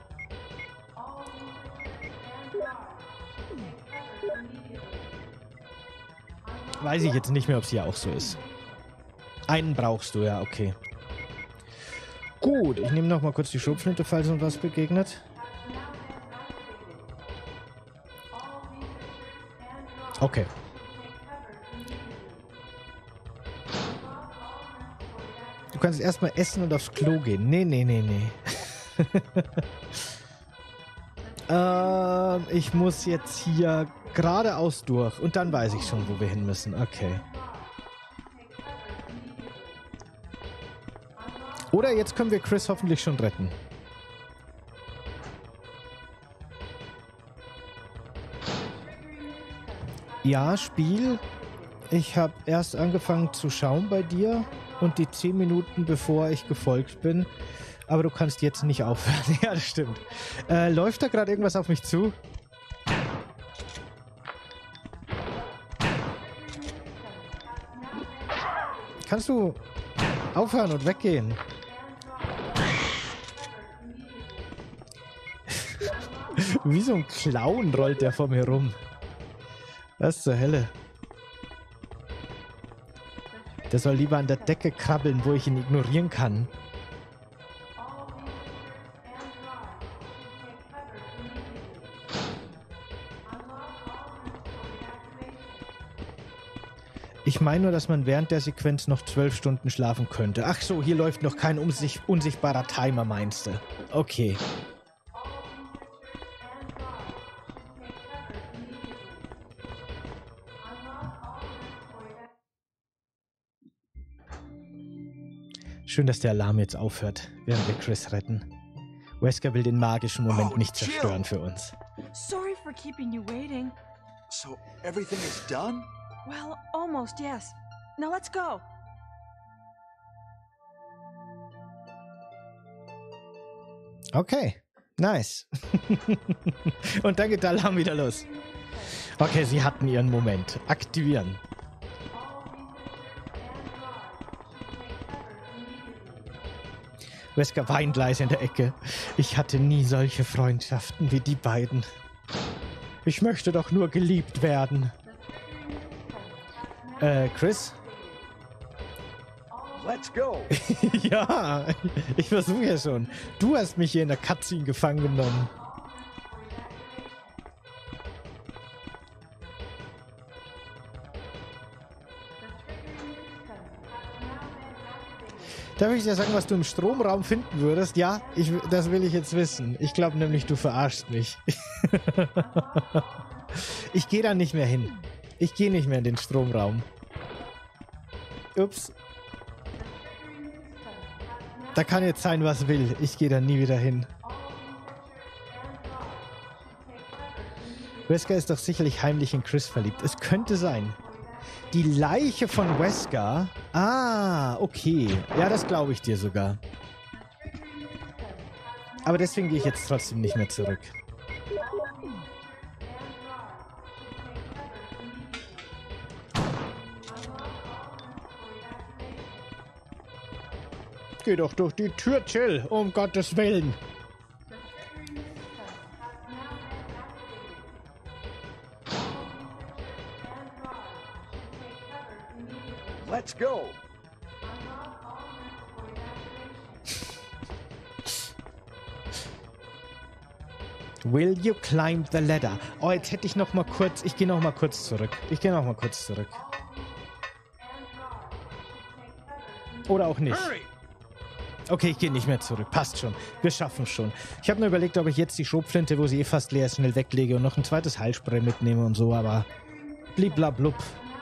Weiß ich jetzt nicht mehr, ob es hier auch so ist. Einen brauchst du, ja, okay. Gut, ich nehme noch mal kurz die Schrotflinte, falls uns was begegnet. Okay. Du kannst erstmal essen und aufs Klo gehen. Nee. Ich muss jetzt hier geradeaus durch. Und dann weiß ich schon, wo wir hin müssen. Okay. Oder jetzt können wir Chris hoffentlich schon retten. Ja, Spiel. Ich habe erst angefangen zu schauen bei dir und die 10 Minuten bevor ich gefolgt bin. Aber du kannst jetzt nicht aufhören. Ja, das stimmt. Läuft da gerade irgendwas auf mich zu? Kannst du aufhören und weggehen? Wie so ein Clown rollt der vor mir rum. Was zur Hölle? Der soll lieber an der Decke krabbeln, wo ich ihn ignorieren kann. Ich meine nur, dass man während der Sequenz noch 12 Stunden schlafen könnte. Ach so, hier läuft noch kein unsichtbarer Timer, meinst du? Okay. Schön, dass der Alarm jetzt aufhört, während wir Chris retten. Wesker will den magischen Moment nicht zerstören für uns.
Sorry for keeping you waiting.
So, everything is done?
Well, almost, yes. Now let's go.
Okay, nice. Und dann geht der Alarm wieder los. Okay, sie hatten ihren Moment. Aktivieren. Wesker weint leise in der Ecke. Ich hatte nie solche Freundschaften wie die beiden. Ich möchte doch nur geliebt werden. Chris?
Let's go.
Ja, ich versuche ja schon. Du hast mich hier in der Cutscene gefangen genommen. Darf ich dir sagen, was du im Stromraum finden würdest? Ja, das will ich jetzt wissen. Ich glaube nämlich, du verarschst mich. Ich gehe da nicht mehr hin. Ich gehe nicht mehr in den Stromraum. Ups. Da kann jetzt sein, was will. Ich gehe da nie wieder hin. Wesker ist doch sicherlich heimlich in Chris verliebt. Es könnte sein. Die Leiche von Wesker? Ah, okay. Ja, das glaube ich dir sogar. Aber deswegen gehe ich jetzt trotzdem nicht mehr zurück. Geh doch durch die Tür, Jill, um Gottes Willen.
Let's go.
Will you climb the ladder? Oh, jetzt hätte ich noch mal kurz... Ich gehe noch mal kurz zurück. Oder auch nicht. Okay, ich gehe nicht mehr zurück. Passt schon. Wir schaffen schon. Ich habe nur überlegt, ob ich jetzt die Schrotflinte, wo sie eh fast leer ist, schnell weglege und noch ein zweites Heilspray mitnehme und so, aber bliblablub.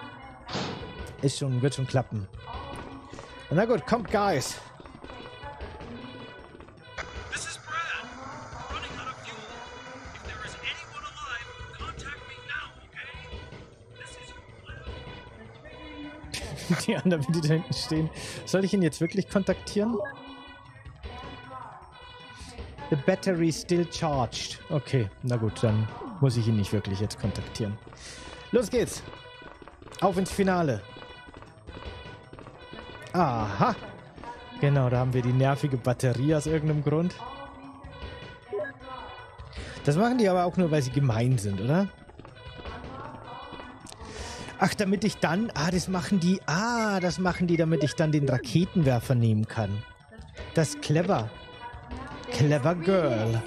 Wird schon klappen. Na gut, kommt, Guys.
This is Brad. Running out of fuel. If there is anyone alive, contact me now, okay? This is
Die anderen, die da hinten stehen. Soll ich ihn jetzt wirklich kontaktieren? The battery still charged. Okay, na gut, dann muss ich ihn nicht wirklich jetzt kontaktieren. Los geht's. Auf ins Finale. Aha. Genau, da haben wir die nervige Batterie aus irgendeinem Grund. Das machen die aber auch nur, weil sie gemein sind, oder? Ach, damit ich dann... das machen die, damit ich dann den Raketenwerfer nehmen kann. Das ist clever. Clever Girl.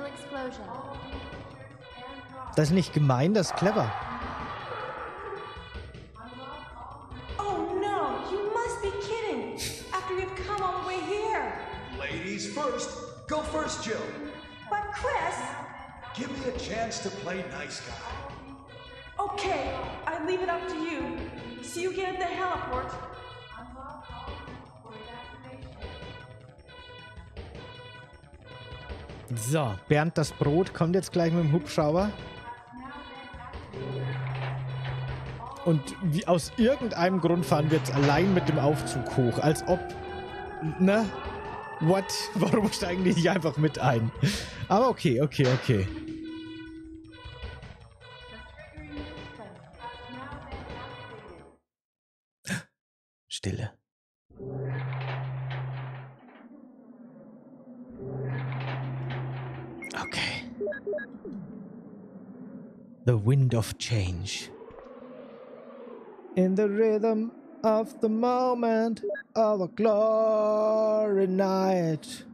Das ist nicht gemein, das ist clever.
Oh no, you must be kidding. After you've come all the way here.
Ladies first. Go first, Jill.
But Chris...
Give me a chance to play nice guy.
Okay, I leave it up to you. See you again at the heliport.
So, Bernd das Brot kommt jetzt gleich mit dem Hubschrauber. Und aus irgendeinem Grund fahren wir jetzt allein mit dem Aufzug hoch. Als ob... Ne? What? Warum steigen die nicht einfach mit ein? Aber okay. Stille. Okay. The wind of change. In the rhythm of the moment of a glory night.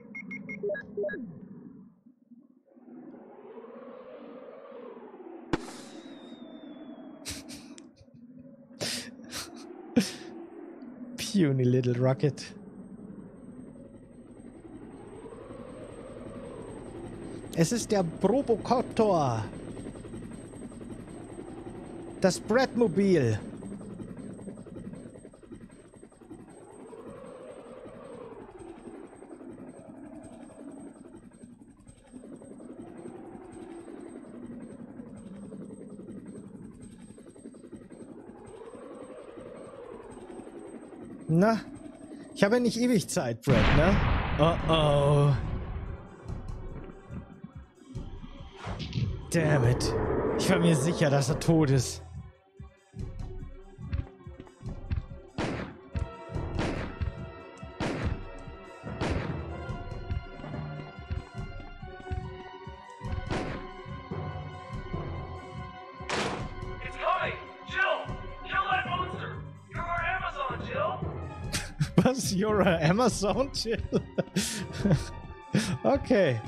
Puny little rocket. Es ist der Probocopter. Das Bradmobil. Na, ich habe ja nicht ewig Zeit, Brad, ne? Oh. Damn it. Ich war mir sicher, dass er tot ist.
It's coming! Jill! Kill that monster! You're our Amazon, Jill!
Was? You're an Amazon, Jill? Okay.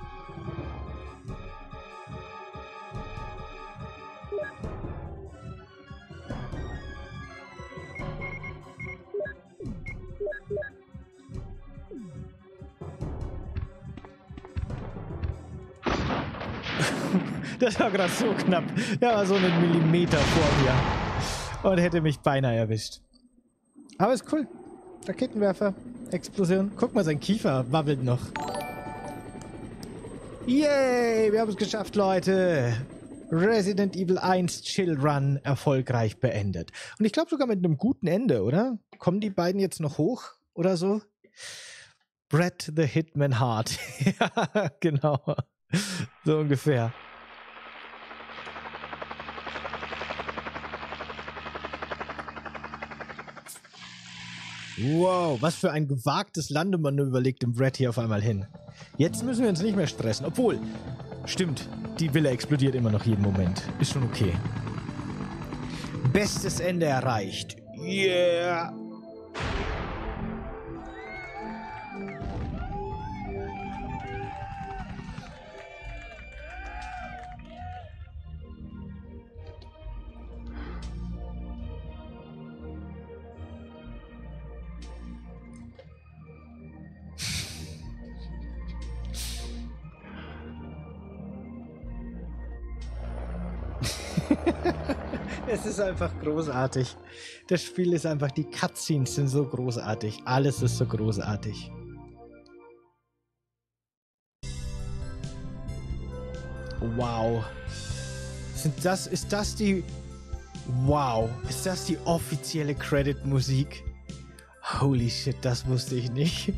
Das war gerade so knapp. Der war so einen Millimeter vor mir. Und hätte mich beinahe erwischt. Aber ist cool. Raketenwerfer. Explosion. Guck mal, sein Kiefer wabbelt noch. Yay! Wir haben es geschafft, Leute. Resident Evil 1 Chill Run erfolgreich beendet. Und ich glaube sogar mit einem guten Ende, oder? Kommen die beiden jetzt noch hoch oder so? Brad the Hitman Hart. Ja, genau. So ungefähr. Wow, was für ein gewagtes Landemanöver legt dem Brett hier auf einmal hin. Jetzt müssen wir uns nicht mehr stressen. Obwohl, stimmt, die Villa explodiert immer noch jeden Moment. Ist schon okay. Bestes Ende erreicht. Yeah! Es ist einfach großartig. Das Spiel ist einfach, die Cutscenes sind so großartig. Alles ist so großartig. Wow. Ist das die... Wow. Ist das die offizielle Credit-Musik? Holy shit, das wusste ich nicht.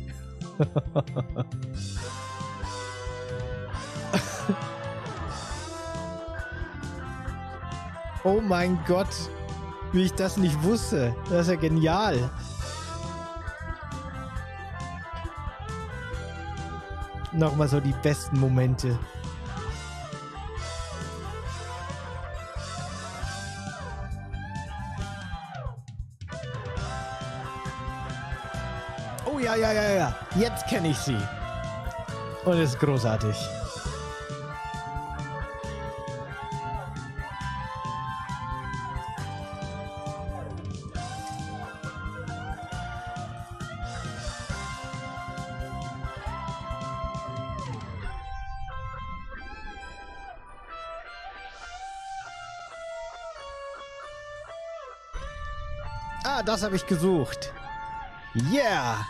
Oh mein Gott, wie ich das nicht wusste. Das ist ja genial. Nochmal so die besten Momente. Oh ja. Jetzt kenne ich sie. Und es ist großartig. Ah, das habe ich gesucht. Yeah!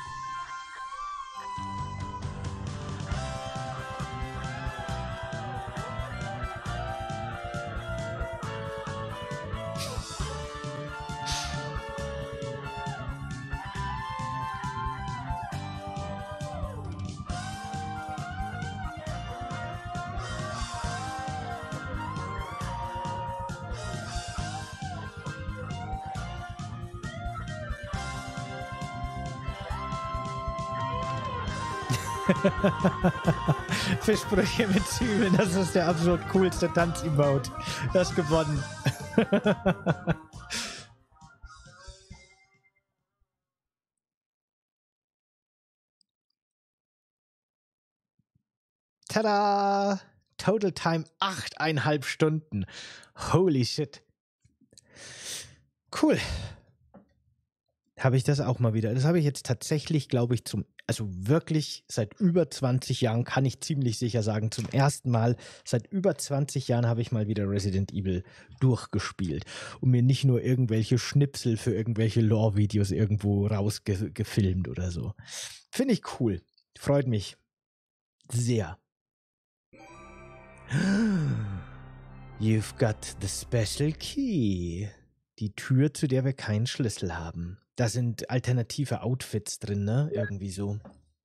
Fischbrüche mit Zwiebeln, das ist der absolut coolste Tanz-Emote. Du hast gewonnen. Tada! Total Time 8,5 Stunden. Holy shit. Cool. Habe ich das auch mal wieder. Das habe ich jetzt tatsächlich, glaube ich, also wirklich seit über 20 Jahren, kann ich ziemlich sicher sagen, zum ersten Mal seit über 20 Jahren habe ich mal wieder Resident Evil durchgespielt und mir nicht nur irgendwelche Schnipsel für irgendwelche Lore-Videos irgendwo rausgefilmt oder so. Finde ich cool. Freut mich sehr. You've got the special key. Die Tür, zu der wir keinen Schlüssel haben. Da sind alternative Outfits drin, ne? Irgendwie so.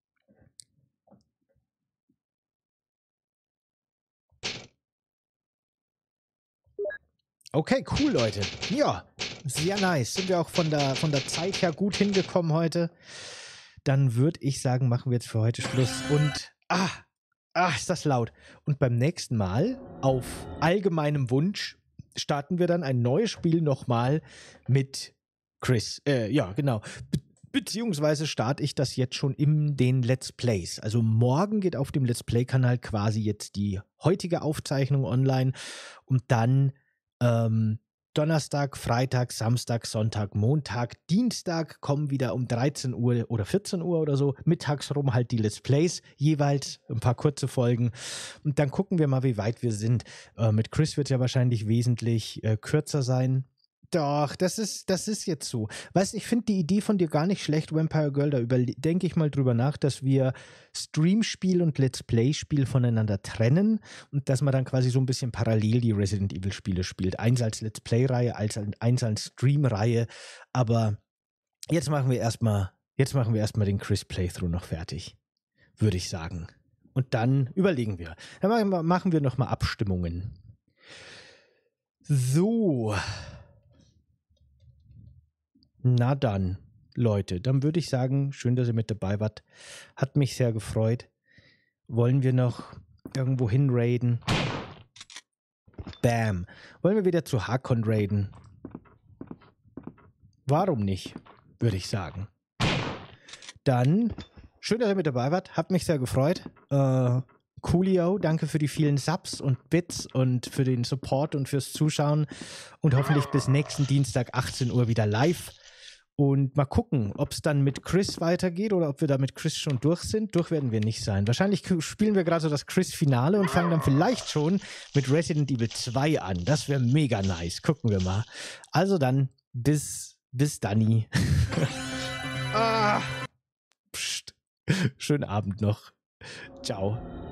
Okay, cool, Leute. Ja, sehr nice. Sind wir auch von der Zeit her gut hingekommen heute. Dann würde ich sagen, machen wir jetzt für heute Schluss. Und, ist das laut. Und beim nächsten Mal, auf allgemeinem Wunsch, starten wir dann ein neues Spiel nochmal mit Chris. Ja, genau. Beziehungsweise starte ich das jetzt schon in den Let's Plays. Also morgen geht auf dem Let's Play-Kanal quasi jetzt die heutige Aufzeichnung online und dann Donnerstag, Freitag, Samstag, Sonntag, Montag, Dienstag kommen wieder um 13 Uhr oder 14 Uhr oder so, mittags rum halt die Let's Plays, jeweils ein paar kurze Folgen. Und dann gucken wir mal, wie weit wir sind. Mit Chris wird es ja wahrscheinlich wesentlich kürzer sein. Doch, das ist jetzt so. Weißt du, ich finde die Idee von dir gar nicht schlecht, Vampire Girl. Da denke ich mal drüber nach, dass wir Streamspiel und Let's Play-Spiel voneinander trennen und dass man dann quasi so ein bisschen parallel die Resident Evil-Spiele spielt. Eins als Let's Play-Reihe, eins als Stream-Reihe. Aber jetzt machen wir erstmal den Chris-Playthrough noch fertig, würde ich sagen. Und dann überlegen wir. Dann machen wir nochmal Abstimmungen. So. Na dann. Leute, dann würde ich sagen, schön, dass ihr mit dabei wart. Hat mich sehr gefreut. Wollen wir noch irgendwo hin raiden? Bam. Wollen wir wieder zu Hakon raiden? Warum nicht, würde ich sagen. Dann, schön, dass ihr mit dabei wart. Hat mich sehr gefreut. Coolio, danke für die vielen Subs und Bits und für den Support und fürs Zuschauen. Und hoffentlich bis nächsten Dienstag 18 Uhr wieder live. Und mal gucken, ob es dann mit Chris weitergeht oder ob wir da mit Chris schon durch sind. Durch werden wir nicht sein. Wahrscheinlich spielen wir gerade so das Chris-Finale und fangen dann vielleicht schon mit Resident Evil 2 an. Das wäre mega nice. Gucken wir mal. Also dann, bis Danny. Psst. Schönen Abend noch. Ciao.